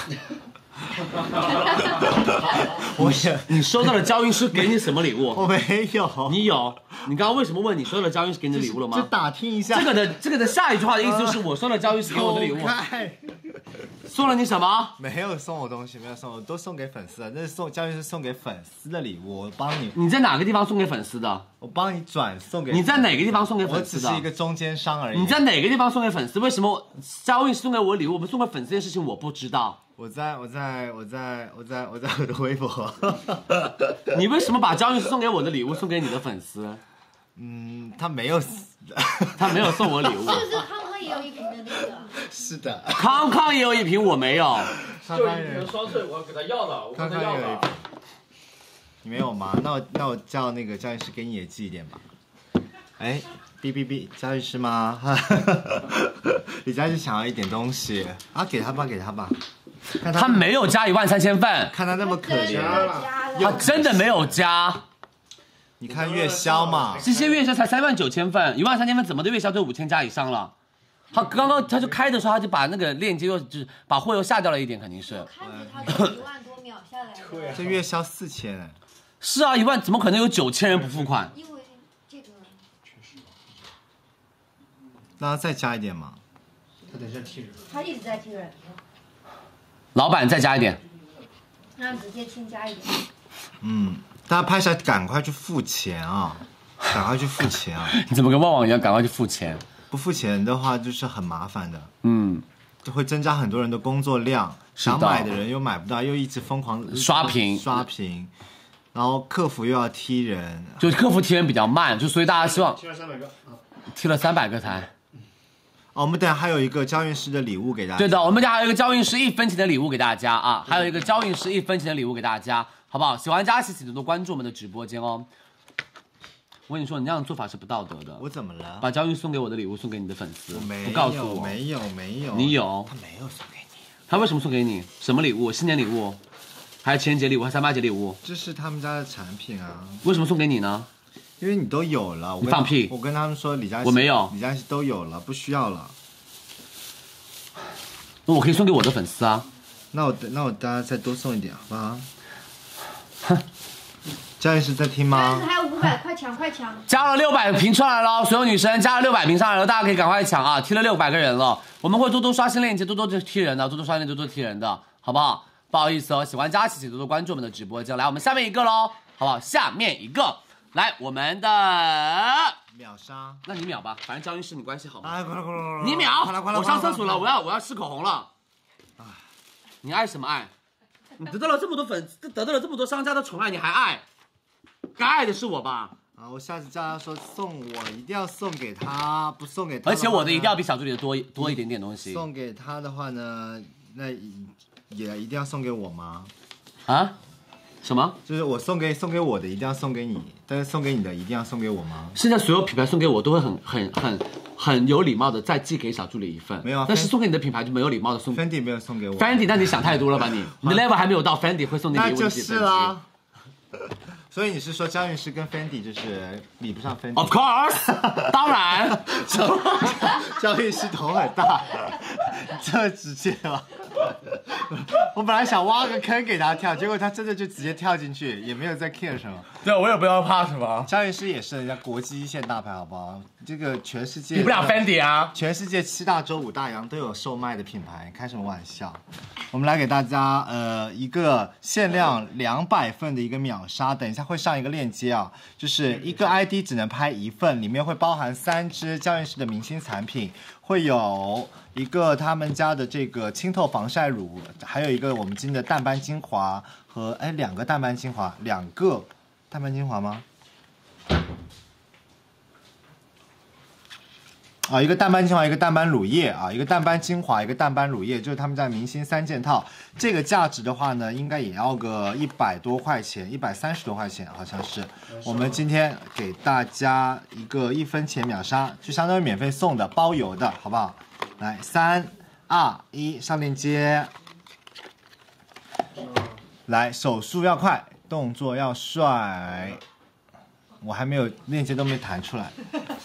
我也， 你收到了娇韵诗给你什么礼物？ 我没有。 你有？你刚刚为什么问你收到了娇韵诗给你的礼物了吗？ 就打听一下。 这个的这个的下一句话的意思就是我收了娇韵诗给我的礼物。送了你什么？ 没有送我东西，没有送我，都送给粉丝的。那是送娇韵诗送给粉丝的礼物，我帮你。 你在哪个地方送给粉丝的？ 我帮你转送给。 你在哪个地方送给粉丝的？ 我只是一个中间商而已。 你在哪个地方送给粉丝？为什么娇韵诗送给我礼物，我们送给粉丝这件事情我不知道。 我在我在我在我在我在我的微博。 你为什么把娇韵诗送给我的礼物送给你的粉丝？ 嗯，他没有， 他没有送我礼物。 是不是康康也有一瓶的那个？ 是的， 康康也有一瓶，我没有。 就一瓶双萃，我给他要了，我跟他要了。 你没有吗？那我那我叫那个娇韵诗给你也寄一点吧。哎，哔哔哔，娇韵诗吗？李佳琦想要一点东西啊，给他吧，给他吧。 他, 他没有加一万三千份， 看他那么可怜， 他真的没有加。 你看月销嘛， 这些月销才三万九千份，一万三千份怎么的月销都五千加以上了？他刚刚他就开的时候，他就把那个链接又就是把货又下掉了一点，肯定是。 看着他是一万多秒下来的， 这月销四千。 是啊，一万怎么可能有九千人不付款？ 因为这个。 那再加一点嘛。 他等一下踢人。 他一直在踢人。 老板再加一点， 让直接添加一点。 嗯，大家拍下赶快去付钱啊！赶快去付钱啊！ 你怎么跟旺旺一样？赶快去付钱。 不付钱的话就是很麻烦的。 嗯， 就会增加很多人的工作量，想买的人又买不到，又一直疯狂刷屏刷屏，然后客服又要踢人， 就客服踢人比较慢，就所以大家希望踢了三百个， 踢了三百个才。 哦，我们等下还有一个娇韵诗的礼物给大家。 对的，我们家还有一个娇韵诗一分钱的礼物给大家啊，还有一个娇韵诗一分钱的礼物给大家，好不好？喜欢佳琦，请多多关注我们的直播间哦。我跟你说，你这样的做法是不道德的。 我怎么了？ 把娇韵送给我的礼物送给你的粉丝， 我没有， 不告诉我， 没有，没有， 你有， 他没有送给你。 他为什么送给你？什么礼物？新年礼物，还是情人节礼物，还是三八节礼物？ 这是他们家的产品啊。 为什么送给你呢？ 因为你都有了。 你放屁！ 我跟他们说李佳琦， 我没有， 李佳琦都有了，不需要了。 那我可以送给我的粉丝啊。 那我那我大家再多送一点，好不好？哼，张律师在听吗？ 还有五百，快抢快抢！ 加了六百瓶上来了，所有女生加了六百瓶上来了，大家可以赶快抢啊！踢了六百个人了，我们会多多刷新链接，多多踢人的，多多刷新链接，多多踢人的，好不好？不好意思哦，喜欢佳琪请多多关注我们的直播间。来，我们下面一个喽，好不好？下面一个，来我们的秒杀， 那你秒吧，反正张律师你关系好嘛。 哎，快了快了快了！ 你秒， 快了快了！ 我上厕所了，我要我要吃口红了。你爱什么爱？你得到了这么多粉丝，得到了这么多商家的宠爱，你还爱？该爱的是我吧？ 啊，我下次叫他说送我，一定要送给他，不送给他。 而且我的一定要比小助理的多多一点点东西。 送给他的话呢，那也一定要送给我吗？ 啊？什么？ 就是我送给送给我的一定要送给你，但是送给你的一定要送给我吗？ 现在所有品牌送给我都会很很很很有礼貌的再寄给小助理一份。 没有啊， 但是送给你的品牌就没有礼貌的送。 Fendi 没有送给我。 Fendi， 那你想太多了吧你？你的 level 还没有到 Fendi 会送你礼物的那就是啦。所以你是说张律师跟 Fendi 就是比不上 Fendi？Of course， 当然。 张律师头很大，这么直接吗？我本来想挖个坑给他跳，结果他真的就直接跳进去，也没有在 care 什么。 对，我也不要怕什么。 张律师也是人家国际一线大牌，好不好？这个全世界比不了 Fendi 啊！ 全世界七大洲五大洋都有售卖的品牌，开什么玩笑？我们来给大家呃一个限量两百份的一个秒杀，等一下会上一个链接啊，就是一个 I D 只能拍一份，里面会包含三支娇韵诗的明星产品，会有一个他们家的这个清透防晒乳，还有一个我们今天的淡斑精华和哎两个淡斑精华，两个淡斑精华吗？啊，一个淡斑精华，一个淡斑乳液啊，一个淡斑精华，一个淡斑乳液，就是他们家明星三件套。这个价值的话呢，应该也要个一百多块钱，一百三十多块钱，好像是。我们今天给大家一个一分钱秒杀，就相当于免费送的，包邮的，好不好？来，三二一，上链接。来，手速要快，动作要帅。我还没有链接都没弹出来。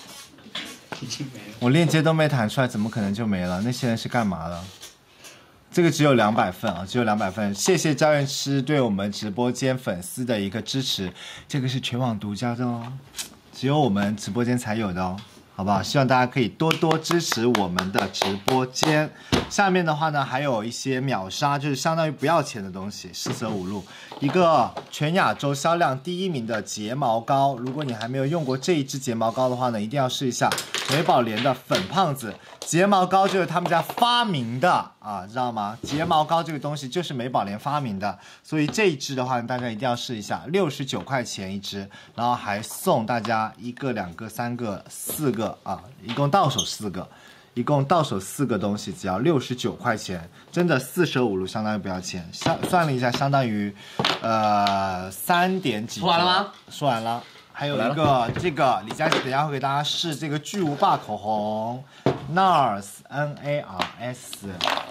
我链接都没弹出来，怎么可能就没了？那些人是干嘛的？这个只有两百份啊，只有两百份。谢谢娇韵诗对我们直播间粉丝的一个支持，这个是全网独家的哦，只有我们直播间才有的哦，好不好？希望大家可以多多支持我们的直播间。下面的话呢，还有一些秒杀，就是相当于不要钱的东西，四舍五入。一个全亚洲销量第一名的睫毛膏，如果你还没有用过这一支睫毛膏的话呢，一定要试一下美宝莲的粉胖子睫毛膏，就是他们家发明的啊，知道吗？睫毛膏这个东西就是美宝莲发明的，所以这一支的话大家一定要试一下，六十九块钱一支，然后还送大家一个、两个、三个、四个啊，一共到手四个。一共到手四个东西，只要六十九块钱，真的四舍五入相当于不要钱。相算了一下，相当于，呃，三点几。 说完了吗？ 说完了。还有一个这个李佳琦，等一下会给大家试这个巨无霸口红 ，NARS N A R S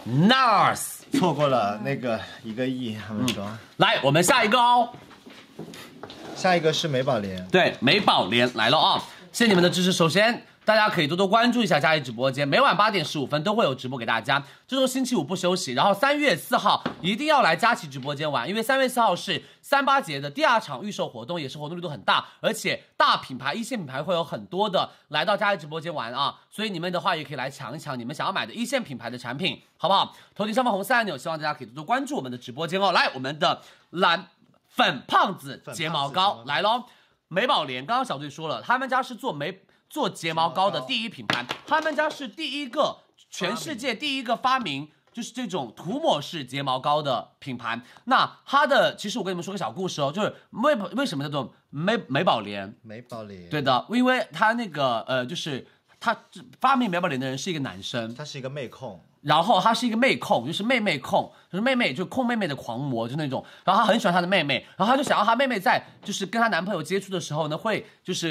NARS， 错过了那个一个亿，他们说。 嗯、来，我们下一个哦。 下一个是美宝莲。 对，美宝莲来了啊！谢谢你们的支持。首先。大家可以多多关注一下佳怡直播间，每晚八点十五分都会有直播给大家。这周星期五不休息，然后三月四号一定要来佳琦直播间玩，因为三月四号是三八节的第二场预售活动，也是活动力度很大，而且大品牌、一线品牌会有很多的来到佳怡直播间玩啊，所以你们的话也可以来抢一抢你们想要买的一线品牌的产品，好不好？头顶上方红色按钮，希望大家可以多多关注我们的直播间哦。来，我们的蓝粉胖子睫毛膏来咯，美宝莲，刚刚小队说了，他们家是做眉。做睫毛膏的第一品牌，他们家是第一个，全世界第一个发明就是这种涂抹式睫毛膏的品牌。那它的，其实我跟你们说个小故事哦，就是为为什么叫做美美宝莲？ 美宝莲， 对的，因为它那个呃，就是他发明美宝莲的人是一个男生， 他是一个妹控。 然后他是一个妹控，就是妹妹控，就是妹妹就控妹妹的狂魔，就那种。然后他很喜欢他的妹妹，然后他就想要他妹妹在就是跟他男朋友接触的时候呢，会就是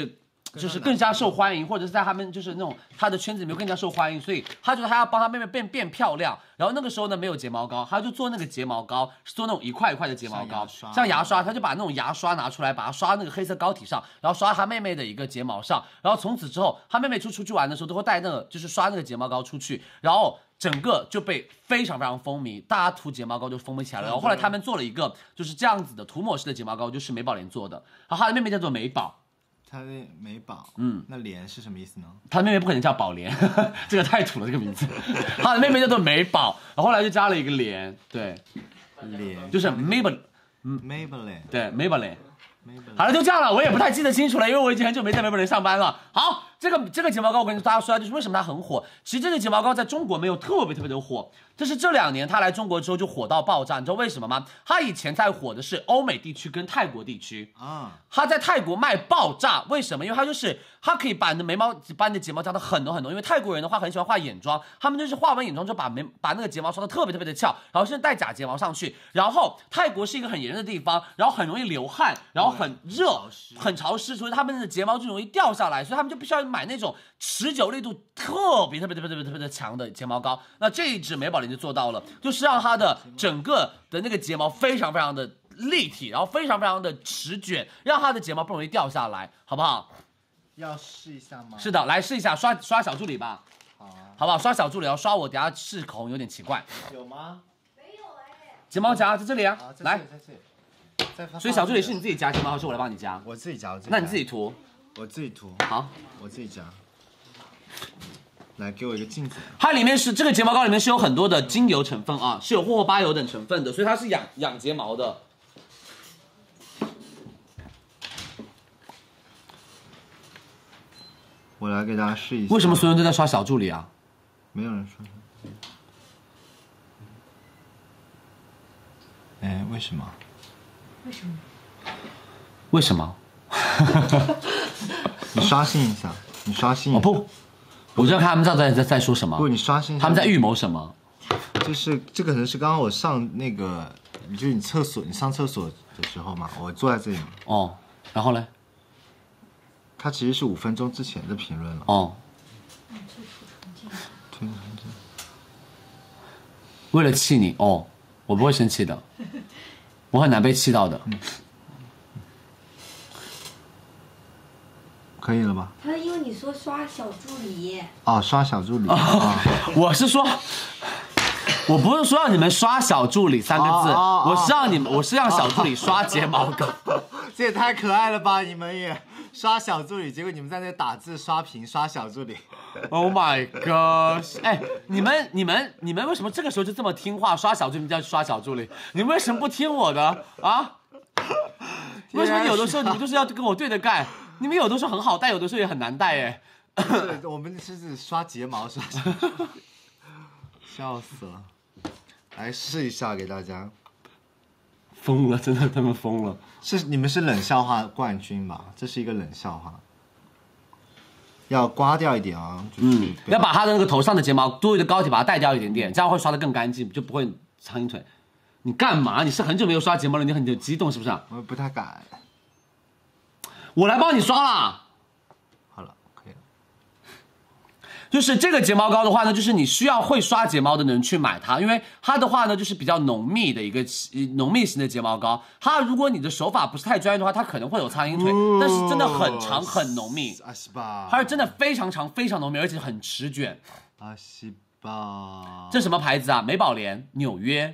就是更加受欢迎，或者是在他们就是那种他的圈子里面更加受欢迎，所以他觉得他要帮他妹妹变变漂亮。然后那个时候呢没有睫毛膏，他就做那个睫毛膏，是做那种一块一块的睫毛膏，像牙刷，像牙刷他就把那种牙刷拿出来，把它刷那个黑色膏体上，然后刷他妹妹的一个睫毛上，然后从此之后，他妹妹出出去玩的时候都会带那个就是刷那个睫毛膏出去，然后整个就被非常非常风靡，大家涂睫毛膏就风靡起来了。然后后来他们做了一个就是这样子的涂抹式的睫毛膏，就是美宝莲做的，然后他的妹妹叫做美宝。 他的美宝， 嗯， 那莲是什么意思呢？ 他的妹妹不可能叫宝莲，这个太土了，这个名字。他的妹妹叫做美宝，然后后来就加了一个莲，对， 莲就是 Maybelline， Maybelline， 对 Maybelline。好了，就这样了，我也不太记得清楚了，因为我已经很久没在Maybelline上班了。好，这个这个睫毛膏我跟大家说，就是为什么它很火。其实这个睫毛膏在中国没有特别特别的火，这是这两年它来中国之后就火到爆炸。你知道为什么吗？它以前在火的是欧美地区跟泰国地区啊，它在泰国卖爆炸。为什么？因为它就是它可以把你的眉毛把你的睫毛加的很浓很浓。因为泰国人的话很喜欢画眼妆，他们就是画完眼妆就把眉把那个睫毛刷的特别特别的翘，然后甚至带假睫毛上去。然后泰国是一个很炎热的地方，然后很容易流汗，然后很热很潮湿，所以他们的睫毛就容易掉下来，所以他们就必须要买那种持久力度特别特别特别特别特别的强的睫毛膏。那这一支美宝莲就做到了，就是让它的整个的那个睫毛非常非常的立体，然后非常非常的持卷，让它的睫毛不容易掉下来，好不好？ 要试一下吗？ 是的，来试一下，刷刷小助理吧。好、啊，好不好？刷小助理，要刷我，等下试口红有点奇怪。 有吗？ 没有哎。 睫毛夹在这里啊，啊来。 在这里。 所以小助理是你自己夹睫毛，还是我来帮你夹？ 我自己夹，我自己夹。 那你自己涂。 我自己涂。 好， 我自己夹。来，给我一个镜子。 它里面是这个睫毛膏里面是有很多的精油成分啊，是有霍霍巴油等成分的，所以它是养养睫毛的。 我来给大家试一下。 为什么所有人都在刷小助理啊？ 没有人说。哎，为什么？ 为什么？ 为什么？ 你刷新一下，你刷新一下。 哦不，我就要看他们在在在说什么。 不，你刷新一下。 他们在预谋什么？ 就是这个可能是刚刚我上那个，就是你厕所，你上厕所的时候嘛，我坐在这里嘛。 哦，然后呢？ 它其实是五分钟之前的评论了。 哦。为了气你哦，我不会生气的，我很难被气到的。嗯、 可以了吧？ 他因为你说刷小助理。 哦，刷小助理。哦哦、我是说。我不是说让你们刷小助理三个字，哦哦、我是让你们，我是让小助理刷睫毛膏。 这也太可爱了吧！你们也刷小助理，结果你们在那打字刷屏刷小助理。 Oh my god！ 哎，你们你们你们为什么这个时候就这么听话？刷小助理就要刷小助理，你们为什么不听我的啊？为什么有的时候你们就是要跟我对着干？你们有的时候很好带，有的时候也很难带哎。 我们是刷睫毛刷小助理。笑死了，来试一下给大家。 疯了，真的他们疯了。 是你们是冷笑话冠军吧？这是一个冷笑话，要刮掉一点啊。就是、 嗯，要把他的那个头上的睫毛多余的膏体把它带掉一点点，这样会刷得更干净，就不会苍蝇腿。你干嘛？你是很久没有刷睫毛了，你很激动是不是？ 我不太敢。 我来帮你刷啦。就是这个睫毛膏的话呢，就是你需要会刷睫毛的人去买它，因为它的话呢就是比较浓密的一个浓密型的睫毛膏。它如果你的手法不是太专业的话，它可能会有苍蝇腿，哦、但是真的很长很浓密，它是真的非常长非常浓密，而且很持卷。 啊西吧， 这什么牌子啊？美宝莲，纽约。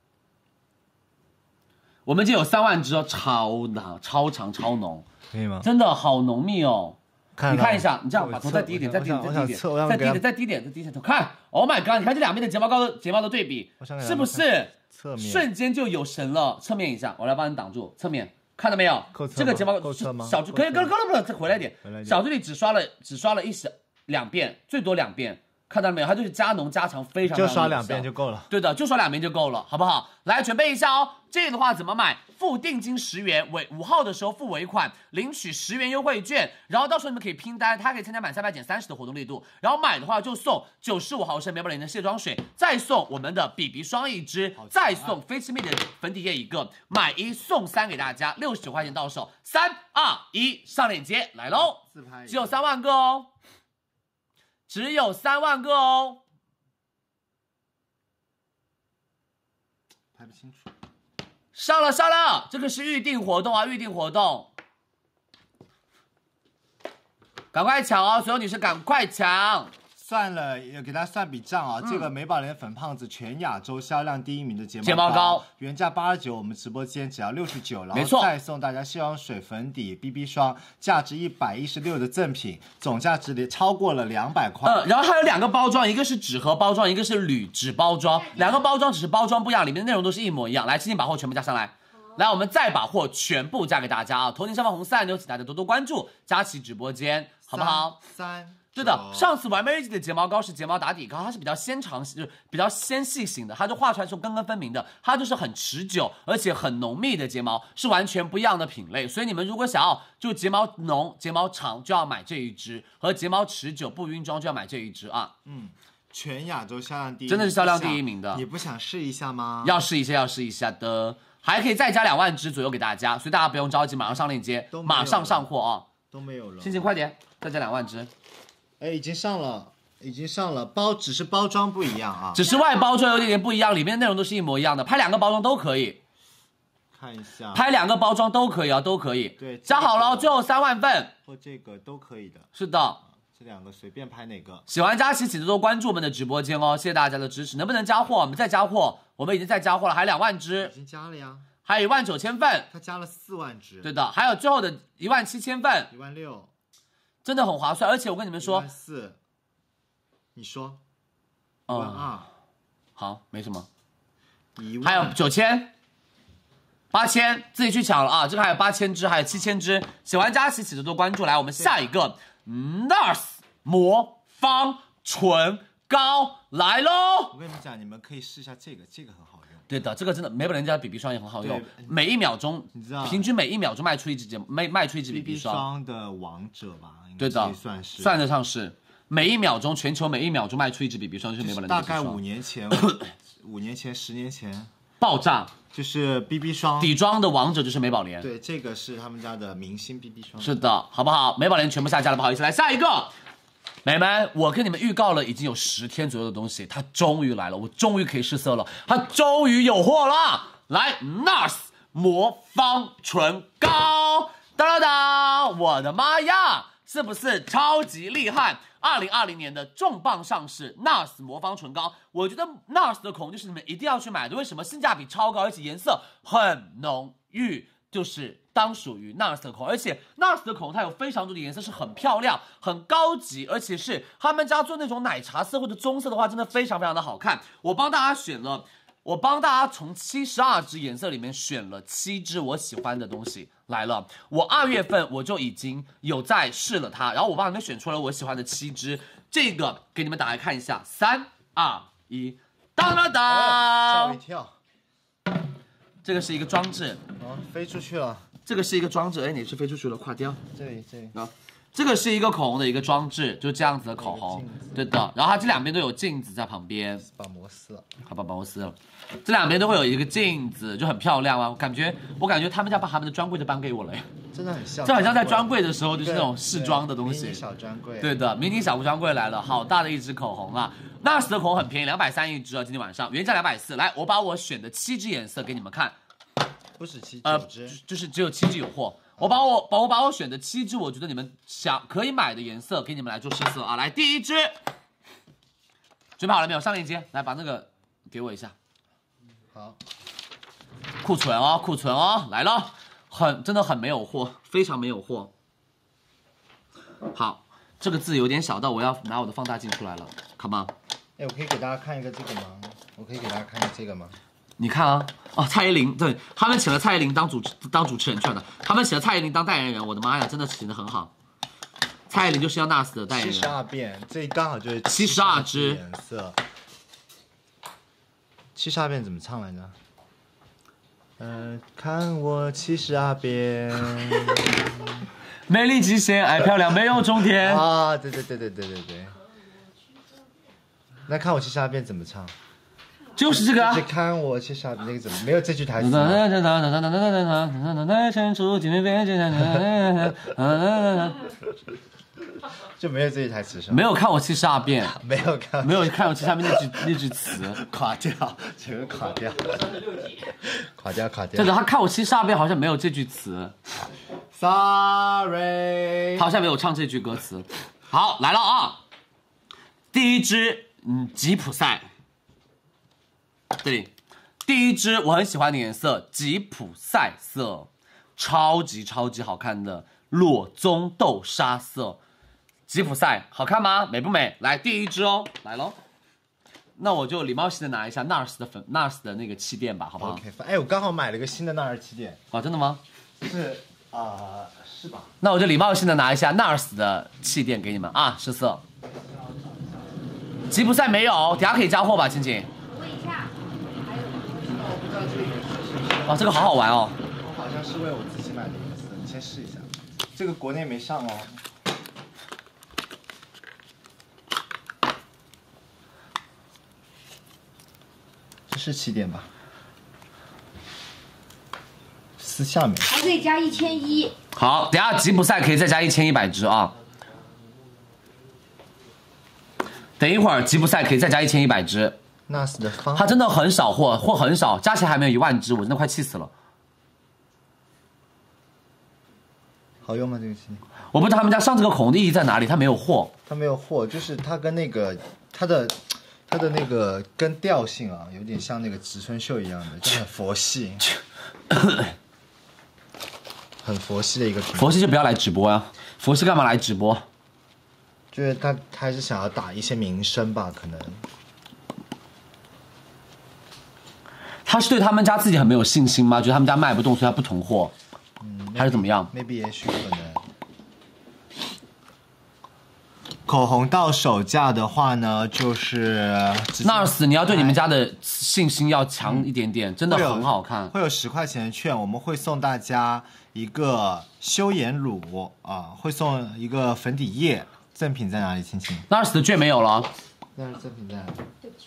我们已经有三万支哦，超长超长超浓， 可以吗？ 真的好浓密哦。 看你看一下，你这样把头再低一点，再低一点，再低一点，再低一点，再低一点，再低一点头。看 ，Oh my god！ 你看这两边的睫毛膏的睫毛的对比，是不是侧面瞬间就有神了？侧面一下，我来帮你挡住。侧面看到没有？这个睫毛小助可以，够了够了，再回来一点。小助理只刷了只刷了一小两遍，最多两遍。 看到了没有？它就是加浓加强，非常就刷两遍就够了。 对的，就刷两遍就够了，好不好？来准备一下哦。这个的话怎么买？付定金十元，尾五号的时候付尾款，领取十元优惠券，然后到时候你们可以拼单，它可以参加满三百减三十的活动力度。然后买的话就送九十五毫升美宝莲的卸妆水，再送我们的 B B 霜一支，再送菲诗蜜的粉底液一个，买一送三给大家，六十九块钱到手。三二一，上链接来喽！ 自拍只有三万个哦，只有三万个哦。 拍不清楚。 上了上了，这个是预定活动啊，预定活动，赶快抢哦，所有女生赶快抢！ 算了，也给大家算笔账啊。嗯、这个美宝莲粉胖子全亚洲销量第一名的睫毛睫毛膏， 原价八十九，我们直播间只要六十九，然没错， 后再送大家卸妆水、粉底、B B 霜，价值一百一十六的赠品，总价值也超过了两百块。 嗯，然后还有两个包装，一个是纸盒包装，一个是铝纸包装，两个包装只是包装不一样，里面的内容都是一模一样。来，请你把货全部加上来。来，我们再把货全部加给大家啊！头顶上方红色按钮，请大家多多关注佳琦直播间，好不好？ 三。 对的，上次完美日记的睫毛膏是睫毛打底膏，它是比较纤长，就是比较纤细型的，它就画出来是根根分明的，它就是很持久而且很浓密的睫毛，是完全不一样的品类。所以你们如果想要就睫毛浓、睫毛长，就要买这一支，和睫毛持久不晕妆就要买这一支啊。 嗯，全亚洲销量第一， 真的是销量第一名的。 你不想试一下吗？ 要试一下，要试一下的，还可以再加两万支左右给大家，所以大家不用着急，马上上链接，马上上货啊！ 都没有了， 心情快点，再加两万支。 哎，已经上了，已经上了，包只是包装不一样啊， 只是外包装有点点不一样，里面的内容都是一模一样的，拍两个包装都可以， 看一下， 拍两个包装都可以啊，都可以。 对， 加好了，最后三万份或这个都可以的。 是的， 这两个随便拍哪个。 喜欢佳琦，请多多关注我们的直播间哦，谢谢大家的支持。能不能加货？我们再加货，我们已经在加货了，还有两万支， 已经加了呀， 还有一万九千份， 他加了四万支。 对的，还有最后的一万七千份， 一万六， 真的很划算。而且我跟你们说， 一万四。你说，一万二， 好，没什么。 一万， 还有九千、八千，自己去抢了啊！这个还有八千支，还有七千支。喜欢佳琦，请多多关注。来，我们下一个 N A R S 魔方唇膏来喽！ 我跟你们讲，你们可以试一下这个，这个很好用。 对的，这个真的美宝莲家的 B B 霜也很好用，每一秒钟， 你知道， 平均每一秒钟卖出一支睫，卖卖出一支 B B 霜。 B B 霜的王者吧？ 对的， 算是算得上是。每一秒钟，全球每一秒钟卖出一支 B B 霜，就是美宝莲的 B B 霜。 大概五年前，五年前、十年前爆炸， 就是 B B 霜底妆的王者就是美宝莲。 对，这个是他们家的明星 B B 霜。 是的，好不好？美宝莲全部下架了，不好意思，来下一个。美们，我跟你们预告了已经有十天左右的东西，它终于来了，我终于可以试色了，它终于有货了。来 N A R S 魔方唇膏，当当当！我的妈呀，是不是超级厉害？二零二零年的重磅上市 N A R S 魔方唇膏，我觉得 N A R S 的口红就是你们一定要去买的。为什么？性价比超高，而且颜色很浓郁，就是当属于 N A R S 的口红。而且 N A R S 的口红它有非常多的颜色是很漂亮、很高级，而且是他们家做那种奶茶色或者棕色的话，真的非常非常的好看。我帮大家选了。我帮大家从七十二支颜色里面选了七支我喜欢的东西来了。我二月份我就已经有在试了它，然后我帮你们选出了我喜欢的七支。这个给你们打开看一下，三二一，当当当！ 吓我一跳。 这个是一个装置， 哦，飞出去了。 这个是一个装置，哎，你是飞出去了，垮掉。 这里这里啊。这个是一个口红的一个装置，就这样子的口红，对的。然后它这两边都有镜子在旁边， 把膜撕了， 好吧，把膜撕了。这两边都会有一个镜子，就很漂亮啊。我感觉，我感觉他们家把他们的专柜都搬给我了， 真的很像。 这很像在专柜的时候，就是那种试妆的东西。 迷你小专柜。 对的，迷你小专柜来了，好大的一支口红啊 ！N A R S 的口红很便宜，两百三一支啊，今天晚上原价两百四。来，我把我选的七支颜色给你们看， 不止七， 呃， 九支， 就是只有七支有货。我把我把我把我选的七支，我觉得你们想可以买的颜色，给你们来做试色啊！来，第一支，准备好了没有？上链接，来把那个给我一下。 好， 库存哦，库存哦，来了，很真的很没有货，非常没有货。好，这个字有点小到我要拿我的放大镜出来了 ，Come on！ 哎，我可以给大家看一个这个吗？我可以给大家看一个这个吗？ 你看啊，哦，蔡依林，对他们请了蔡依林当主当主持人去了，他们请了蔡依林当代言人，我的妈呀，真的请得很好。 蔡依林就是要 N A R S 的代言人。 七十二变，这刚好就是七十二支颜色。七十二变怎么唱来着？嗯、呃，看我七十二变。 美丽极限，爱漂亮没有终点。 啊，对对对对对对对。那看我七十二变怎么唱？ 就是这个啊。 就是看我七十二变那个怎么没有这句台词？就没有这句台词是吗？ 没有看我七十二变， 没有看， 没有看我七十二变那句那句词， 垮掉，整个垮掉，垮掉垮掉。 对的，他看我七十二变好像没有这句词 ，sorry， 他好像没有唱这句歌词。好，来了啊，第一支，嗯，吉普赛，这里，第一支我很喜欢的颜色，吉普赛色，超级超级好看的裸棕豆沙色。吉普赛好看吗？美不美？来第一支哦，来喽。那我就礼貌性的拿一下 N A R S 的粉 N A R S 的那个气垫吧，好不好 ？OK， 哎，我刚好买了个新的 N A R S 气垫。 啊，真的吗？ 是啊、呃，是吧？ 那我就礼貌性的拿一下 N A R S 的气垫给你们啊，试色。吉普赛没有，等下可以加货吧，青青。 问一下，还有哦，这个好好玩哦。 我好像是为我自己买的颜色，你先试一下。这个国内没上哦。这是气垫吧？撕下面。 还可以加一千一。 好，等下吉普赛可以再加一千一百支啊。等一会儿吉普赛可以再加一千一百支。 N A R S 的方， 它真的很少货，货很少，加起来还没有一万支，我真的快气死了。 好用吗？这个气垫？ 我不知道他们家上这个口红的意义在哪里，它没有货。 它没有货，就是它跟那个它的它的那个跟调性啊，有点像那个植村秀一样的，就很佛系，很佛系的一个品牌。 佛系就不要来直播呀、啊，佛系干嘛来直播？ 就是他他还是想要打一些名声吧，可能。 他是对他们家自己很没有信心吗？觉得他们家卖不动，所以他不囤货，嗯，还是怎么样 ？maybe 也许可能。口红到手价的话呢，就是 N A R S， 你要对你们家的信心要强一点点，嗯、真的很好看。 会有十块钱的券，我们会送大家一个修颜乳啊，会送一个粉底液。赠品在哪里，青青 ？N A R S 的券没有了。 那是赠品在哪里？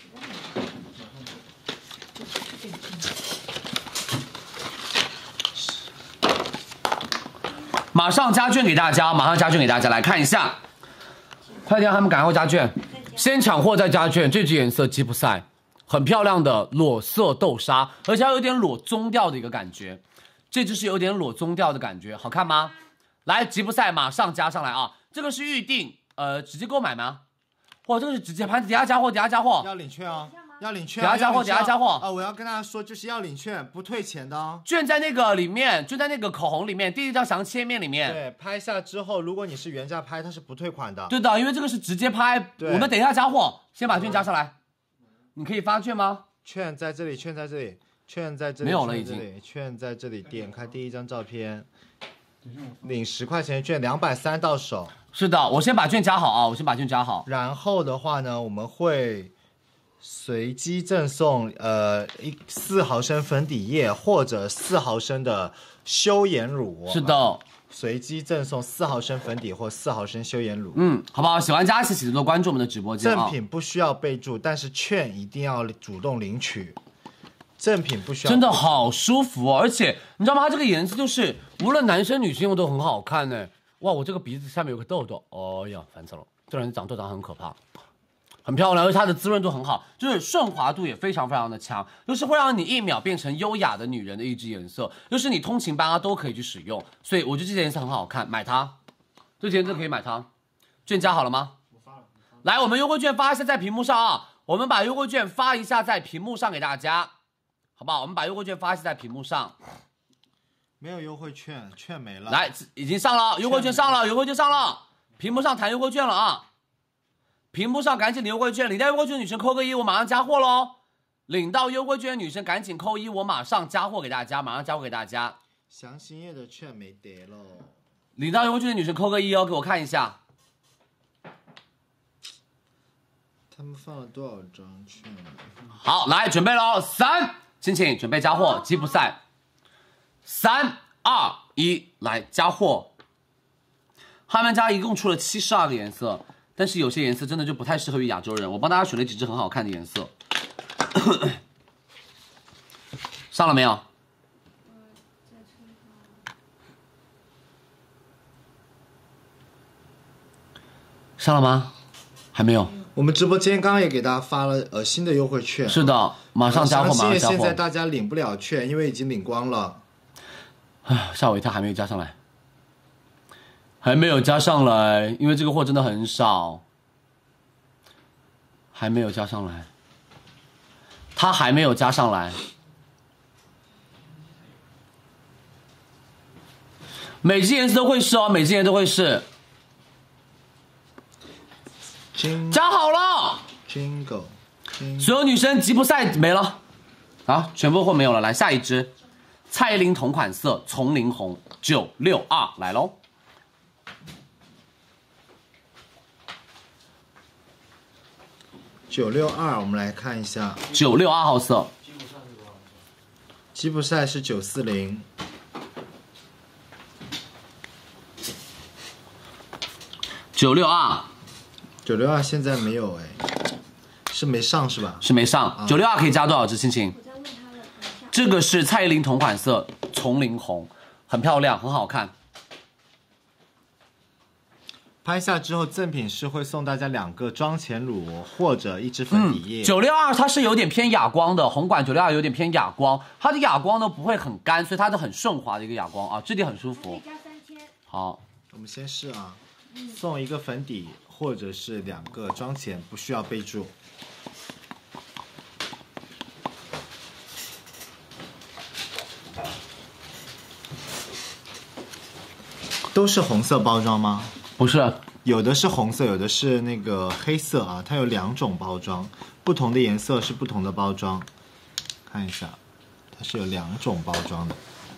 马上加券给大家，马上加券给大家，来看一下，快点，他们赶快加券，先抢货再加券。这支颜色吉普赛，很漂亮的裸色豆沙，而且还有点裸棕调的一个感觉，这支是有点裸棕调的感觉，好看吗？来，吉普赛马上加上来啊！这个是预定，呃，直接购买吗？哇，这个是直接盘子底下加货，底下加货， 要领券哦。要领券， 底下加货，底下加货啊！我要跟大家说，就是要领券，不退钱的哦。 券在那个里面，券在那个口红里面，第一张详切面里面。 对，拍下之后，如果你是原价拍，它是不退款的。 对的，因为这个是直接拍。我们等一下加货，先把券加上来。你可以发券吗？ 券在这里，券在这里，券在这里， 没有了已经。 券在这里，点开第一张照片，领十块钱券，两百三到手。 是的，我先把券加好啊，我先把券加好。 然后的话呢，我们会随机赠送呃一四毫升粉底液或者四毫升的修颜乳。 是的， 随机赠送四毫升粉底或四毫升修颜乳。 嗯，好不好？喜欢佳琪，请多多关注我们的直播间啊。 赠品不需要备注，但是券一定要主动领取。赠品不需要， 真的好舒服哦，而且你知道吗？它这个颜色就是无论男生女生用都很好看呢。哇，我这个鼻子下面有个痘痘，哦呀，烦死了！这人长痘长很可怕，很漂亮，而且它的滋润度很好，就是顺滑度也非常非常的强，就是会让你一秒变成优雅的女人的一支颜色，就是你通勤班啊都可以去使用，所以我觉得这件颜色很好看，买它，这件颜色可以买它。券加好了吗？我发了。来，我们优惠券发一下在屏幕上啊，我们把优惠券发一下在屏幕上给大家，好不好？我们把优惠券发一下在屏幕上。 没有优惠券，券没了。 来，已经上了，优惠券上了，优惠券上了，屏幕上弹优惠券了啊！屏幕上赶紧领优惠券，领到优惠券的女生扣个一，我马上加货喽！领到优惠券的女生赶紧扣一，我马上加货给大家，马上加货给大家。 详情页的券没得喽。 领到优惠券的女生扣个一哦，给我看一下。 他们放了多少张券？ 好，来准备喽，三，亲请准备加货，吉普赛，三二一，来加货。他们家一共出了七十二个颜色，但是有些颜色真的就不太适合于亚洲人，我帮大家选了几支很好看的颜色。上了没有？上了吗？还没有。 我们直播间刚刚也给大家发了呃新的优惠券， 是的，马上加货，马上加货。 现在大家领不了券，因为已经领光了。 唉，吓我一跳，还没有加上来，还没有加上来，因为这个货真的很少，还没有加上来，它还没有加上来。每支颜色都会是哦，每支颜色都会是。加好了 ，Jingle， 所有女生吉普赛没了，啊，全部货没有了。来下一支，蔡依林同款色丛林红九六二来喽。 九六二，我们来看一下， 九六二号色， 吉普赛是九四零， 九六二。 九六二现在没有哎，是没上是吧？ 是没上。九六二可以加多少支？亲亲？这个是蔡依林同款色丛林红，很漂亮，很好看。 拍下之后赠品是会送大家两个妆前乳或者一支粉底液。 九六二它是有点偏哑光的，红管九六二有点偏哑光，它的哑光呢不会很干，所以它是很顺滑的一个哑光啊，质地很舒服。好， 我们先试啊，送一个粉底。或者是两个妆前，不需要备注。都是红色包装吗？ 不是， 有的是红色，有的是那个黑色啊。它有两种包装，不同的颜色是不同的包装。看一下，它是有两种包装的。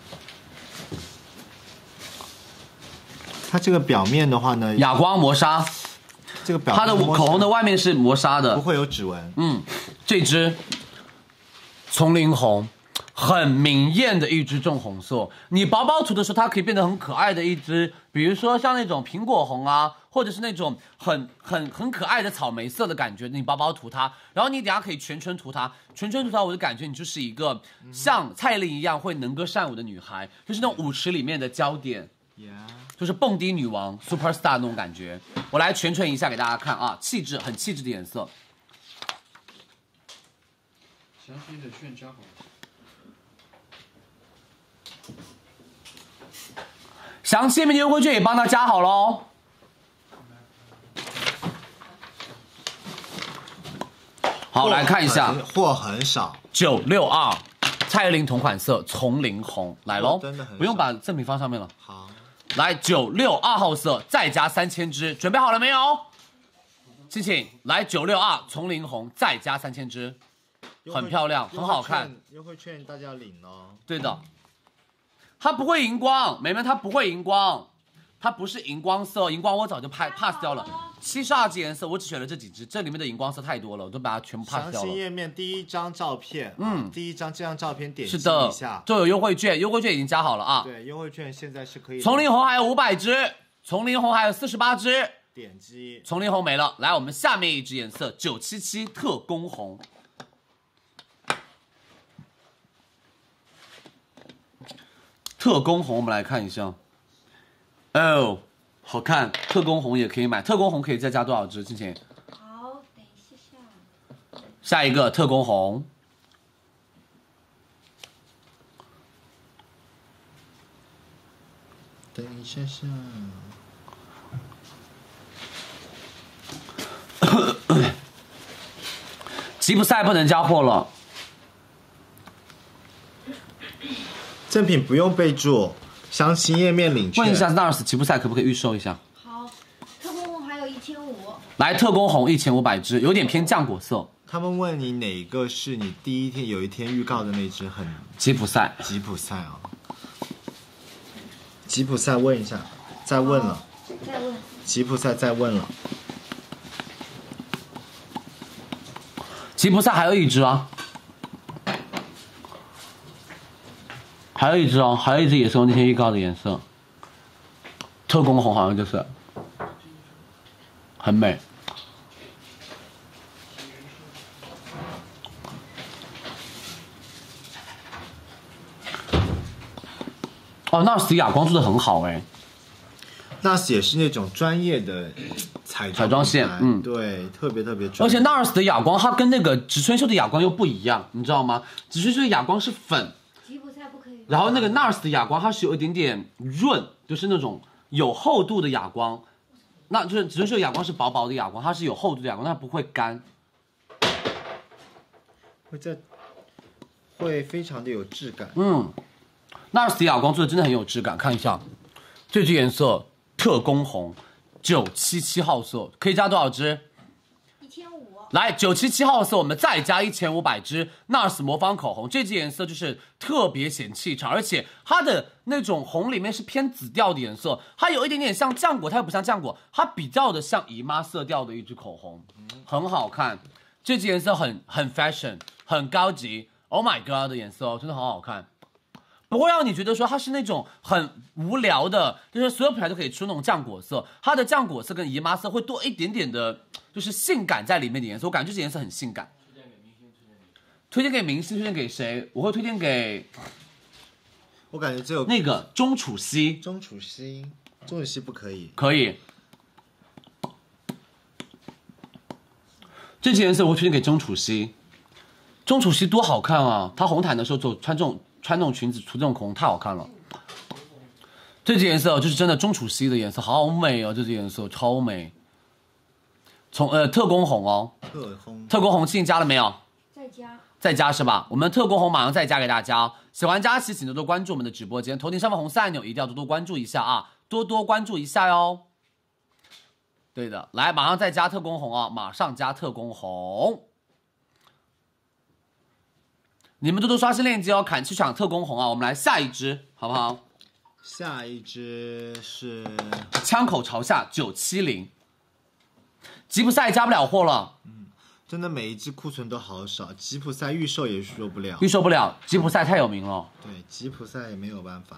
它这个表面的话呢， 哑光磨砂。 这个表它的口红的外面是磨砂的， 不会有指纹。 嗯，这支丛林红很明艳的一支重红色，你薄薄涂的时候，它可以变得很可爱的一支，比如说像那种苹果红啊，或者是那种很很很可爱的草莓色的感觉，你薄薄涂它，然后你等下可以全唇涂它，全唇涂它，我就感觉你就是一个像蔡依林一样会能歌善舞的女孩，就是那种舞池里面的焦点。 Yeah. 就是蹦迪女王 super star 那种感觉，我来全唇一下给大家看啊，气质很气质的颜色。 详细的券加好。 详细页面的优惠券也帮他加好喽。好，来看一下， 货很少， 九六二，蔡依林同款色丛林红来喽， 真的很少， 不用把赠品放上面了。 好。 来九六二号色，再加三千支，准备好了没有？亲请来九六二丛林红，再加三千支，很漂亮，很好看。 优惠券大家领哦。 对的，它不会荧光，美们它不会荧光，它不是荧光色，荧光我早就拍 pass 掉了。七十二支颜色，我只选了这几支，这里面的荧光色太多了，我都把它全部 pass 掉了。 详细页面第一张照片，嗯，啊、第一张这张照片点击一下， 就有优惠券，优惠券已经加好了啊。 对，优惠券现在是可以。 丛林红还有五百支，丛林红还有四十八支， 点击。 丛林红没了，来我们下面一支颜色九七七特工红。特工红，我们来看一下，哦。好看，特工红也可以买，特工红可以再加多少支？亲亲。 好，等一下。 下一个特工红， 等一下下。 吉普赛不能加货了。 赠品不用备注。详情页面领券。 问一下 Nars 吉普赛可不可以预售一下？ 好，特工红还有一千五。 来，特工红一千五百支，有点偏浆果色。 他们问你哪个是你第一天有一天预告的那支很吉普赛？ 吉普赛啊，吉普赛问一下，再问了。 再问。 吉普赛再问了。 吉普赛还有一支啊，还有一支哦，还有一支也是我那天预告的颜色，特工红好像就是，很美。哦 ，N A R S 的哑光做的很好哎 ，N A R S 也是那种专业的彩彩妆线，嗯， 对，特别特别专业。 而且 N A R S 的哑光它跟那个植村秀的哑光又不一样，你知道吗？植村秀的哑光是粉， 吉普赛不可以。 然后那个 N A R S 的哑光它是有一点点润，就是那种有厚度的哑光，那就是植村秀的哑光是薄薄的哑光，它是有厚度的哑光，它不会干， 会在会非常的有质感。 嗯。N A R S 的哑光做的真的很有质感，看一下，这支颜色特工红，九七七号色，可以加多少支？ 一千五。 来，九七七号色，我们再加一千五百支 N A R S 魔方口红，这支颜色就是特别显气场，而且它的那种红里面是偏紫调的颜色，它有一点点像浆果，它又不像浆果，它比较的像姨妈色调的一支口红，很好看。这支颜色很很 fashion， 很高级 ，Oh my god 的颜色哦，真的很好看。不会让你觉得说它是那种很无聊的，就是所有品牌都可以出那种浆果色，它的浆果色跟姨妈色会多一点点的，就是性感在里面的颜色，我感觉这颜色很性感。推荐给明星，推荐给谁？我会推荐给， 我感觉只有那个钟楚曦。 钟楚曦，钟楚曦不可以。 可以。这支颜色我会推荐给钟楚曦。钟楚曦多好看啊！她红毯的时候就穿这种。穿这种裙子涂这种口红太好看了，这支颜色就是真的钟楚曦的颜色，好美哦！这支颜色超美。从呃特工红哦， 特工特工红庆加了没有？ 再加， 再加是吧？我们特工红马上再加给大家哦。喜欢佳琦请多多关注我们的直播间，头顶上方红色按钮一定要多多关注一下啊，多多关注一下哟。对的，来马上再加特工红啊，马上加特工红。你们多多刷新链接哦，砍去抢特工红啊！我们来下一支，好不好？ 下一支是枪口朝下九七零，吉普赛加不了货了。 嗯，真的每一支库存都好少，吉普赛预售也预售不了， 预售不了，吉普赛太有名了。 对，吉普赛也没有办法。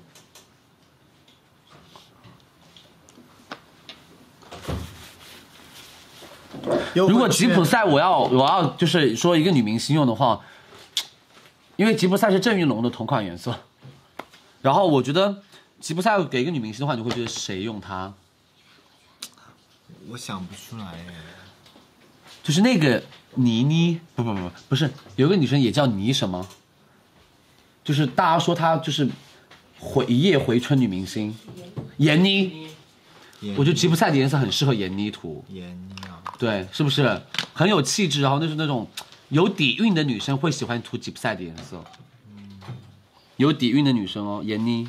如果吉普赛我要我要就是说一个女明星用的话。因为吉普赛是郑云龙的同款颜色，然后我觉得吉普赛给一个女明星的话，你会觉得谁用它？ 我想不出来耶。 就是那个倪妮，不不不不是，有个女生也叫倪什么，就是大家说她就是回一夜回春女明星，闫妮。我觉得吉普赛的颜色很适合闫妮涂。 闫妮啊。对， 是不是很有气质？然后那是那种。有底蕴的女生会喜欢涂吉普赛的颜色，有底蕴的女生哦，闫妮。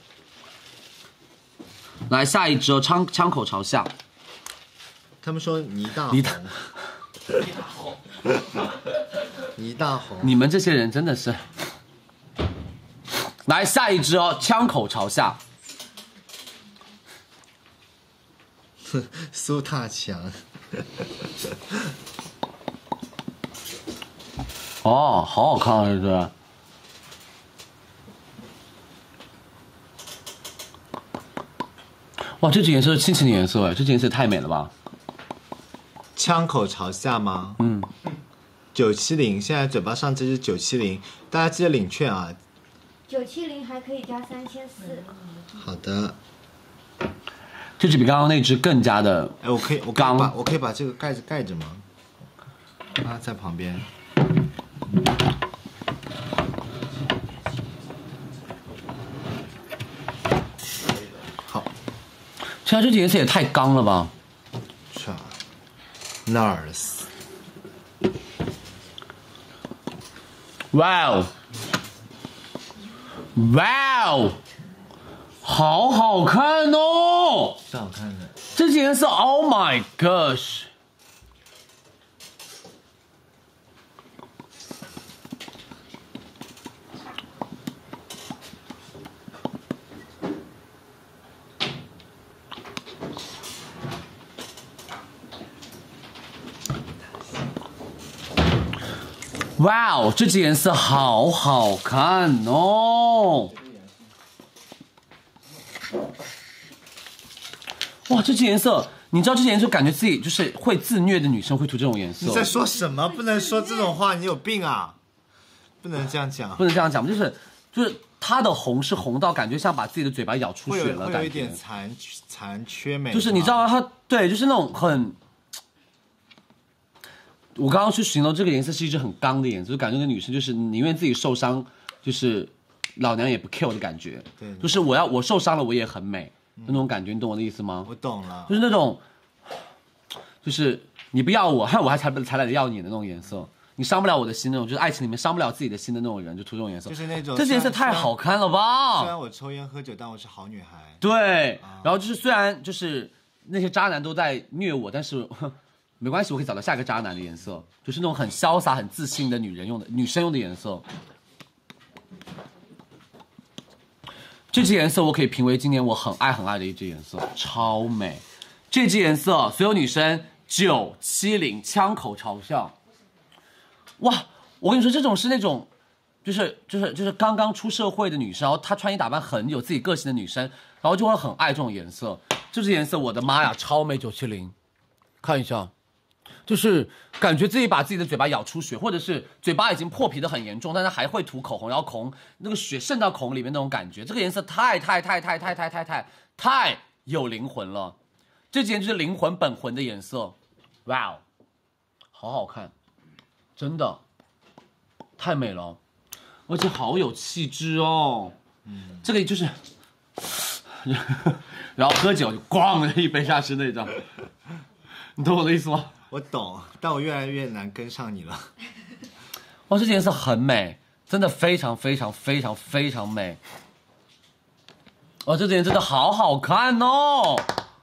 来下一支哦，枪枪口朝下。 他们说倪大红，倪大红，倪大红。 你们这些人真的是。来下一支哦，枪口朝下。 苏大强。 哦，好好看啊！这是。哇，这支颜色是青青的颜色哎，这支颜色太美了吧！ 枪口朝下吗？嗯。九七零，现在嘴巴上这是九七零，大家记得领券啊。 九七零还可以加三千四。 好的。 这支比刚刚那支更加的。 哎，我可以，我可以把，我可以把这个盖子盖着吗？啊，在旁边。好， 现在这颜色也太刚了吧！ 是啊 ，N A R S， 哇哦，哇哦，好好看哦！ 是好看的， 这颜色 ，Oh my gosh！ 哇哦，这支颜色好好看哦！哇，这支颜色，你知道这支颜色，感觉自己就是会自虐的女生会涂这种颜色。 你在说什么？不能说这种话，你有病啊！不能这样讲， 不能这样讲，就是就是它的红是红到感觉像把自己的嘴巴咬出血了， 会有会有一点残残缺美。 就是你知道它对，就是那种很。我刚刚去形容这个颜色是一支很刚的颜色，就感觉那个女生就是宁愿自己受伤，就是老娘也不 kill 的感觉。 对， 就是我要我受伤了，我也很美，嗯、那种感觉，你懂我的意思吗？ 我懂了， 就是那种，就是你不要我，害我还才才懒得要你的那种颜色，你伤不了我的心那种，就是爱情里面伤不了自己的心的那种人，就涂这种颜色。 就是那种， 这颜色太好看了吧！ 虽然我抽烟喝酒，但我是好女孩。 对，啊、然后就是虽然就是那些渣男都在虐我，但是。没关系，我可以找到下一个渣男的颜色，就是那种很潇洒、很自信的女人用的、女生用的颜色。这支颜色我可以评为今年我很爱很爱的一支颜色，超美。这支颜色所有女生九七零枪口朝向。哇，我跟你说，这种是那种，就是就是就是刚刚出社会的女生，然后她穿衣打扮很有自己个性的女生，然后就会很爱这种颜色。这支颜色，我的妈呀，超美九七零，看一下。就是感觉自己把自己的嘴巴咬出血，或者是嘴巴已经破皮的很严重，但是还会涂口红，然后口红那个血渗到口红里面那种感觉，这个颜色太太太太太太太太太有灵魂了，这简直就是灵魂本魂的颜色，哇哦，好好看，真的太美了，而且好有气质哦，嗯，这个就是，然后喝酒就咣一杯下去那种，你懂我的意思吗？ 我懂，但我越来越难跟上你了。 哇，这件颜色很美，真的非常非常非常非常美。哇，这件真的好好看哦。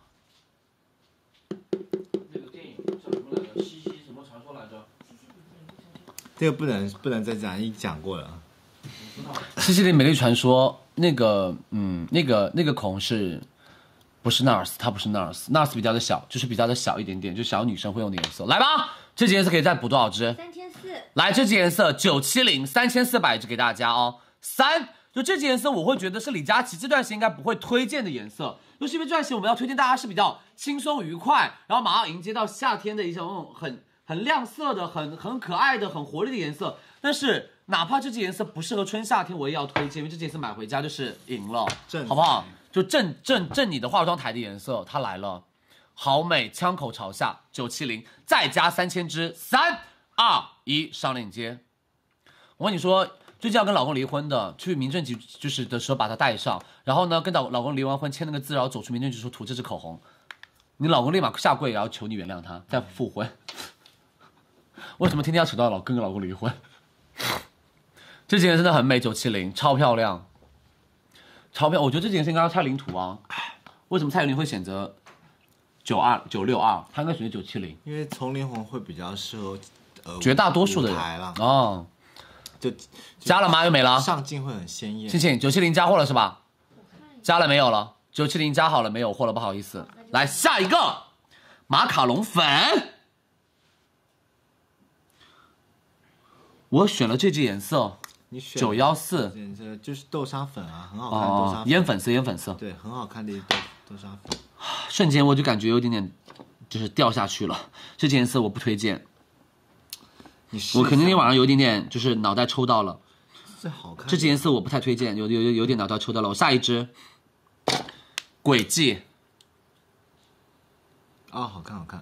那个电影叫什么来着？西西什么传说来着？ 这个不能不能再讲，已经讲过了。 西西里美丽传说，那个嗯，那个那个口红是。不是 NARS， 它不是 NARS，NARS 比较的小，就是比较的小一点点，就小女生会用的颜色。来吧，这支颜色可以再补多少支？ 三千四。 来，这支颜色九七零，三千四百支给大家哦。三，就这支颜色，我会觉得是李佳琦这段时间应该不会推荐的颜色，就是因为这段时间我们要推荐大家是比较轻松愉快，然后马上迎接到夏天的一种很很亮色的、很很可爱的、很活力的颜色。但是哪怕这支颜色不适合春夏天，我也要推荐，因为这支颜色买回家就是赢了，好不好？就正正正你的化妆台的颜色，它来了，好美，枪口朝下，九七零，再加三千支，三二一，上链接。我跟你说，最近要跟老公离婚的，去民政局就是的时候把它带上，然后呢，跟老老公离完婚签那个字，然后走出民政局说涂这支口红，你老公立马下跪，然后求你原谅他，再复婚。为什么天天要扯到老跟跟老公离婚？这几件真的很美，九七零，超漂亮。钞票，我觉得这几件是应该要蔡琳涂啊。为什么蔡琳会选择九二九六二？她应该选择九七零， 因为丛林红会比较适合呃绝大多数的人哦。 就加了吗？又没了。 上镜会很鲜艳。 庆庆，九七零加货了是吧？加了没有了？九七零加好了没有货了？不好意思，来下一个马卡龙粉。我选了这支颜色。 你选九幺四， 就是豆沙粉啊，很好看。哦、豆沙粉烟粉色，烟粉色， 对，很好看的一豆豆沙粉。 瞬间我就感觉有点点，就是掉下去了。这件颜色我不推荐。 你我肯定晚上有一点点，就是脑袋抽到了。 这好看。 这件颜色我不太推荐，有有有有点脑袋抽到了。我下一支，轨迹。 啊、哦，好看好看。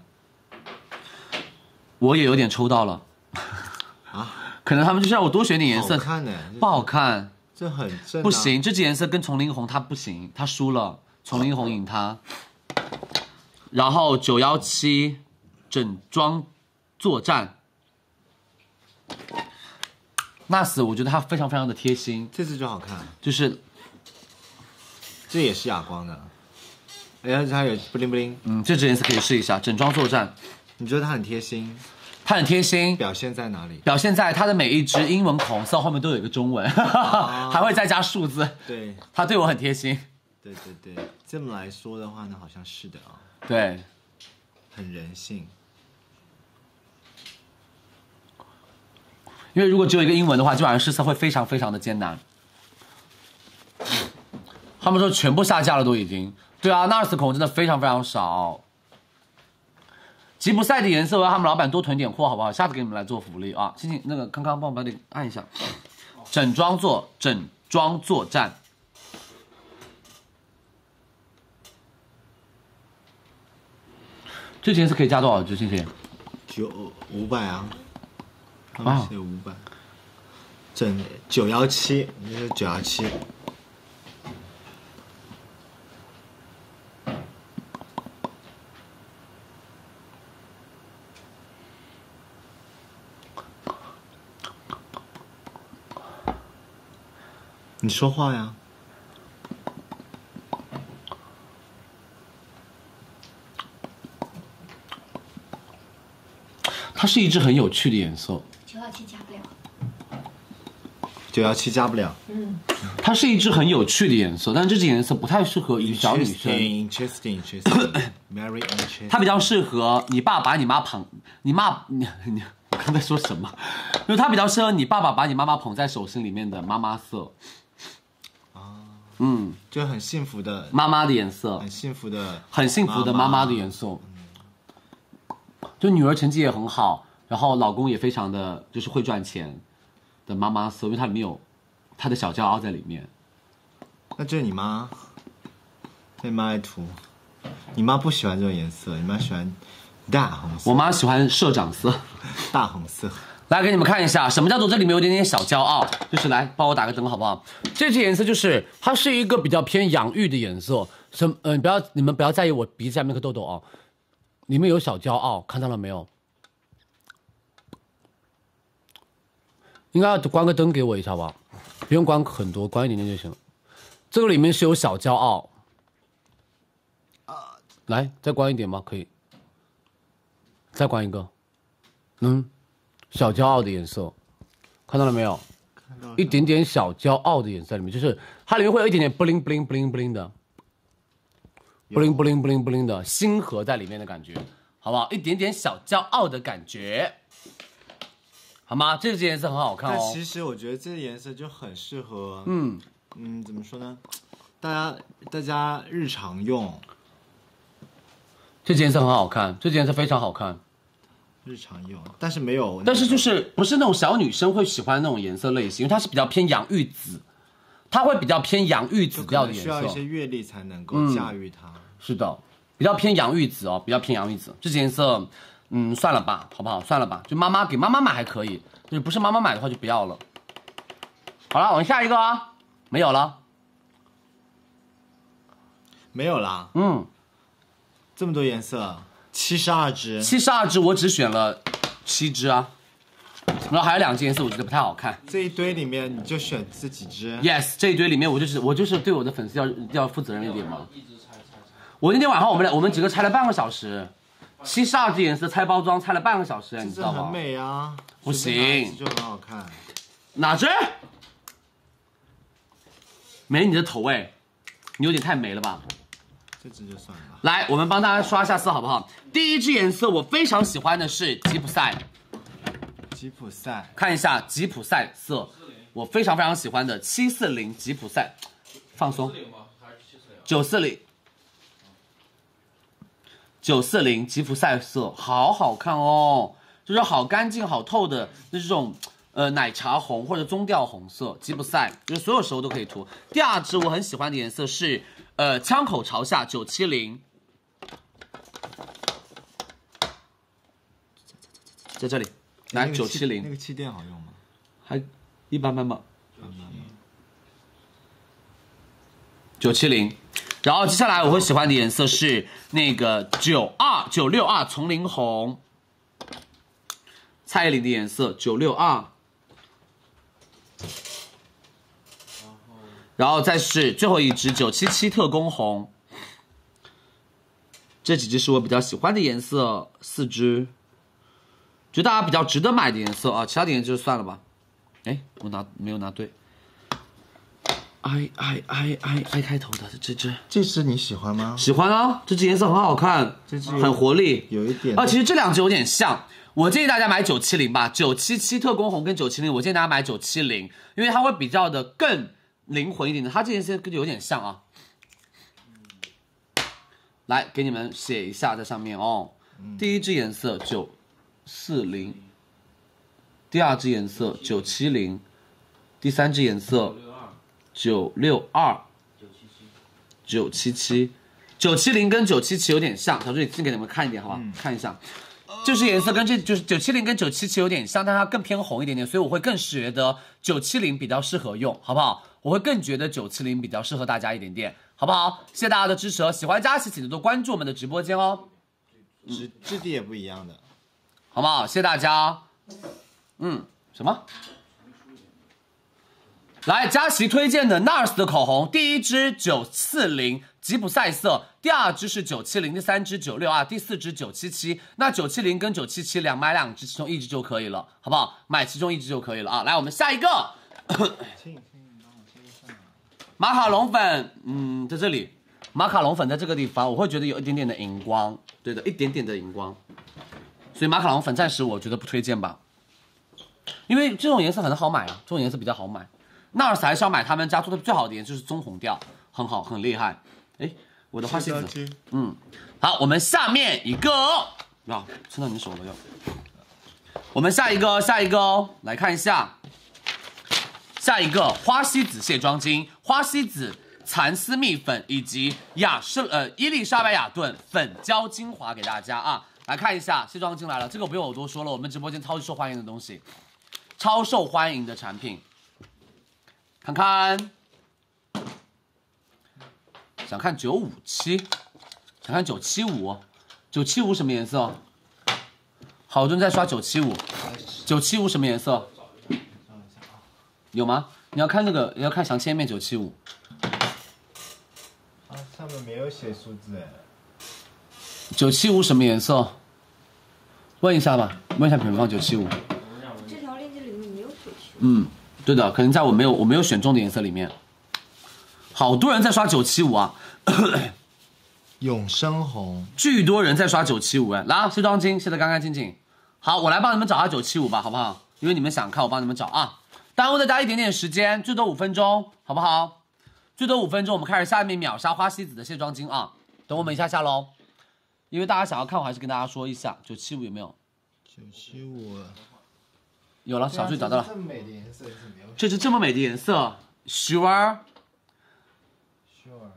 我也有点抽到了。 啊。 可能他们就是让我多选点颜色， 好看呢， 不好看， 这很正、啊， 不行，这支颜色跟丛林红它不行，它输了，丛林红赢它。然后九幺七整装作战 ，N A R S 我觉得它非常非常的贴心， 这支就好看， 就是这也是哑光的，哎呀，它有布灵布灵， 嗯，这支颜色可以试一下，整装作战， 你觉得它很贴心？ 它很贴心， 表现在哪里？ 表现在它的每一支英文口红色后面都有一个中文，啊、还会再加数字。 对， 它对我很贴心。 对对对，这么来说的话呢，好像是的啊、哦。 对， 很人性。 因为如果只有一个英文的话，基本上试色会非常非常的艰难。他们说全部下架了都已经。对啊 ，N A R S 口红真的非常非常少。吉普赛的颜色，我要他们老板多囤点货，好不好？下次给你们来做福利啊！星星，那个康康帮我把你按一下。整装作整装作战。这件是可以加多少支？星星？ 九五百啊，他哇们写五百，整九幺七，这是九幺七。你说话呀。 它是一支很有趣的颜色， 九幺七加不了。 九幺七加不了。 嗯， 它是一支很有趣的颜色，但这支颜色不太适合于小女生。 Interesting, interesting, very interesting。 它比较适合你爸把你妈捧，你妈你你我刚才说什么？因为它比较适合你爸爸把你妈妈捧在手心里面的妈妈色。啊，嗯， 就很幸福的妈妈的颜色， 很幸福的， 很幸福的妈妈的颜色。就女儿成绩也很好，然后老公也非常的就是会赚钱的妈妈色，因为它里面有她的小骄傲在里面。 那就是你妈，你妈爱涂，你妈不喜欢这种颜色，你妈喜欢大红色。 我妈喜欢社长色， 大红色。 来给你们看一下，什么叫做这里面有点点小骄傲，就是来帮我打个灯好不好？这支颜色就是它是一个比较偏养育的颜色，什嗯、呃，不要你们不要在意我鼻子下面那颗痘痘啊，里面有小骄傲，看到了没有？应该要关个灯给我一下吧，不用关很多，关一点点就行了。这个里面是有小骄傲，来再关一点吗？可以，再关一个，嗯。小骄傲的颜色，看到了没有？一点点小骄傲的颜色里面，就是它里面会有一点点 bling bling bling bling 的 bling bling bling bling 的星河在里面的感觉，好不好？一点点小骄傲的感觉，好吗？这支颜色很好看哦。 但其实我觉得这个颜色就很适合， 嗯嗯，怎么说呢？大家大家日常用。 这支颜色很好看，这支颜色非常好看。 日常用，但是没有， 但是就是不是那种小女生会喜欢那种颜色类型，因为它是比较偏养育紫，它会比较偏养育紫调的颜色， 需要一些阅历才能够驾驭它。 嗯、是的，比较偏养育紫哦，比较偏养育紫。这颜色，嗯，算了吧，好不好？算了吧，就妈妈给妈妈买还可以，就是不是妈妈买的话就不要了。好了，我们下一个啊，没有了， 没有啦， 嗯， 这么多颜色。七十二支， 七十二支，我只选了七支啊，然后还有两支颜色我觉得不太好看。 这一堆里面你就选这几支 ？Yes， 这一堆里面我就是我就是对我的粉丝要要负责任一点嘛。我那天晚上我们俩我们几个拆了半个小时，七十二支颜色拆包装拆了半个小时，你知道吗？ 很美啊， 不行， 就很好看。 哪支？没你的头哎，你有点太没了吧？ 这支就算了。 来，我们帮大家刷一下色好不好？第一支颜色我非常喜欢的是吉普赛， 吉普赛， 看一下吉普赛色，我非常非常喜欢的七四零吉普赛，放松，九四零，九四零吉普赛色，好好看哦，就是好干净、好透的那种呃奶茶红或者棕调红色，吉普赛就是所有时候都可以涂。第二支我很喜欢的颜色是呃枪口朝下九七零。在这里，来九七零， 那个气垫好用吗？ 还一般般吧。九七零，然后接下来我会喜欢的颜色是那个九二九六二丛林红，蔡依林的颜色九六二，然后再是最后一支九七七特工红，这几支是我比较喜欢的颜色，四支。觉得大家比较值得买的颜色啊，其他的颜色就算了吧。哎，我拿没有拿对。 I I I I I 开头的这只， 这只你喜欢吗？ 喜欢啊，这只颜色很好看， 这只很活力， 有一点啊，其实这两只有点像。我建议大家买九七零吧，九七七特工红跟九七零，我建议大家买九七零，因为它会比较的更灵魂一点的，它这件色有点像啊。来给你们写一下在上面哦。第一支颜色九四零，第二支颜色九七零，第三支颜色九六二，九七七，九七零跟九七七有点像，小助理先给你们看一点好吧，嗯、看一下。就是颜色跟这就是九七零跟九七七有点像，但它更偏红一点点，所以我会更觉得九七零比较适合用，好不好？我会更觉得九七零比较适合大家一点点，好不好？谢谢大家的支持哦！喜欢佳琦，请多多关注我们的直播间哦。 质质地也不一样的， 好不好？谢谢大家。嗯，什么？来，佳琦推荐的 NARS 的口红，第一支九四零吉普赛色，第二支是九七零，第三支九六二，第四支九七七。那九七零跟九七七两买两支，其中一支就可以了，好不好？买其中一支就可以了啊！来，我们下一个。马卡龙粉，嗯，在这里，马卡龙粉在这个地方，我会觉得有一点点的荧光，对的，一点点的荧光，所以马卡龙粉暂时我觉得不推荐吧，因为这种颜色很好买啊，这种颜色比较好买。NARS 还是要买他们家做的最好的颜色，就是棕红调，很好，很厉害。哎，我的花西子，嗯，好，我们下面一个，啊，撑到你手了要。我们下一个，下一个哦，来看一下，下一个花西子卸妆巾、花西子蚕丝蜜粉以及雅诗呃伊丽莎白雅顿粉胶精华给大家啊，来看一下卸妆巾来了，这个不用我多说了，我们直播间超级受欢迎的东西，超受欢迎的产品。看看，想看九五七，想看九七五，九七五什么颜色？好多人在刷九七五，九七五什么颜色？有吗？你要看那个，你要看详切页面九七五。 啊，上面没有写数字哎。 九七五什么颜色？问一下吧，问一下品牌方九七五。 这条链接里面没有九七五。 嗯。对的，可能在我没有我没有选中的颜色里面，好多人在刷九七五啊， 永生红， 巨多人在刷九七五哎，来卸妆巾卸得干干净净。好，我来帮你们找下九七五吧，好不好？因为你们想看，我帮你们找啊，耽误大家一点点时间，最多五分钟，好不好？最多五分钟，我们开始下面秒杀花西子的卸妆巾啊，等我们一下下喽，因为大家想要看，我还是跟大家说一下九七五有没有？ 九七五。 有了，小助理找到了。 这么美的颜色是没有。 这是这么美的颜色 ，Sure。 Sure。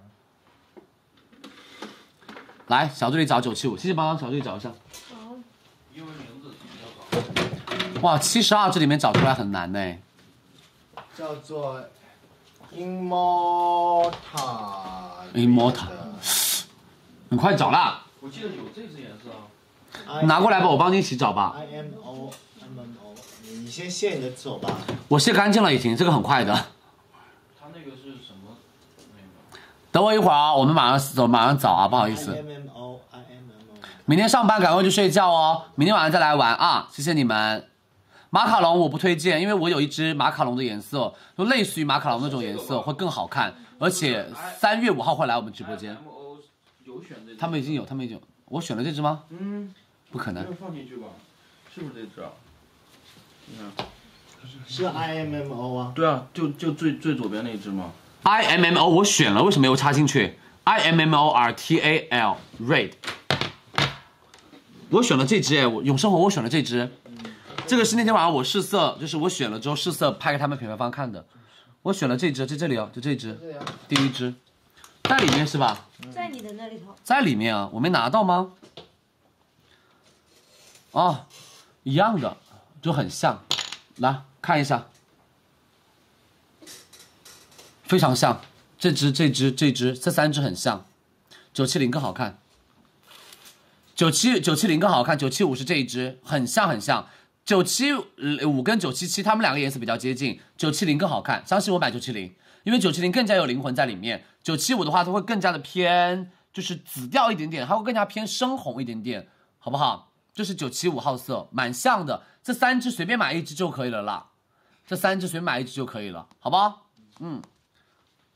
来，小助理找九七五，谢谢帮小助理找一下。 好。 英文名字怎么找？ 哇，七十二这里面找出来很难呢。 叫做 Immortal。 Immortal。很快找啦。 我记得有这支颜色啊。 你拿过来吧，我帮你一起找吧。 I M O M M O。你先卸你的手吧。 我卸干净了已经，这个很快的。 它那个是什么？那个。 等我一会儿啊，我们马上走，马上找啊，不好意思。 I M M O I M M O。 明天上班赶快去睡觉哦，明天晚上再来玩啊！谢谢你们。马卡龙我不推荐，因为我有一支马卡龙的颜色，就类似于马卡龙那种颜色，会更好看。而且三月五号会来我们直播间。 有选这。 他们已经有，他们已经有。我选了这支吗？ 嗯。 不可能。 放进去吧，是不是这支啊？ 是 I M M O 啊？ 对啊，就就最最左边那一只吗 ？I M M O 我选了，为什么没有插进去 ？I M M O R T A L Red， 我选了这支哎，我永生红我选了这支，这个是那天晚上我试色，就是我选了之后试色拍给他们品牌方看的，我选了这支，在这里哦，就这支，第一支，在里面是吧？ 在你的那里头。 在里面啊，我没拿到吗？哦，一样的，就很像。来看一下，非常像，这只、这只、这只，这三只很像，九七零更好看，九七九七零更好看，九七五是这一只，很像很像，九七五跟九七七它们两个颜色比较接近，九七零更好看，相信我买九七零，因为九七零更加有灵魂在里面，九七五的话它会更加的偏就是紫调一点点，它会更加偏深红一点点，好不好？这是九七五号色，蛮像的。这三支随便买一支就可以了啦，这三支随便买一支就可以了，好不好？嗯，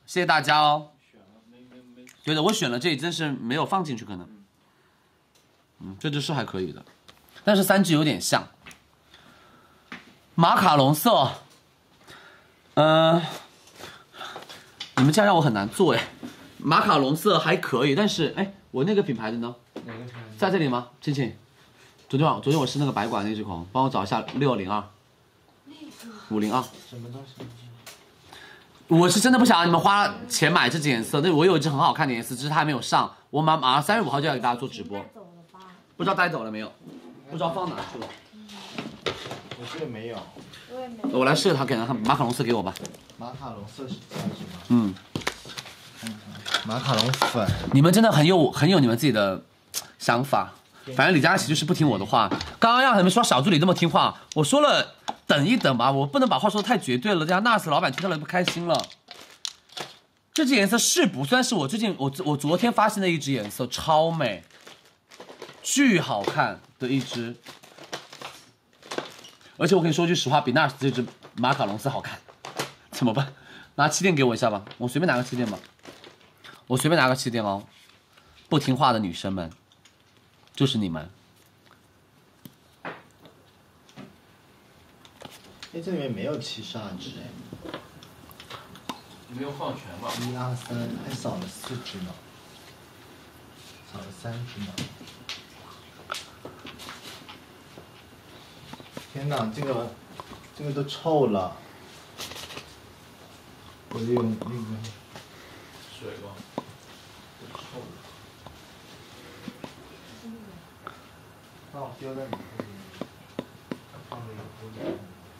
谢谢大家哦。对的，我选了这一支是没有放进去可能。嗯，这支是还可以的，但是三支有点像。马卡龙色，嗯、呃，你们这样让我很难做哎。马卡龙色还可以，但是哎，我那个品牌的呢？ 哪个品牌？ 在这里吗？亲亲，昨天晚昨天我试那个白管那支口红，帮我找一下六零二，五零二。 什么东西？ 我是真的不想让你们花钱买这支颜色，但我有一支很好看的颜色，只是它还没有上，我马马上三月五号就要给大家做直播，不知道带走了没有，不知道放哪去了。 我这个没有， 我也没有。 我来试它，给它看马卡龙色给我吧。 马卡龙色是叫什么？ 嗯， 马卡龙粉。 你们真的很有很有你们自己的想法，反正李佳琦就是不听我的话。刚刚让你们说小助理这么听话，我说了等一等吧，我不能把话说的太绝对了，这样 N A R S 老板听到了不开心了。这支颜色是不算是我最近我我昨天发现的一支颜色，超美，巨好看的一支。而且我跟你说句实话，比 N A R S 这支马卡龙色好看，怎么办？拿气垫给我一下吧，我随便拿个气垫吧，我随便拿个气垫哦。不听话的女生们，就是你们。 哎，这里面没有七十二支哎。 没有放全吧？ 一二三，还少了四支呢，少了三支呢。天哪，这个这个都臭了。我就用那个水吧，都臭了。 帮我丢在你这里，放在有锅里。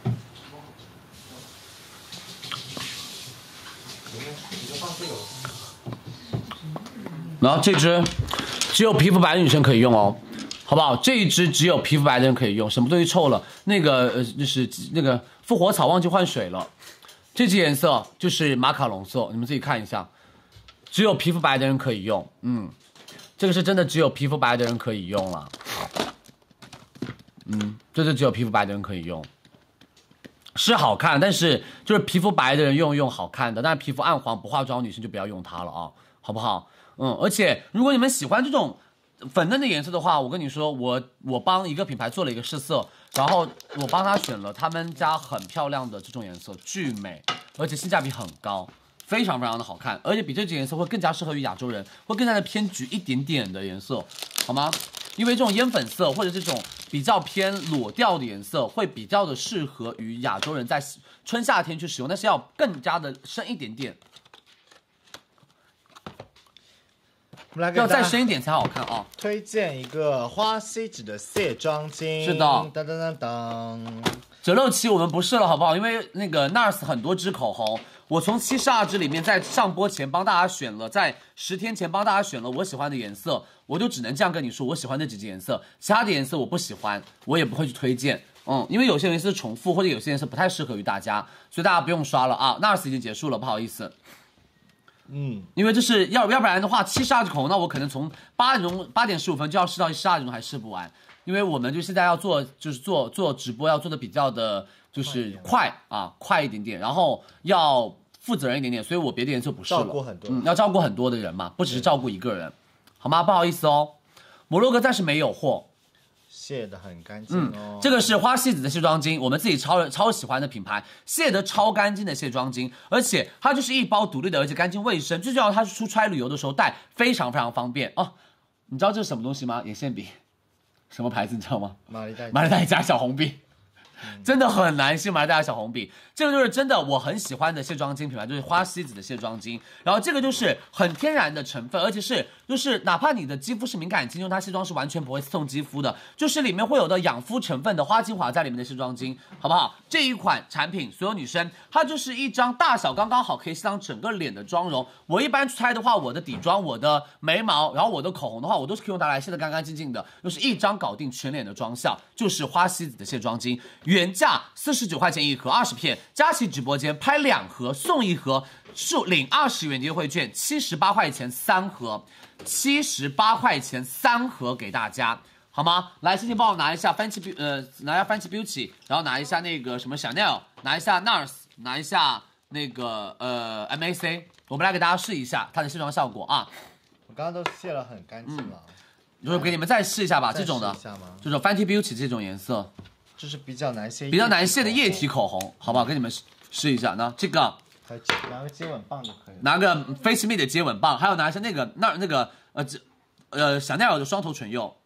然后这支只有皮肤白的女生可以用哦，好不好？这一支只有皮肤白的人可以用。什么东西臭了？那个呃，就是那个复活草忘记换水了。这支颜色就是马卡龙色，你们自己看一下，只有皮肤白的人可以用。嗯，这个是真的只有皮肤白的人可以用了。嗯，这是只有皮肤白的人可以用。是好看，但是就是皮肤白的人用用好看的，但是皮肤暗黄不化妆女生就不要用它了啊，好不好？嗯，而且如果你们喜欢这种粉嫩的颜色的话，我跟你说，我我帮一个品牌做了一个试色，然后我帮他选了他们家很漂亮的这种颜色，巨美，而且性价比很高，非常非常的好看，而且比这支颜色会更加适合于亚洲人，会更加的偏橘一点点的颜色，好吗？因为这种烟粉色或者这种比较偏裸调的颜色，会比较的适合于亚洲人在春夏天去使用，但是要更加的深一点点， 我们来给要再深一点才好看啊！ 推荐一个花西子的卸妆巾， 是的， 当当当当。 九六七我们不试了好不好？因为那个 N A R S 很多支口红，我从七十二支里面在上播前帮大家选了，在十天前帮大家选了我喜欢的颜色，我就只能这样跟你说，我喜欢那几支颜色，其他的颜色我不喜欢，我也不会去推荐。嗯，因为有些颜色是重复，或者有些颜色不太适合于大家，所以大家不用刷了啊。N A R S 已经结束了，不好意思。 嗯， 因为这是要要不然的话，七十二支口红，那我可能从八点钟八点十五分就要试到十二点钟还试不完。因为我们就现在要做，就是做做直播要做的比较的，就是快啊，快一点点，然后要负责任一点点，所以我别的颜色不试了， 照顾很多， 嗯，要照顾很多的人嘛，不只是照顾一个人，好吗？不好意思哦，摩洛哥暂时没有货， 卸的很干净哦、 嗯。这个是花西子的卸妆巾，我们自己超超喜欢的品牌，卸得超干净的卸妆巾，而且它就是一包独立的，而且干净卫生，最重要它是出差旅游的时候带，非常非常方便哦。你知道这是什么东西吗？眼线笔。什么牌子你知道吗？ 玛丽黛玛丽黛加小红笔，嗯、真的很难信玛丽黛加小红笔。这个就是真的我很喜欢的卸妆巾品牌，就是花西子的卸妆巾。然后这个就是很天然的成分，而且是就是哪怕你的肌肤是敏感肌，用它卸妆是完全不会刺痛肌肤的，就是里面会有的养肤成分的花精华在里面的卸妆巾，好不好？这一款产品，所有女生它就是一张大小刚刚好，可以卸上整个脸的妆容。我一般出差的话，我的底妆、我的眉毛，然后我的口红的话，我都是可以用它来卸得干干净净的，就是一张搞定全脸的妆效。就是花西子的卸妆巾，原价四十九块钱一盒，二十片。佳琦直播间拍两盒送一盒，数领二十元的优惠券，七十八块钱三盒，七十八块钱三盒给大家，好吗？来，欣欣帮我拿一下 Fenty Beauty， 呃，拿一下 Fenty Beauty， 然后拿一下那个什么 Chanel， 拿一下 N A R S， 拿一下那个呃 M A C， 我们来给大家试一下它的卸妆效果啊。 我刚刚都卸了很干净了。 就是给你们再试一下吧，这种的，这种 Fenty Beauty 这种颜色， 就是比较难卸， 比较难卸的液体口红，好不好？给你们试试一下。那这个拿个接吻棒就可以了， 拿个 Face Me 的接吻棒，还有拿一下那个那那个呃这呃香奈儿的双头唇釉。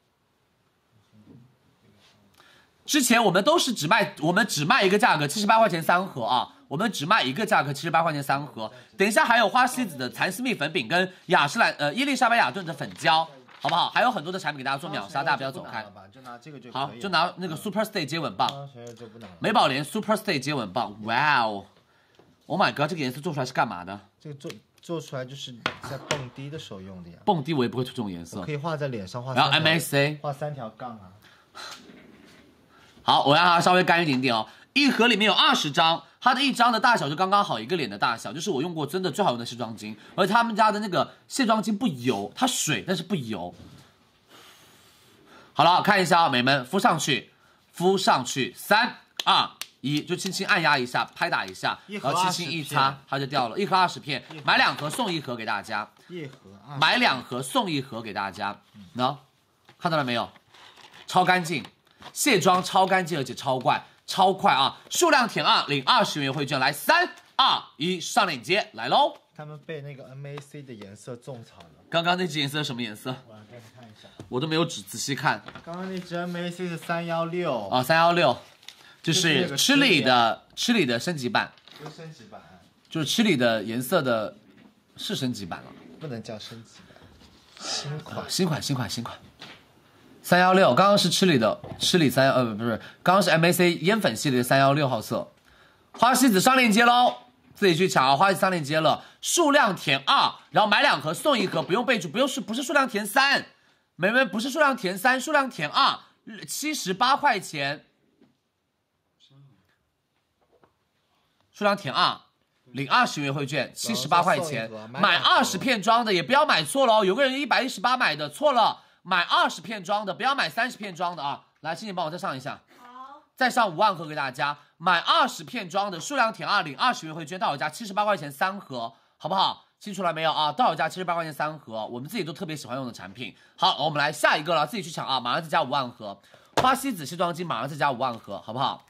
之前我们都是只卖，我们只卖一个价格七十八块钱三盒啊，我们只卖一个价格七十八块钱三盒。等一下还有花西子的蚕丝蜜粉饼跟雅诗兰呃伊丽莎白雅顿的粉胶。好不好？还有很多的产品给大家做秒杀，大家不要走开。 就拿这个就好，就拿那个 Super Stay 接吻棒， 就不拿了。 美宝莲 Super Stay 接吻棒，哇哦 ！Oh my god， 这个颜色做出来是干嘛的？ 这个做做出来就是在蹦迪的时候用的呀。 蹦迪我也不会涂这种颜色， 可以画在脸上，画。 然后 M A C 画三条杠啊。 好，我让它稍微干一点点哦。一盒里面有二十张，它的一张的大小就刚刚好一个脸的大小，就是我用过真的最好用的卸妆巾，而且他们家的那个卸妆巾不油，它水但是不油。好了，看一下啊，美们，敷上去，敷上去，三二一，就轻轻按压一下，拍打一下，然后轻轻一擦，它就掉了。一盒二十片，买两盒送一盒给大家。 一盒二， 买两盒送一盒给大家。喏，看到了没有？超干净，卸妆超干净，而且超快，超快啊！数量填二，领二十元优惠券。来，三二一，上链接来喽！ 他们被那个 M A C 的颜色种草了。 刚刚那支颜色是什么颜色？ 我来给你看一下。 我都没有仔仔细看。 刚刚那支 M A C 是三幺六啊，三幺六，就是吃里的吃里的升级版， 不是升级版， 就是吃里的颜色的，是升级版了， 不能叫升级版，新款， 新款，新款，新款。三幺六，刚刚是吃里的吃里三呃不是，刚刚是 M A C 烟粉系列的三幺六号色，花西子上链接喽。自己去抢啊！花西子上链接了，数量填二，然后买两盒送一盒，不用备注，不用是不是数量填三，美们不是数量填三，数量填二，七十八块钱，数量填二，领二十元优惠券，七十八块钱，买二十片装的也不要买错了哦，有个人一百一十八买的错了，买二十片装的不要买三十片装的啊！来，欣姐帮我再上一下。再上五万盒给大家，买二十片装的，数量填二，领二十元优惠券，到手价七十八块钱三盒，好不好？记出来没有啊？到手价七十八块钱三盒，我们自己都特别喜欢用的产品。好，我们来下一个了，自己去抢啊！马上再加五万盒，花西子卸妆巾马上再加五万盒，好不好？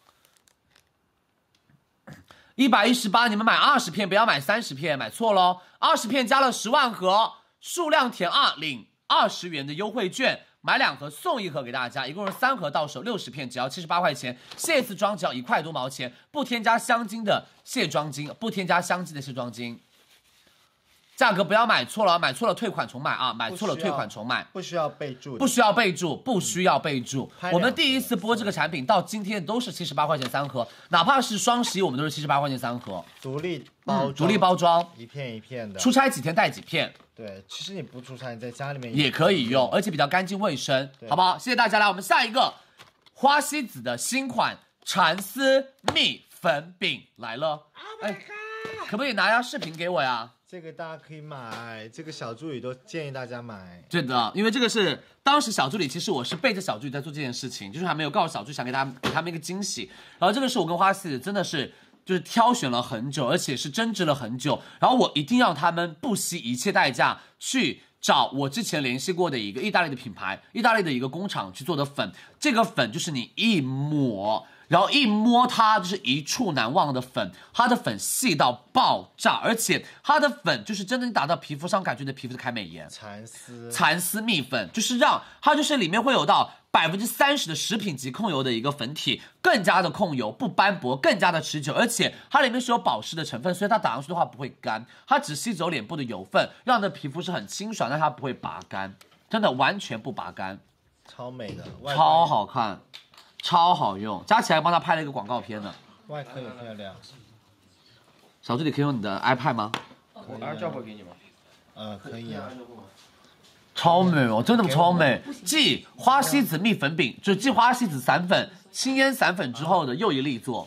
一百一十八，你们买二十片，不要买三十片，买错喽！二十片加了十万盒，数量填二，领二十元的优惠券。买两盒送一盒给大家，一共是三盒到手，六十片，只要七十八块钱。卸一次妆只要一块多毛钱，不添加香精的卸妆巾，不添加香精的卸妆巾。价格不要买错了，买错了退款重买啊！买错了退款重买， 不需要备注， 不需要备注，不需要备注。我们第一次播这个产品到今天都是七十八块钱三盒，哪怕是双十一我们都是七十八块钱三盒， 独立包装、 嗯，独立包装， 一片一片的。 出差几天带几片。 对，其实你不出差，你在家里面也可以用，而且比较干净卫生，好不好？谢谢大家，来我们下一个花西子的新款蚕丝蜜粉饼来了，哎，可不可以拿一下视频给我呀？ 这个大家可以买，这个小助理都建议大家买。 对的，因为这个是当时小助理，其实我是背着小助理在做这件事情，就是还没有告诉小助理，想给大家给他们一个惊喜。然后这个是我跟花西子真的是。就是挑选了很久，而且是争执了很久，然后我一定让他们不惜一切代价去找我之前联系过的一个意大利的品牌，意大利的一个工厂去做的粉。这个粉就是你一抹，然后一摸它就是一触难忘的粉，它的粉细到爆炸，而且它的粉就是真的你打到皮肤上，感觉你的皮肤是开美颜。 蚕丝蚕丝蜜粉就是让它就是里面会有到百分之三十的食品级控油的一个粉体，更加的控油，不斑驳，更加的持久，而且它里面是有保湿的成分，所以它打上去的话不会干，它只吸走脸部的油分，让你的皮肤是很清爽，但它不会拔干，真的完全不拔干， 超美的， 超好看，超好用，佳琪还帮他拍了一个广告片呢， 外壳也漂亮。 小助理可以用你的 iPad 吗？ 我 AirDrop 给你吗？ 呃，可以啊。 超美哦，真的超美！继花西子蜜粉饼，就继花西子散粉、轻烟散粉之后的又一力作，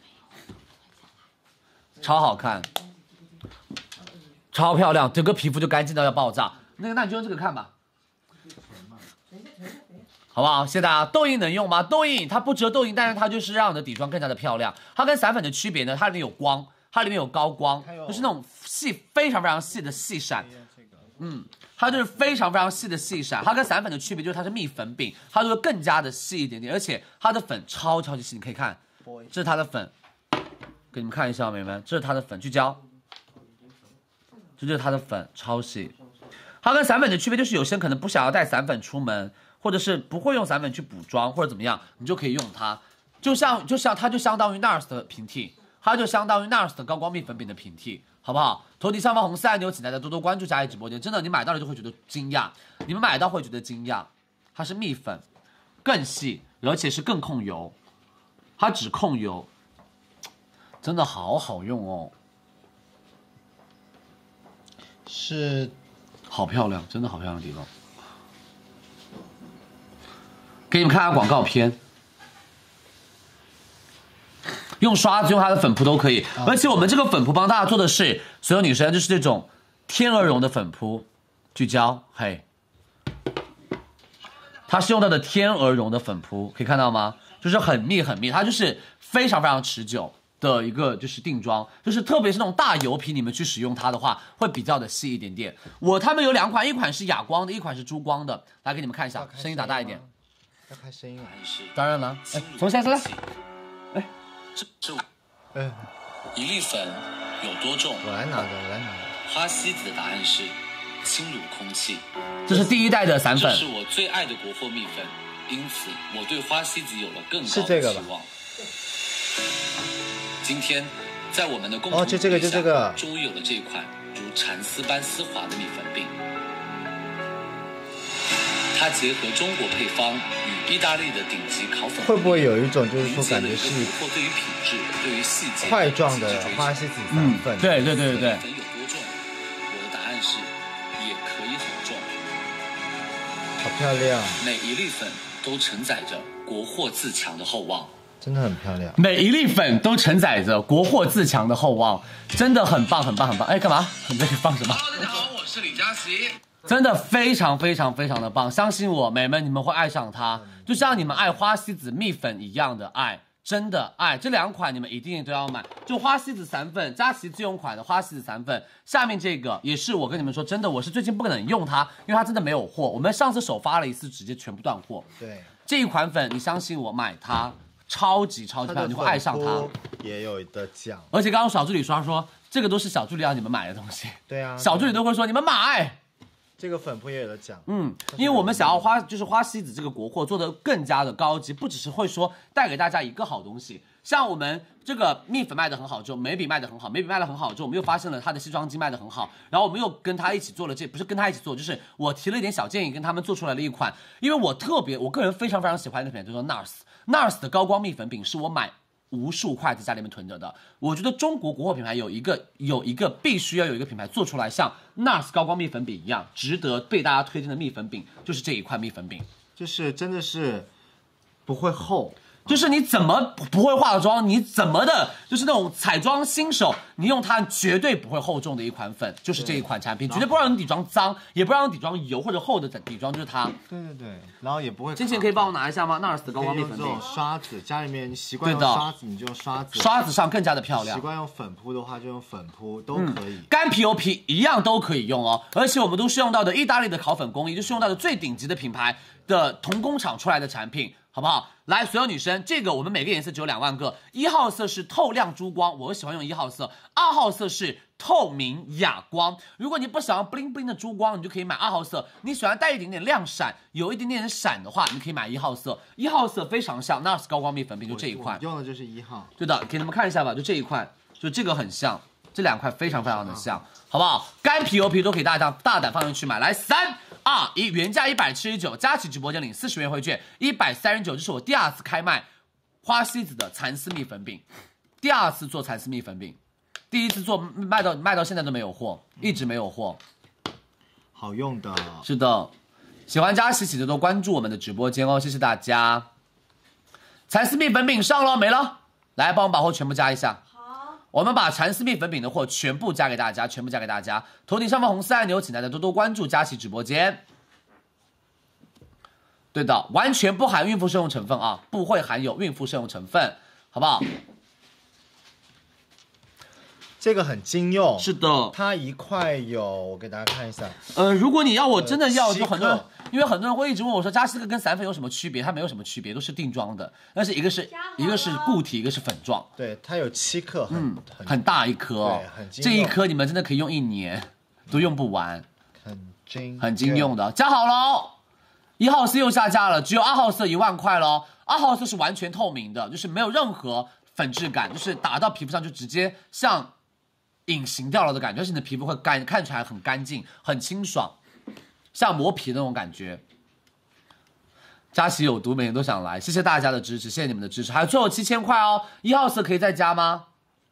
超好看，超漂亮，整个皮肤就干净到要爆炸。那个，那你就用这个看吧，好不好？谢谢大家。痘印能用吗？痘印它不遮痘印，但是它就是让你的底妆更加的漂亮。它跟散粉的区别呢，它里面有光。 它里面有高光，就是那种细非常非常细的细闪。嗯，它就是非常非常细的细闪。它跟散粉的区别就是它是蜜粉饼，它就是更加的细一点点，而且它的粉超超级细。你可以看，这是它的粉，给你们看一下，美眉们，这是它的粉，聚焦，这就是它的粉，超细。它跟散粉的区别就是有些人可能不想要带散粉出门，或者是不会用散粉去补妆或者怎么样，你就可以用它。就像就像它就相当于 NARS 的平替，它就相当于 NARS 的高光蜜粉饼的平替，好不好？头顶上方红色按钮，请大家多多关注佳怡直播间。真的，你买到了就会觉得惊讶，你们买到会觉得惊讶。它是蜜粉，更细，而且是更控油，它只控油，真的好好用哦。 是， 好漂亮，真的好漂亮的地方。给你们看下广告片。用刷子用它的粉扑都可以，而且我们这个粉扑帮大家做的是所有女生就是这种天鹅绒的粉扑，聚焦，嘿，它是用到的天鹅绒的粉扑，可以看到吗？就是很密很密，它就是非常非常持久的一个就是定妆，就是特别是那种大油皮，你们去使用它的话会比较的细一点点。我他们有两款，一款是哑光的，一款是珠光的，来给你们看一下，声音打大一点。 要开声音了， 当然了，哎，从下次来，哎。 这是， 嗯， 一粒粉有多重？ 我来拿着，我来拿着。 花西子的答案是轻如空气。 这是第一代的散粉， 这是我最爱的国货蜜粉，因此我对花西子有了更高是这个的期望。今天，在我们的共同哦，就这个，就这个， 终于有了这款如蚕丝般丝滑的蜜粉饼。它结合中国配方与意大利的顶级烤粉， 会不会有一种就是说感觉是对于品质、对于细节块状的花西子散粉？ 嗯，对对对对对。 粉有多重？我的答案是，也可以很重。 好漂亮！ 每一粒粉都承载着国货自强的厚望， 真的很漂亮。 每一粒粉都承载着国货自强的厚望，真的很棒很棒很棒。哎，干嘛？你这个放什么 ？Hello， 大家好，我是李佳琦。 真的非常非常非常的棒，相信我，美们，你们会爱上它，就像你们爱花西子蜜粉一样的爱，真的爱。这两款你们一定都要买，就花西子散粉，佳琦自用款的花西子散粉。下面这个也是我跟你们说，真的，我是最近不可能用它，因为它真的没有货。我们上次首发了一次，直接全部断货。 对， 这一款粉，你相信我，买它超级超级漂亮，你会爱上它。 也有的讲， 而且刚刚小助理刷说，这个都是小助理让你们买的东西。 对啊， 小助理都会说你们买。 这个粉扑也有的讲， 嗯，因为我们想要花就是花西子这个国货做的更加的高级，不只是会说带给大家一个好东西，像我们这个蜜粉卖的很好之后，眉笔卖的很好，眉笔卖的很好之后，我们又发现了它的西装巾卖的很好，然后我们又跟他一起做了这，不是跟他一起做，就是我提了一点小建议，跟他们做出来了一款，因为我特别我个人非常非常喜欢一个品牌叫做 NARS，NARS 的高光蜜粉饼是我买无数块在家里面囤着的。我觉得中国国货品牌有一个有一个必须要有一个品牌做出来像 NARS 高光蜜粉饼一样值得被大家推荐的蜜粉饼，就是这一块蜜粉饼， 就是真的是不会厚。 就是你怎么不会化妆，你怎么的，就是那种彩妆新手，你用它绝对不会厚重的一款粉，就是这一款产品，绝对不让你底妆脏，也不让你底妆油或者厚的底妆，就是它。 对对对，然后也不会。 金钱可以帮我拿一下吗？纳尔斯的高光蜜粉饼。 这种刷子，家里面你习惯用刷子，你就用刷子。 刷子上更加的漂亮。 习惯用粉扑的话，就用粉扑都可以。 嗯、干皮油皮一样都可以用哦，而且我们都是用到的意大利的烤粉工艺，就是用到的最顶级的品牌的同工厂出来的产品。好不好？来，所有女生，这个我们每个颜色只有两万个。一号色是透亮珠光，我喜欢用一号色。二号色是透明哑光。如果你不想要 bling bling 的珠光，你就可以买二号色。你喜欢带一点点亮闪，有一点点闪的话，你可以买一号色。一号色非常像 NARS 高光蜜粉饼，就这一款。 用的就是一号。 对的，给你们看一下吧，就这一款，就这个很像，这两块非常非常的像，好不好？干皮油皮都可以大胆大胆放进去买。来，三。二一原价一百七十九，佳琦直播间领四十元优惠券，一百三十九。这是我第二次开卖花西子的蚕丝蜜粉饼，第二次做蚕丝蜜粉饼，第一次做卖到卖到现在都没有货，一直没有货。 好用的， 是的，喜欢佳琦，请多多关注我们的直播间哦，谢谢大家。蚕丝蜜粉饼上了没了？来，帮我把货全部加一下。我们把蚕丝蜜粉饼的货全部加给大家，全部加给大家。头顶上方红色按钮，请大家多多关注佳琦直播间。对的，完全不含孕妇摄用成分啊，不会含有孕妇摄用成分，好不好？ 这个很经用， 是的， 它一块有，我给大家看一下。 呃，如果你要我真的要， 呃就很多人七克， 因为很多人会一直问我说，佳琦这个跟散粉有什么区别？它没有什么区别，都是定妆的，但是一个是一个是固体，一个是粉状。 对，它有七克，很、 嗯， 很很大一颗哦， 对很经这一用颗你们真的可以用一年，都用不完， 很经很经用的。加好喽，一号色又下架了，只有二号色一万块喽。二号色是完全透明的，就是没有任何粉质感，就是打到皮肤上就直接像隐形掉了的感觉，而且你的皮肤会干，看起来很干净，很清爽，像磨皮的那种感觉。佳琦有毒，每人都想来，谢谢大家的支持，谢谢你们的支持。还有最后七千块哦，一号色可以再加吗？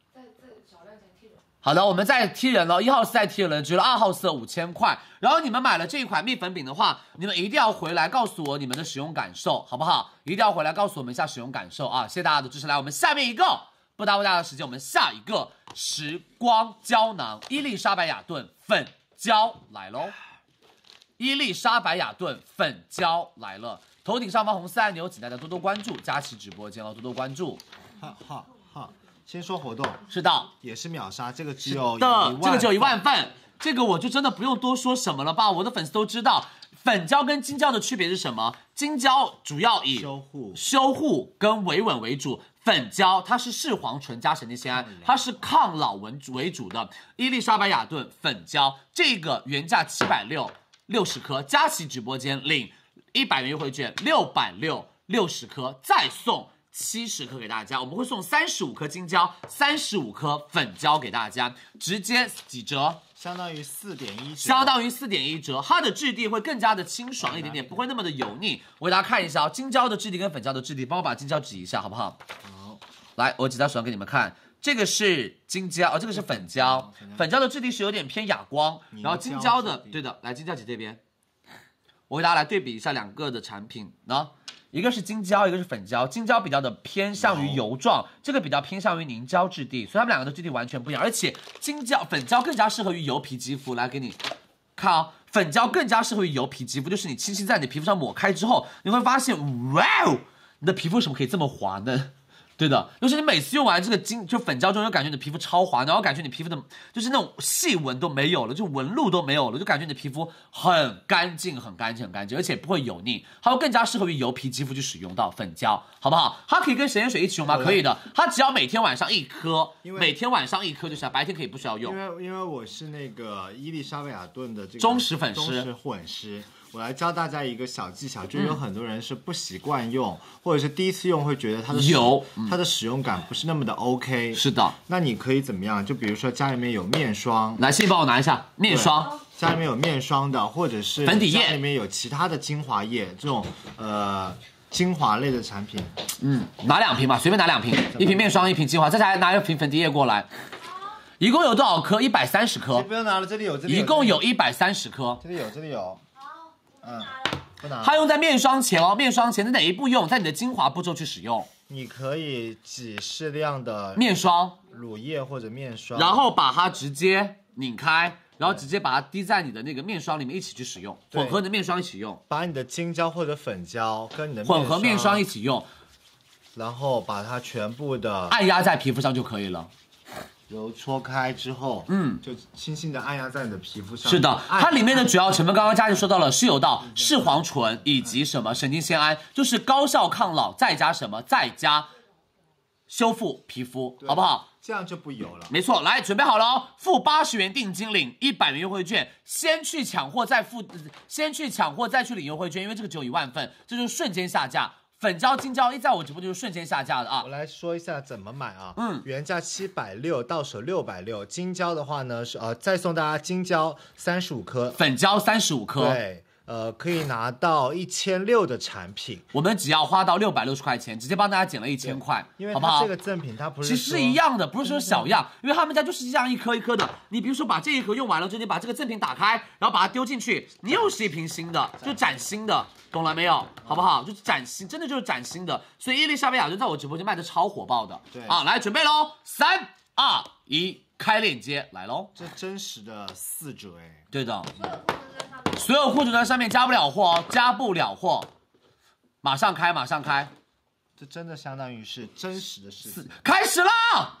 好的，我们再踢人了，一号色再踢人，只有二号色五千块。然后你们买了这一款蜜粉饼的话，你们一定要回来告诉我你们的使用感受，好不好？一定要回来告诉我们一下使用感受啊！谢谢大家的支持。来，我们下面一个不耽误大家的时间，我们下一个时光胶囊伊丽莎白雅顿粉胶来喽！伊丽莎白雅顿粉胶来了，头顶上方红色按钮，请大家多多关注佳琦直播间哦，多多关注。 好好好，先说活动， 是的， 也是秒杀，这个只有的一万， 这个只有一万份，这个我就真的不用多说什么了吧，我的粉丝都知道。粉胶跟金胶的区别是什么？金胶主要以修护修护跟维稳为主，粉胶它是视黄醇加神经酰胺，它是抗老为主为主的。伊丽莎白雅顿粉胶这个原价七百六，六十颗，佳琦直播间领一百元优惠券，六百六六十颗，再送七十颗给大家，我们会送三十五颗金胶，三十五颗粉胶给大家，直接几折？ 相当于四点一折， 相当于四点一折，它的质地会更加的清爽一点点，不会那么的油腻。我给大家看一下哦，金胶的质地跟粉胶的质地，帮我把金胶指一下好不好？ 好， 来，我指在手上给你们看，这个是金胶，哦，这个是粉胶，粉胶的质地是有点偏哑光，然后金胶的，对的，来金胶姐这边，我给大家来对比一下两个的产品呢。一个是金胶，一个是粉胶。金胶比较的偏向于油状，这个比较偏向于凝胶质地，所以它们两个的质地完全不一样。而且金胶、粉胶更加适合于油皮肌肤。来给你看啊、哦，粉胶更加适合于油皮肌肤，就是你轻轻在你的皮肤上抹开之后，你会发现，哇哦，你的皮肤为什么可以这么滑嫩？对的，就是你每次用完这个金就粉胶之后，就感觉你的皮肤超滑，然后感觉你皮肤的就是那种细纹都没有了，就纹路都没有了，就感觉你的皮肤很干净、很干净、很干净，而且不会油腻，它会更加适合于油皮肌肤去使用到粉胶，好不好？它可以跟神仙水一起用吗？可以的，它只要每天晚上一颗，每天晚上一颗就行，白天可以不需要用。 因为因为我是那个伊丽莎白雅顿的这个忠实粉丝， 忠实粉丝。我来教大家一个小技巧，就是有很多人是不习惯用，嗯、或者是第一次用会觉得它的油、 嗯、它的使用感不是那么的 OK。 是的， 那你可以怎么样？就比如说家里面有面霜， 来，先帮我拿一下面霜。 家里面有面霜的，或者是粉底液， 家里面有其他的精华液，这种呃精华类的产品。 嗯，拿两瓶吧，随便拿两瓶，一瓶面霜，一瓶精华，再来拿一瓶粉底液过来。一共有多少颗？一百三十颗。 不用拿了，这里有，这里有。 一共有一百三十颗。 这里有，这里有。嗯，不拿。 它用在面霜前哦，面霜前在哪一步用？在你的精华步骤去使用。 你可以挤适量的面霜、 乳液或者面霜， 然后把它直接拧开，然后直接把它滴在你的那个面霜里面一起去使用，混合你的面霜一起用。 把你的金胶或者粉胶跟你的混合面霜一起用， 然后把它全部的按压在皮肤上就可以了。 揉搓开之后，嗯，就轻轻的按压在你的皮肤上。 是的，它里面的主要成分刚刚佳琪说到了，是有到视黄醇以及什么神经酰胺，就是高效抗老，再加什么，再加修复皮肤，好不好？ 这样就不油了。 没错，来准备好了哦，付八十元定金领一百元优惠券，先去抢货再付，先去抢货再去领优惠券，因为这个只有一万份，这就是瞬间下架。粉胶、金胶一在我直播就是瞬间下架的啊！ 我来说一下怎么买啊。 嗯， 原价七百六，到手六百六。金胶的话呢是呃，再送大家金胶三十五颗， 粉胶三十五颗。 对，呃，可以拿到一千六的产品。 我们只要花到六百六十块钱，直接帮大家减了一千块， 因为好不好？ 这个赠品它不是其实是一样的，不是说小样，因为他们家就是这样一颗一颗的。你比如说把这一盒用完了之后，你把这个赠品打开，然后把它丢进去，你又是一瓶新的，就崭新的。懂了没有？好不好？就是崭新，真的就是崭新的。所以伊丽莎白雅顿在我直播间卖的超火爆的。 对啊，来准备喽，三二一，开链接来喽！ 这真实的四折哎。 对的，所有库存在上面加不了货哦，加不了货，马上开，马上开。 这真的相当于是真实的事情。 开始啦！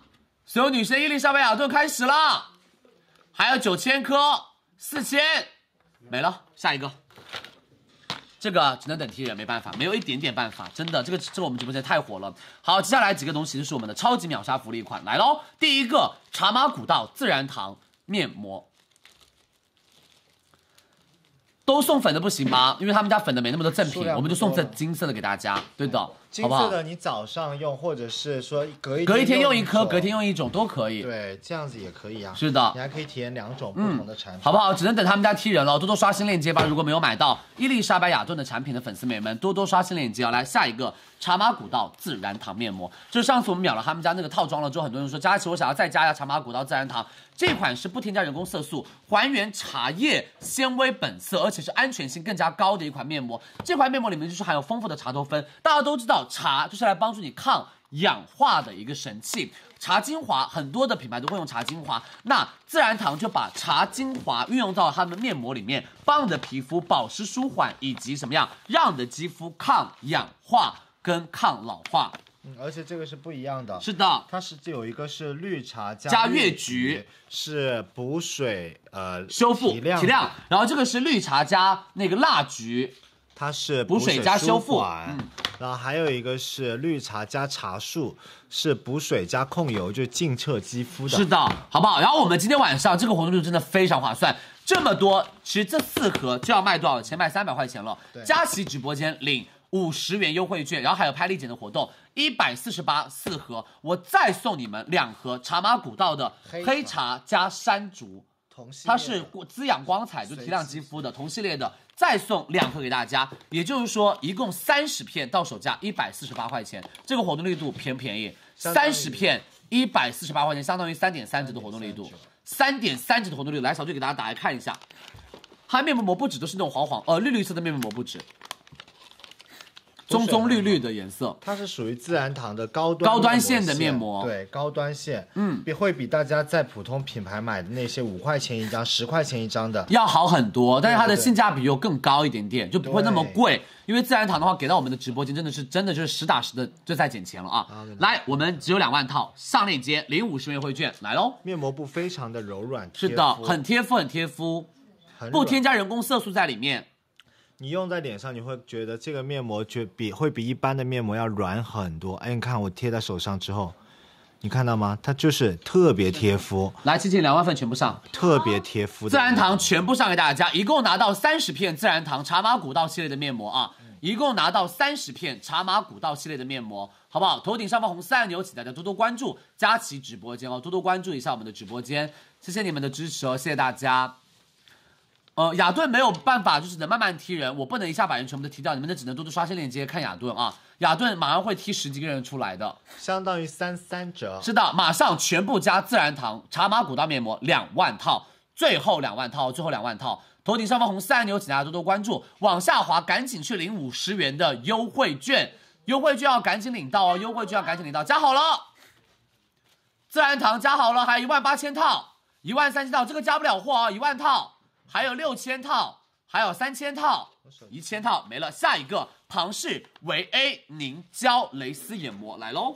所有女生伊丽莎白雅顿开始了，还有九千颗，四千没了，下一个。这个只能等踢人，没办法，没有一点点办法，真的，这个这个我们直播间太火了。好，接下来几个东西就是我们的超级秒杀福利款来喽。第一个茶马古道自然堂面膜。都送粉的不行吗？因为他们家粉的没那么多赠品，我们就送这金色的给大家，对的， 金色的你早上用，或者是说隔一隔一天用一颗， 一隔天用一种都可以。 对，这样子也可以啊。 是的， 你还可以体验两种不同的产品， 嗯、好不好？只能等他们家踢人了，多多刷新链接吧。如果没有买到伊丽莎白雅顿的产品的粉丝们们，多多刷新链接啊！来下一个茶马古道自然堂面膜，就是上次我们秒了他们家那个套装了之后，很多人说佳琪我想要再加一下茶马古道自然堂。这款是不添加人工色素，还原茶叶纤维本色，而且是安全性更加高的一款面膜。这款面膜里面就是含有丰富的茶多酚，大家都知道茶就是来帮助你抗氧化的一个神器。茶精华很多的品牌都会用茶精华，那自然堂就把茶精华运用到他们面膜里面，帮你的皮肤保湿舒缓，以及什么样让你的肌肤抗氧化跟抗老化。 嗯，而且这个是不一样的。 是的， 它是有一个是绿茶加加越越橘， 是补水呃修复提亮提亮，然后这个是绿茶加那个蜡菊， 它是补水加修复。嗯， 然后还有一个是绿茶加茶树，是补水加控油，就是净澈肌肤的。 是的，好不好？然后我们今天晚上这个活动力度真的非常划算，这么多，其实这四盒就要卖多少钱？卖三百块钱了。佳琦直播间领五十元优惠券，然后还有拍立减的活动，一百四十八四盒，我再送你们两盒茶马古道的黑茶加山竹，它是滋养光彩，就提亮肌肤的同系列的，再送两盒给大家，也就是说一共三十片，到手价一百四十八块钱，这个活动力度便不便宜？三十片一百四十八块钱，相当于三点三折的活动力度，三点三折的活动力度，来小队给大家打开看一下，它面膜膜不止都是那种黄黄呃绿绿色的面膜膜不止。棕棕绿绿的颜色， 它是属于自然堂的高端高端线的面膜， 对，高端线， 嗯， 比会比大家在普通品牌买的那些五块钱一张、十块钱一张的要好很多，但是它的性价比又更高一点点，就不会那么贵。因为自然堂的话，给到我们的直播间真的是真的就是实打实的就在减钱了啊！来，我们只有两万套，上链接领五十元优惠券，来喽！ 面膜布非常的柔软， 是的，很贴肤，很贴肤，不添加人工色素在里面。 你用在脸上，你会觉得这个面膜觉比会比一般的面膜要软很多。哎，你看我贴在手上之后，你看到吗？它就是特别贴肤。 来，七千两万份全部上， 特别贴肤的。 自然堂全部上给大家，一共拿到三十片自然堂茶马古道系列的面膜啊，一共拿到三十片茶马古道系列的面膜，好不好？头顶上方红色按钮，请大家多多关注佳琦直播间哦，多多关注一下我们的直播间，谢谢你们的支持哦，谢谢大家。呃，雅顿没有办法，就是能慢慢踢人，我不能一下把人全部都踢掉，你们就只能多多刷新链接看雅顿啊。雅顿马上会踢十几个人出来的， 相当于三三折。 是的，马上全部加自然堂茶马古道面膜两万套，最后两万套，最后两万套。头顶上方红色按钮，请大家多多关注，往下滑赶紧去领五十元的优惠券，优惠券要赶紧领到哦，优惠券要赶紧领到，加好了，自然堂加好了，还有一万八千套，一万三千套，这个加不了货啊，一万套。还有六千套，还有三千套，一千套没了。下一个庞氏维 A 凝胶蕾丝眼膜来喽！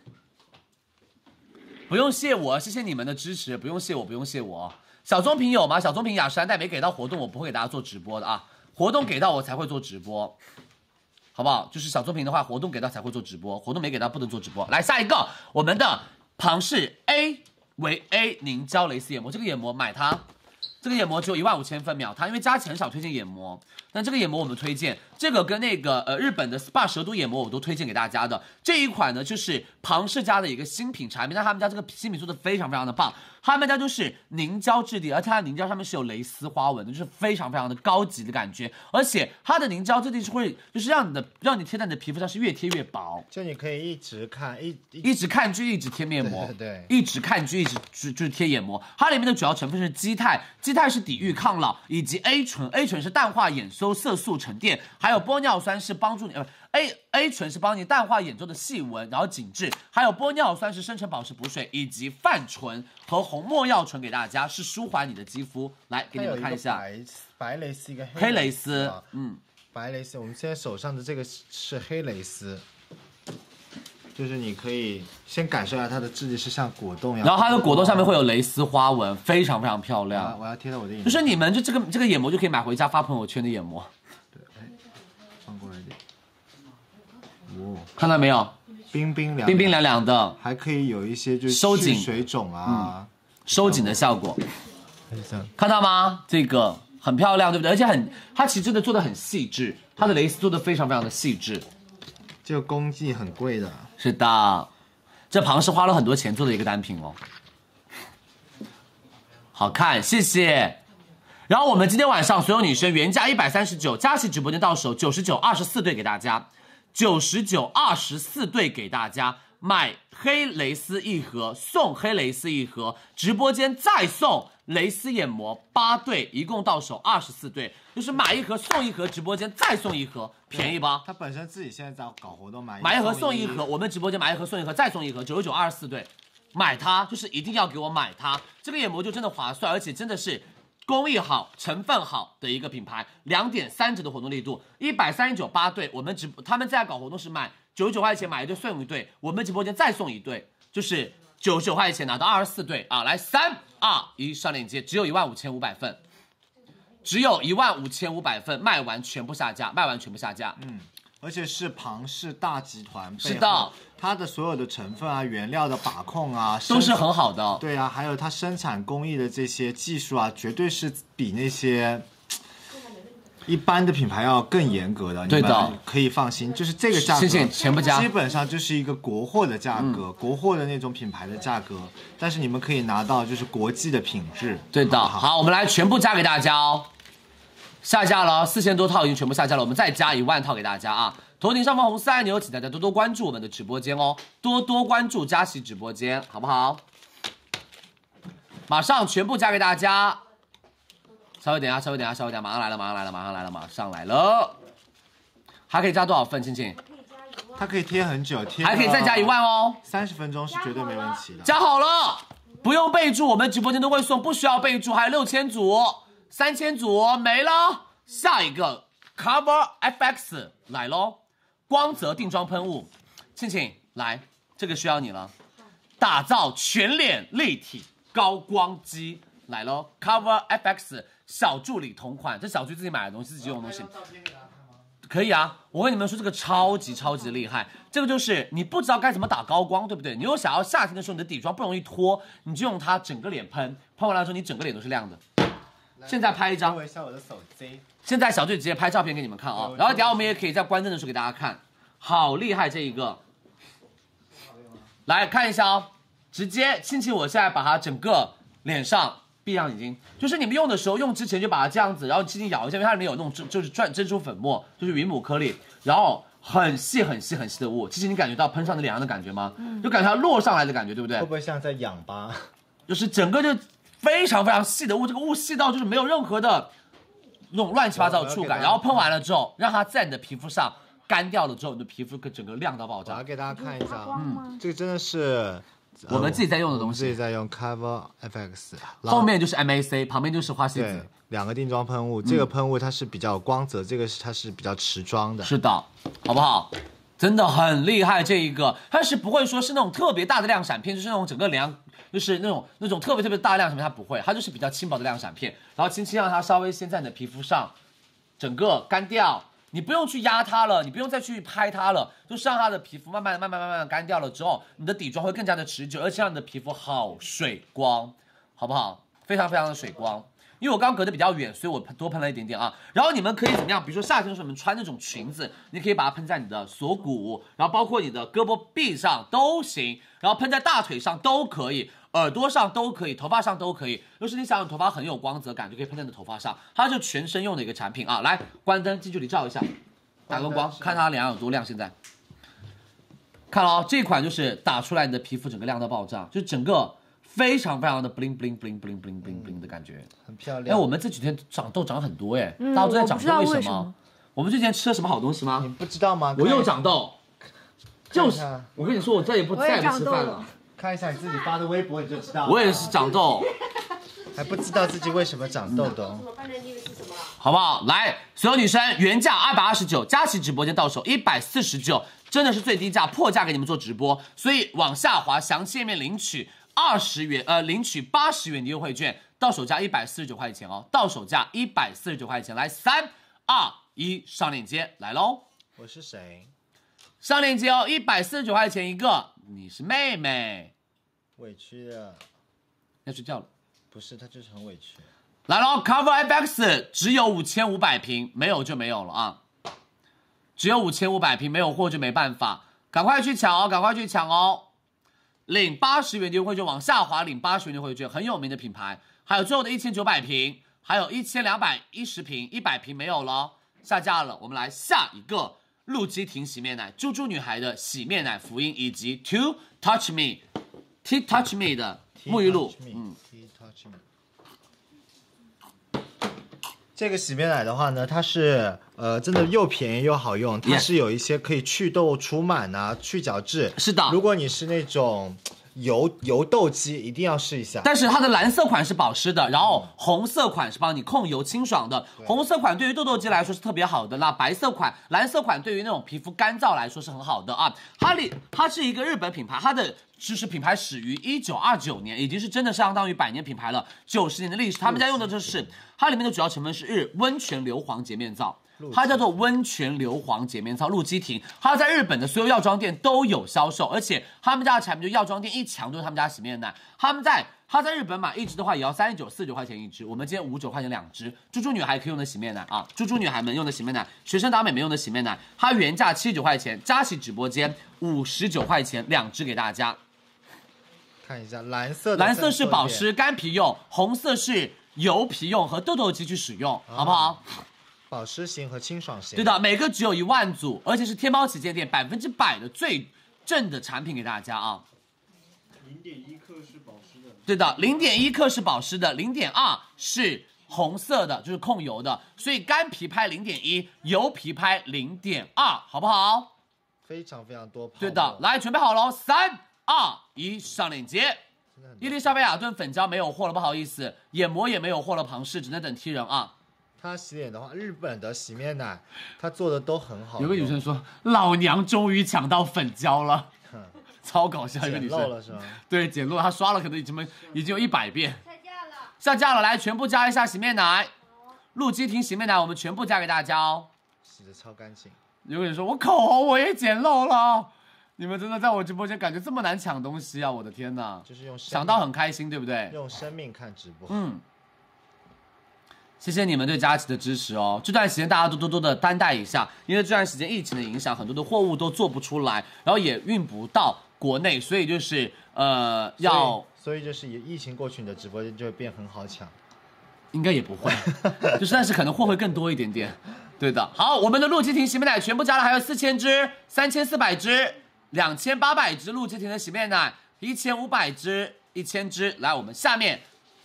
不用谢我，谢谢你们的支持，不用谢我，不用谢我。小棕瓶有吗？小棕瓶雅诗兰黛没给到活动，我不会给大家做直播的啊。活动给到我才会做直播，好不好？就是小棕瓶的话，活动给到才会做直播，活动没给到不能做直播。来下一个，我们的庞氏 A 维 A 凝胶蕾丝眼膜，这个眼膜买它。这个眼膜只有一万五千分秒，它因为佳琦很少推荐眼膜，但这个眼膜我们推荐，这个跟那个呃日本的 S P A 蛇毒眼膜我都推荐给大家的。这一款呢就是庞氏家的一个新品产品，但他们家这个新品做的非常非常的棒，他们家就是凝胶质地，而且它的凝胶上面是有蕾丝花纹的，就是非常非常的高级的感觉，而且它的凝胶质地是会就是让你的让你贴在你的皮肤上是越贴越薄， 就你可以一直看一一直看剧一直贴面膜， 对对， 一直看剧一直就就是贴眼膜，它里面的主要成分是基肽。基肽是抵御抗老，以及 A 醇 ，A 醇是淡化眼周色素沉淀，还有玻尿酸是帮助你呃 A A 醇是帮你淡化眼周的细纹，然后紧致，还有玻尿酸是深层保湿补水，以及泛醇和红没药醇给大家是舒缓你的肌肤。来给你们看一下， 白白蕾丝一个黑蕾丝，嗯， 白蕾丝，我们现在手上的这个是黑蕾丝。 就是你可以先感受一下它的质地是像果冻一样， 然后它的果冻上面会有蕾丝花纹，非常非常漂亮。 我要贴到我的眼睛， 就是你们就这个这个眼膜就可以买回家发朋友圈的眼膜。 对，哎，放过来一点。哦， 看到没有？ 冰冰凉， 冰冰凉凉的， 还可以有一些就是收紧水肿啊、 嗯，收紧的效果。 这样看到吗？这个很漂亮，对不对？而且很，它其实真的做的很细致，它的蕾丝做的非常非常的细致。 这个工艺很贵的。 是的，这庞氏花了很多钱做的一个单品哦。好看，谢谢。然后我们今天晚上所有女生原价一百三十九，佳琦直播间到手九十九，二十四对给大家，九十九二十四对给大家，买黑蕾丝一盒送黑蕾丝一盒，直播间再送蕾丝眼膜八对，一共到手二十四对，就是买一盒送一盒，直播间再送一盒，便宜吧？ 它本身自己现在在搞活动，买买一盒送一盒，我们直播间买一盒送一盒，再送一盒，九十九二十四对，买它就是一定要给我买它，这个眼膜就真的划算，而且真的是工艺好、成分好的一个品牌，两点三折的活动力度，一百三十九八对，我们直他们在搞活动是买九十九块钱买一对送一对，我们直播间再送一对，就是九十九块钱拿到二十四对啊！来，三二一，上链接，只有一万五千五百份，只有一万五千五百份，卖完全部下架，卖完全部下架。 嗯，而且是庞氏大集团， 是的， 它的所有的成分啊、原料的把控啊， 都是很好的。 对啊，还有它生产工艺的这些技术啊，绝对是比那些一般的品牌要更严格的。 对的， 可以放心，就是这个价格， 谢谢全部加， 基本上就是一个国货的价格，嗯、国货的那种品牌的价格，但是你们可以拿到就是国际的品质。 对的， 好, 好, 好，我们来全部加给大家哦。下架了，四千多套已经全部下架了，我们再加一万套给大家啊！头顶上方红色按钮，请大家多多关注我们的直播间哦，多多关注佳琦直播间，好不好？马上全部加给大家，稍微等一下，稍微等一下，稍微等一下，马上来了，马上来了，马上来了，马上来了！还可以加多少份，亲亲？ 它可以贴很久，贴还可以再加一万哦， 三十分钟是绝对没问题的。 加好了，不用备注，我们直播间都会送，不需要备注，还有六千组。三千组没了，下一个 Cover F X 来咯，光泽定妆喷雾，庆庆来，这个需要你了，打造全脸立体高光肌来咯 Cover F X 小助理同款，这小助自己买的东西，自己用的东西，可以啊，我跟你们说这个超级超级厉害，这个就是你不知道该怎么打高光，对不对？你又想要夏天的时候你的底妆不容易脱，你就用它整个脸喷，喷完了之后你整个脸都是亮的。现在拍一张， 一下我的手机。现在小队直接拍照片给你们看啊、哦，然后等下我们也可以在关灯的时候给大家看，好厉害这一个，来看一下哦，直接亲亲，我现在把它整个脸上闭上眼睛，就是你们用的时候用之前就把它这样子，然后轻轻咬一下，因为它里面有那种就是转珍珠粉末，就是云母颗粒，然后很细很细很细的雾，其实你感觉到喷上你脸上的感觉吗？嗯、就感觉它落上来的感觉，对不对？ 会不会像在痒疤？ 就是整个就。非常非常细的雾，这个雾细到就是没有任何的那种乱七八糟的触感，然后喷完了之后，让它在你的皮肤上干掉了之后，你的皮肤整个亮到爆炸。 我要给大家看一下，嗯，这个真的是我们自己在用的东西， 自己在用 Cover F X， 后面就是 M A C， 旁边就是花西子， 两个定妆喷雾，这个喷雾它是比较有光泽，这个是它是比较持妆的， 是的，好不好？真的很厉害，这一个它是不会说是那种特别大的亮闪片，就是那种整个脸就是那种那种特别特别大的亮闪片，它不会，它就是比较轻薄的亮闪片，然后轻轻让它稍微先在你的皮肤上整个干掉，你不用去压它了，你不用再去拍它了，就是让它的皮肤慢慢慢慢慢慢干掉了之后，你的底妆会更加的持久，而且让你的皮肤好水光，好不好？非常非常的水光。因为我刚刚隔得比较远，所以我多喷了一点点啊。然后你们可以怎么样？比如说夏天的时候，你们穿那种裙子，你可以把它喷在你的锁骨，然后包括你的胳膊臂上都行，然后喷在大腿上都可以，耳朵上都可以，头发上都可以。就是你想你头发很有光泽感，就可以喷在你的头发上。它是全身用的一个产品啊。来，关灯，近距离照一下，打个光，看它脸上有多亮。现在看了哦，这款就是打出来你的皮肤整个亮到爆炸，就整个。非常非常的 bling bling bling bling bling bling bling 的感觉， 很漂亮。 哎，我们这几天长痘长很多哎，嗯、大家都在长痘，为什么？为什么我们之前吃了什么好东西吗？ 你不知道吗？ 我又长痘，就是我跟你说，我再也不再也不吃饭了。 看一下你自己发的微博你就知道了。 我也是长痘， 还不知道自己为什么长痘痘。 好不好？来，所有女生原价二百二十九，佳琦直播间到手一百四十九，真的是最低价，破价给你们做直播，所以往下滑，详情页面领取二十元，呃，领取八十元的优惠券，到手价一百四十九块钱哦，到手价一百四十九块钱。来，三二一，上链接来喽！ 我是谁？ 上链接哦，一百四十九块钱一个，你是妹妹， 委屈的， 要睡觉了。 不是，他就是很委屈。 来喽 ，Cover F X 只有五千五百瓶，没有就没有了啊，只有五千五百瓶，没有货就没办法，赶快去抢哦，赶快去抢哦！领八十元的优惠券，往下滑领八十元的优惠券，很有名的品牌，还有最后的一千九百瓶，还有一千两百一十瓶，一百瓶没有了，下架了。我们来下一个陆基婷洗面奶，猪猪女孩的洗面奶福音，以及 To Touch Me，T Touch Me 的沐浴露，嗯。 这个洗面奶的话呢，它是呃真的又便宜又好用，它是有一些可以祛痘除螨啊、去角质。 是的， 如果你是那种油油痘肌，一定要试一下。 但是它的蓝色款是保湿的，然后红色款是帮你控油清爽的。红色款对于痘痘肌来说是特别好的，那白色款、蓝色款对于那种皮肤干燥来说是很好的啊。哈利，它是一个日本品牌，它的就是品牌始于一九二九年，已经是真的相当于百年品牌了，九十年的历史。他们家用的就是它里面的主要成分是日温泉硫磺洁面皂。它叫做温泉硫磺洁面皂，陆基婷，它在日本的所有药妆店都有销售，而且他们家的产品就药妆店一强就是他们家洗面奶，他们在它在日本买一支的话也要三十九、四十九块钱一支，我们今天五十九块钱两支，猪猪女孩可以用的洗面奶啊，猪猪女孩们用的洗面奶，学生党美们用的洗面奶，它原价七十九块钱，佳琦直播间五十九块钱两支给大家。 看一下蓝色的， 蓝色是保湿干皮用，红色是油皮用和痘痘肌去使用，好不好？ 保湿型和清爽型， 对的，每个只有一万组，而且是天猫旗舰店百分之百的最正的产品给大家啊。 零点一克是保湿的， 对的，零点一克是保湿的，零点二是红色的，就是控油的，所以干皮拍零点一，油皮拍零点二，好不好？ 非常非常多泡沫。 对的，来准备好了，三二一，上链接。伊丽莎白雅顿粉胶没有货了，不好意思，眼膜也没有货了，庞氏只能等 T 人啊。 它洗脸的话，日本的洗面奶，它做的都很好。 有个女生说，老娘终于抢到粉胶了，超搞笑。一个女生捡漏了是吗？ 对，捡漏，她刷了可能已经已经有一百遍。 下架了， 下架了，来全部加一下洗面奶，陆基婷洗面奶我们全部加给大家哦。 洗的超干净。 有个人说，我口红我也捡漏了，你们真的在我直播间感觉这么难抢东西啊！我的天哪， 就是用抢到很开心，对不对？ 用生命看直播， 嗯。谢谢你们对佳琦的支持哦！这段时间大家都多多的担待一下，因为这段时间疫情的影响，很多的货物都做不出来，然后也运不到国内，所以就是呃要， 所以就是疫情过去，你的直播间就会变很好抢。 应该也不会，就是但是可能货会更多一点点。对的，好，我们的陆基婷洗面奶全部加了，还有四千支、三千四百支、两千八百支陆基婷的洗面奶，一千五百支、一千支。来，我们下面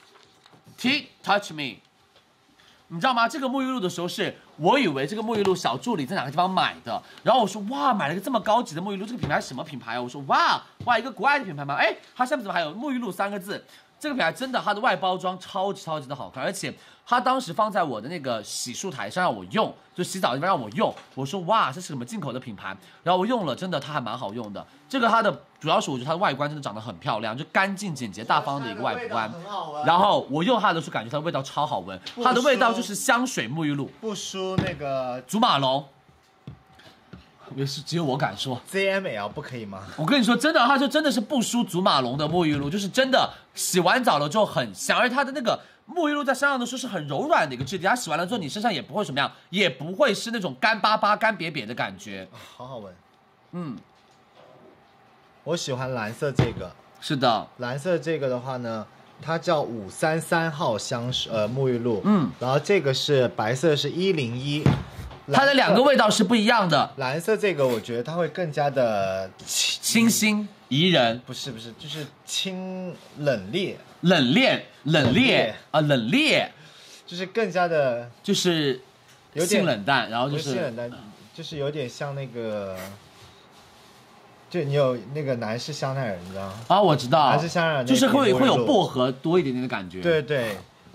T Touch Me。你知道吗？这个沐浴露的时候是，我以为这个沐浴露小助理在哪个地方买的，然后我说哇，买了个这么高级的沐浴露，这个品牌是什么品牌啊？我说哇哇，一个国外的品牌吗？哎，它下面怎么还有沐浴露三个字？这个品牌真的，它的外包装超级超级的好看，而且它当时放在我的那个洗漱台上让我用，就洗澡的地方让我用。我说哇，这是什么进口的品牌？然后我用了，真的它还蛮好用的。这个它的主要是我觉得它的外观真的长得很漂亮，就干净简洁大方的一个外观。然后我用它的时候感觉它的味道超好闻，它的味道就是香水沐浴露， 不输那个祖马龙。也是只有我敢说 ，Z M L 不可以吗？ 我跟你说，真的，它就真的是不输祖马龙的沐浴露，就是真的洗完澡了之后很香，而且它的那个沐浴露在身上的时候是很柔软的一个质地，它洗完了之后你身上也不会什么样，也不会是那种干巴巴、干瘪瘪的感觉， 哦、好好闻。 嗯， 我喜欢蓝色这个。 是的， 蓝色这个的话呢，它叫五三三号香水呃沐浴露， 嗯， 然后这个是白色是一零一。 它的两个味道是不一样的。 蓝色这个我觉得它会更加的清新宜人， 不是不是，就是清冷冽， 冷冽冷冽啊，冷冽， 就是更加的， 就是有点性冷淡，然后就是性冷淡，就是有点像那个，就你有那个男士香奈儿，你知道吗？ 啊，我知道， 男士香奈儿就是会会有薄荷多一点点的感觉。 对对。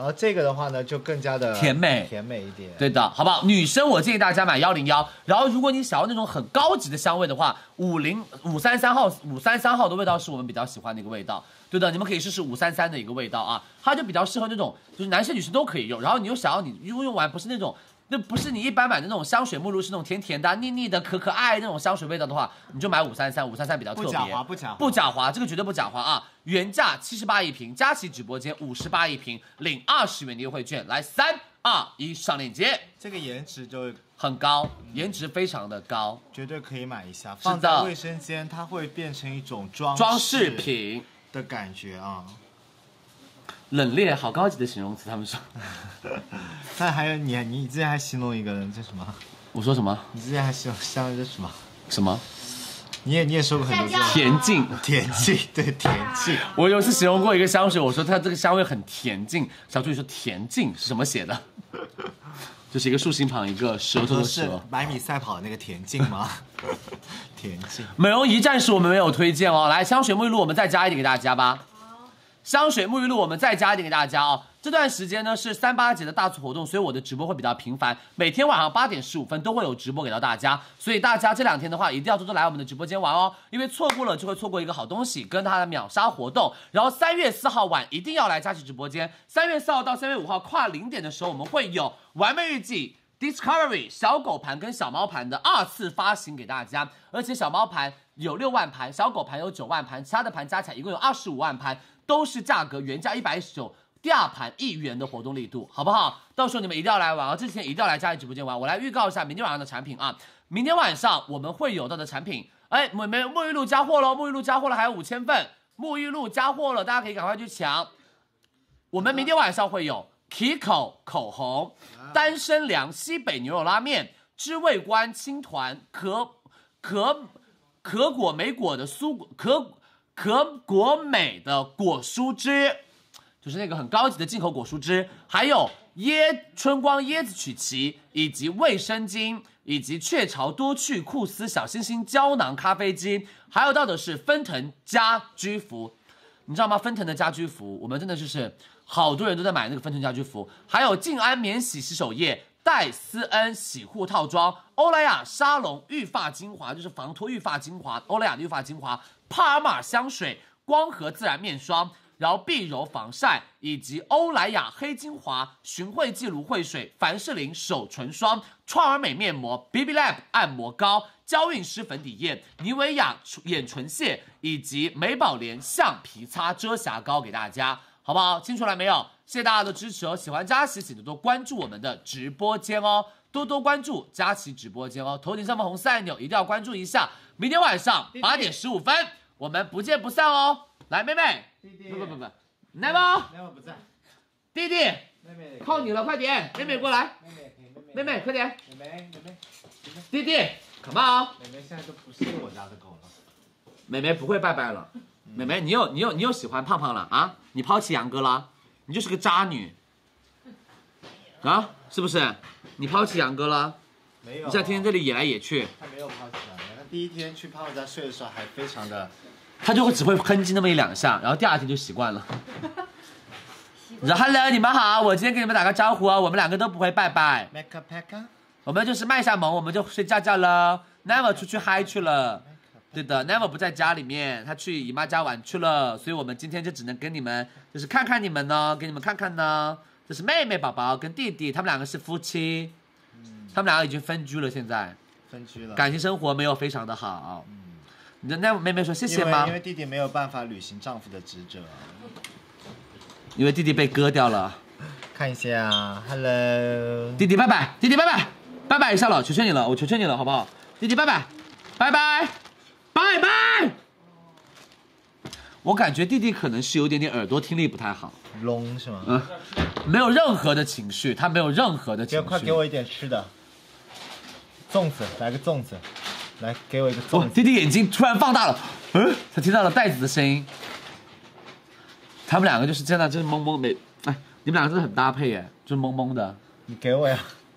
然后这个的话呢，就更加的甜美甜美一点。 对的，好不好？女生我建议大家买幺零幺，然后如果你想要那种很高级的香味的话，五零五三三号五三三号的味道是我们比较喜欢的一个味道。对的，你们可以试试五三三的一个味道啊，它就比较适合那种就是男生女生都可以用。然后你又想要你用用完不是那种。那不是你一般买的那种香水目录，是那种甜甜的、腻腻的、可可爱那种香水味道的话，你就买五三三，五三三比较特别， 不假滑，不假滑， 不假滑，这个绝对不假滑啊！原价七十八一瓶，佳琦直播间五十八一瓶，领二十元的优惠券，来三二一上链接， 这个颜值就很高，颜值非常的高， 绝对可以买一下，放在卫生间，它会变成一种装装饰品的感觉啊。 冷冽，好高级的形容词，他们说。 但还有你，你之前还形容一个人，这什么？ 我说什么？ 你之前还形容像这什么？ 什么？ 你也你也说过很多次。 恬静， 恬静，对恬静。 我有一次形容过一个香水，我说它这个香味很恬静，小助理说恬静是什么写的？就是一个竖心旁一个舌头的舌。 是百米赛跑的那个恬静吗？恬静。 美容仪暂时我们没有推荐哦，来香水沐浴露我们再加一点给大家吧。香水沐浴露我们再加一点给大家哦。这段时间呢是三八节的大促活动，所以我的直播会比较频繁，每天晚上八点十五分都会有直播给到大家，所以大家这两天的话一定要多多来我们的直播间玩哦，因为错过了就会错过一个好东西跟它的秒杀活动。然后三月四号晚一定要来佳琦直播间，三月四号到三月五号跨零点的时候，我们会有完美日记。Discovery 小狗盘跟小猫盘的二次发行给大家，而且小猫盘有六万盘，小狗盘有九万盘，其他的盘加起来一共有二十五万盘，都是价格原价一百一十九，第二盘一元的活动力度，好不好？到时候你们一定要来玩啊！之前一定要来佳琦直播间玩。我来预告一下明天晚上的产品啊，明天晚上我们会有到的产品，哎，沐沐浴露加货喽，沐浴露加货了，还有五千份，沐浴露加货了，大家可以赶快去抢。我们明天晚上会有。Kiko 口红、丹参凉西北牛肉拉面、知味观青团、可可可果莓果的酥可可果美的果蔬汁，就是那个很高级的进口果蔬汁，还有椰春光椰子曲奇，以及卫生巾，以及雀巢多趣酷丝小星星胶囊咖啡机，还有到的是芬腾家居服，你知道吗？芬腾的家居服，我们真的就是。好多人都在买那个芬腾家居服，还有静安免洗洗手液、黛丝恩洗护套装、欧莱雅沙龙育发精华，就是防脱育发精华，欧莱雅的育发精华、帕尔玛香水、光合自然面霜，然后碧柔防晒，以及欧莱雅黑精华、寻惠记芦荟水、凡士林手唇霜、创尔美面膜、B B Lab 按摩膏、娇韵诗粉底液、妮维雅眼唇卸，以及美宝莲橡皮擦遮瑕膏给大家。好不好？清楚了没有？谢谢大家的支持哦！喜欢佳琦，请多多关注我们的直播间哦，多多关注佳琦直播间哦。头顶上方红色按钮一定要关注一下。明天晚上八点十五分，我们不见不散哦！来，妹妹， 弟弟， 不不不不 ，Never，Never 不在， 弟弟，妹妹靠你了，快点，妹妹过来，妹妹，妹妹快点， 妹妹，妹妹， 弟弟 ，Come on， 妹妹现在都不是我家的狗了， 妹妹不会拜拜了。妹妹，你又你又你又喜欢胖胖了啊？你抛弃杨哥了？你就是个渣女啊？是不是？你抛弃杨哥了？ 没有。 你现在天天这里野来野去。 他没有抛弃杨哥，他第一天去胖胖家睡的时候还非常的， 他就会只会哼唧那么一两下，然后第二天就习惯了。你说 Hello， 你们好，我今天给你们打个招呼啊，我们两个都不会拜拜，我们就是卖一下萌，我们就睡觉觉了。Never 出去嗨去了。对的 ，Never 不在家里面，他去姨妈家玩去了，所以我们今天就只能跟你们，就是看看你们呢，给你们看看呢。这是妹妹宝宝跟弟弟，他们两个是夫妻，嗯、他们两个已经分居了，现在分居了， 感情生活没有非常的好。嗯、你的 Never 妹妹说谢谢吗？ 因为因为弟弟没有办法履行丈夫的职责， 因为弟弟被割掉了。 看一下啊 ，Hello， 弟弟拜拜，弟弟拜拜，拜拜一下了，求求你了，我求求你了，好不好？弟弟拜拜，拜拜。拜拜！我感觉弟弟可能是有点点耳朵听力不太好， 聋是吗？ 嗯，没有任何的情绪，他没有任何的情绪。 快给我一点吃的，粽子，来个粽子，来给我一个粽子。 弟弟眼睛突然放大了，嗯，他听到了袋子的声音。他们两个就是真的，就是懵懵没，哎，你们两个真的很搭配耶，就是懵懵的。 你给我呀！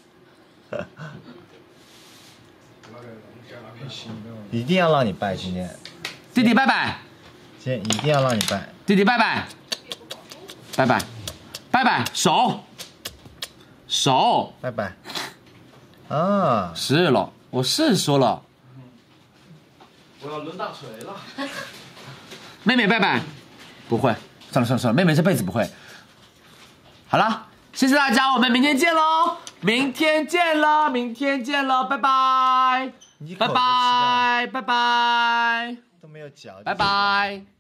一定要让你拜今天， 弟弟拜拜， 今天一定要让你拜， 弟弟拜拜，拜拜， 拜拜，手，手， 拜拜。啊， 是了，我是说了。 我要抡大锤了。 妹妹拜拜，不会，算了算了算了，妹妹这辈子不会。好了，谢谢大家，我们明天见喽！明天见了，明天见了，拜拜，拜拜，拜拜， 都没有嚼， 拜拜。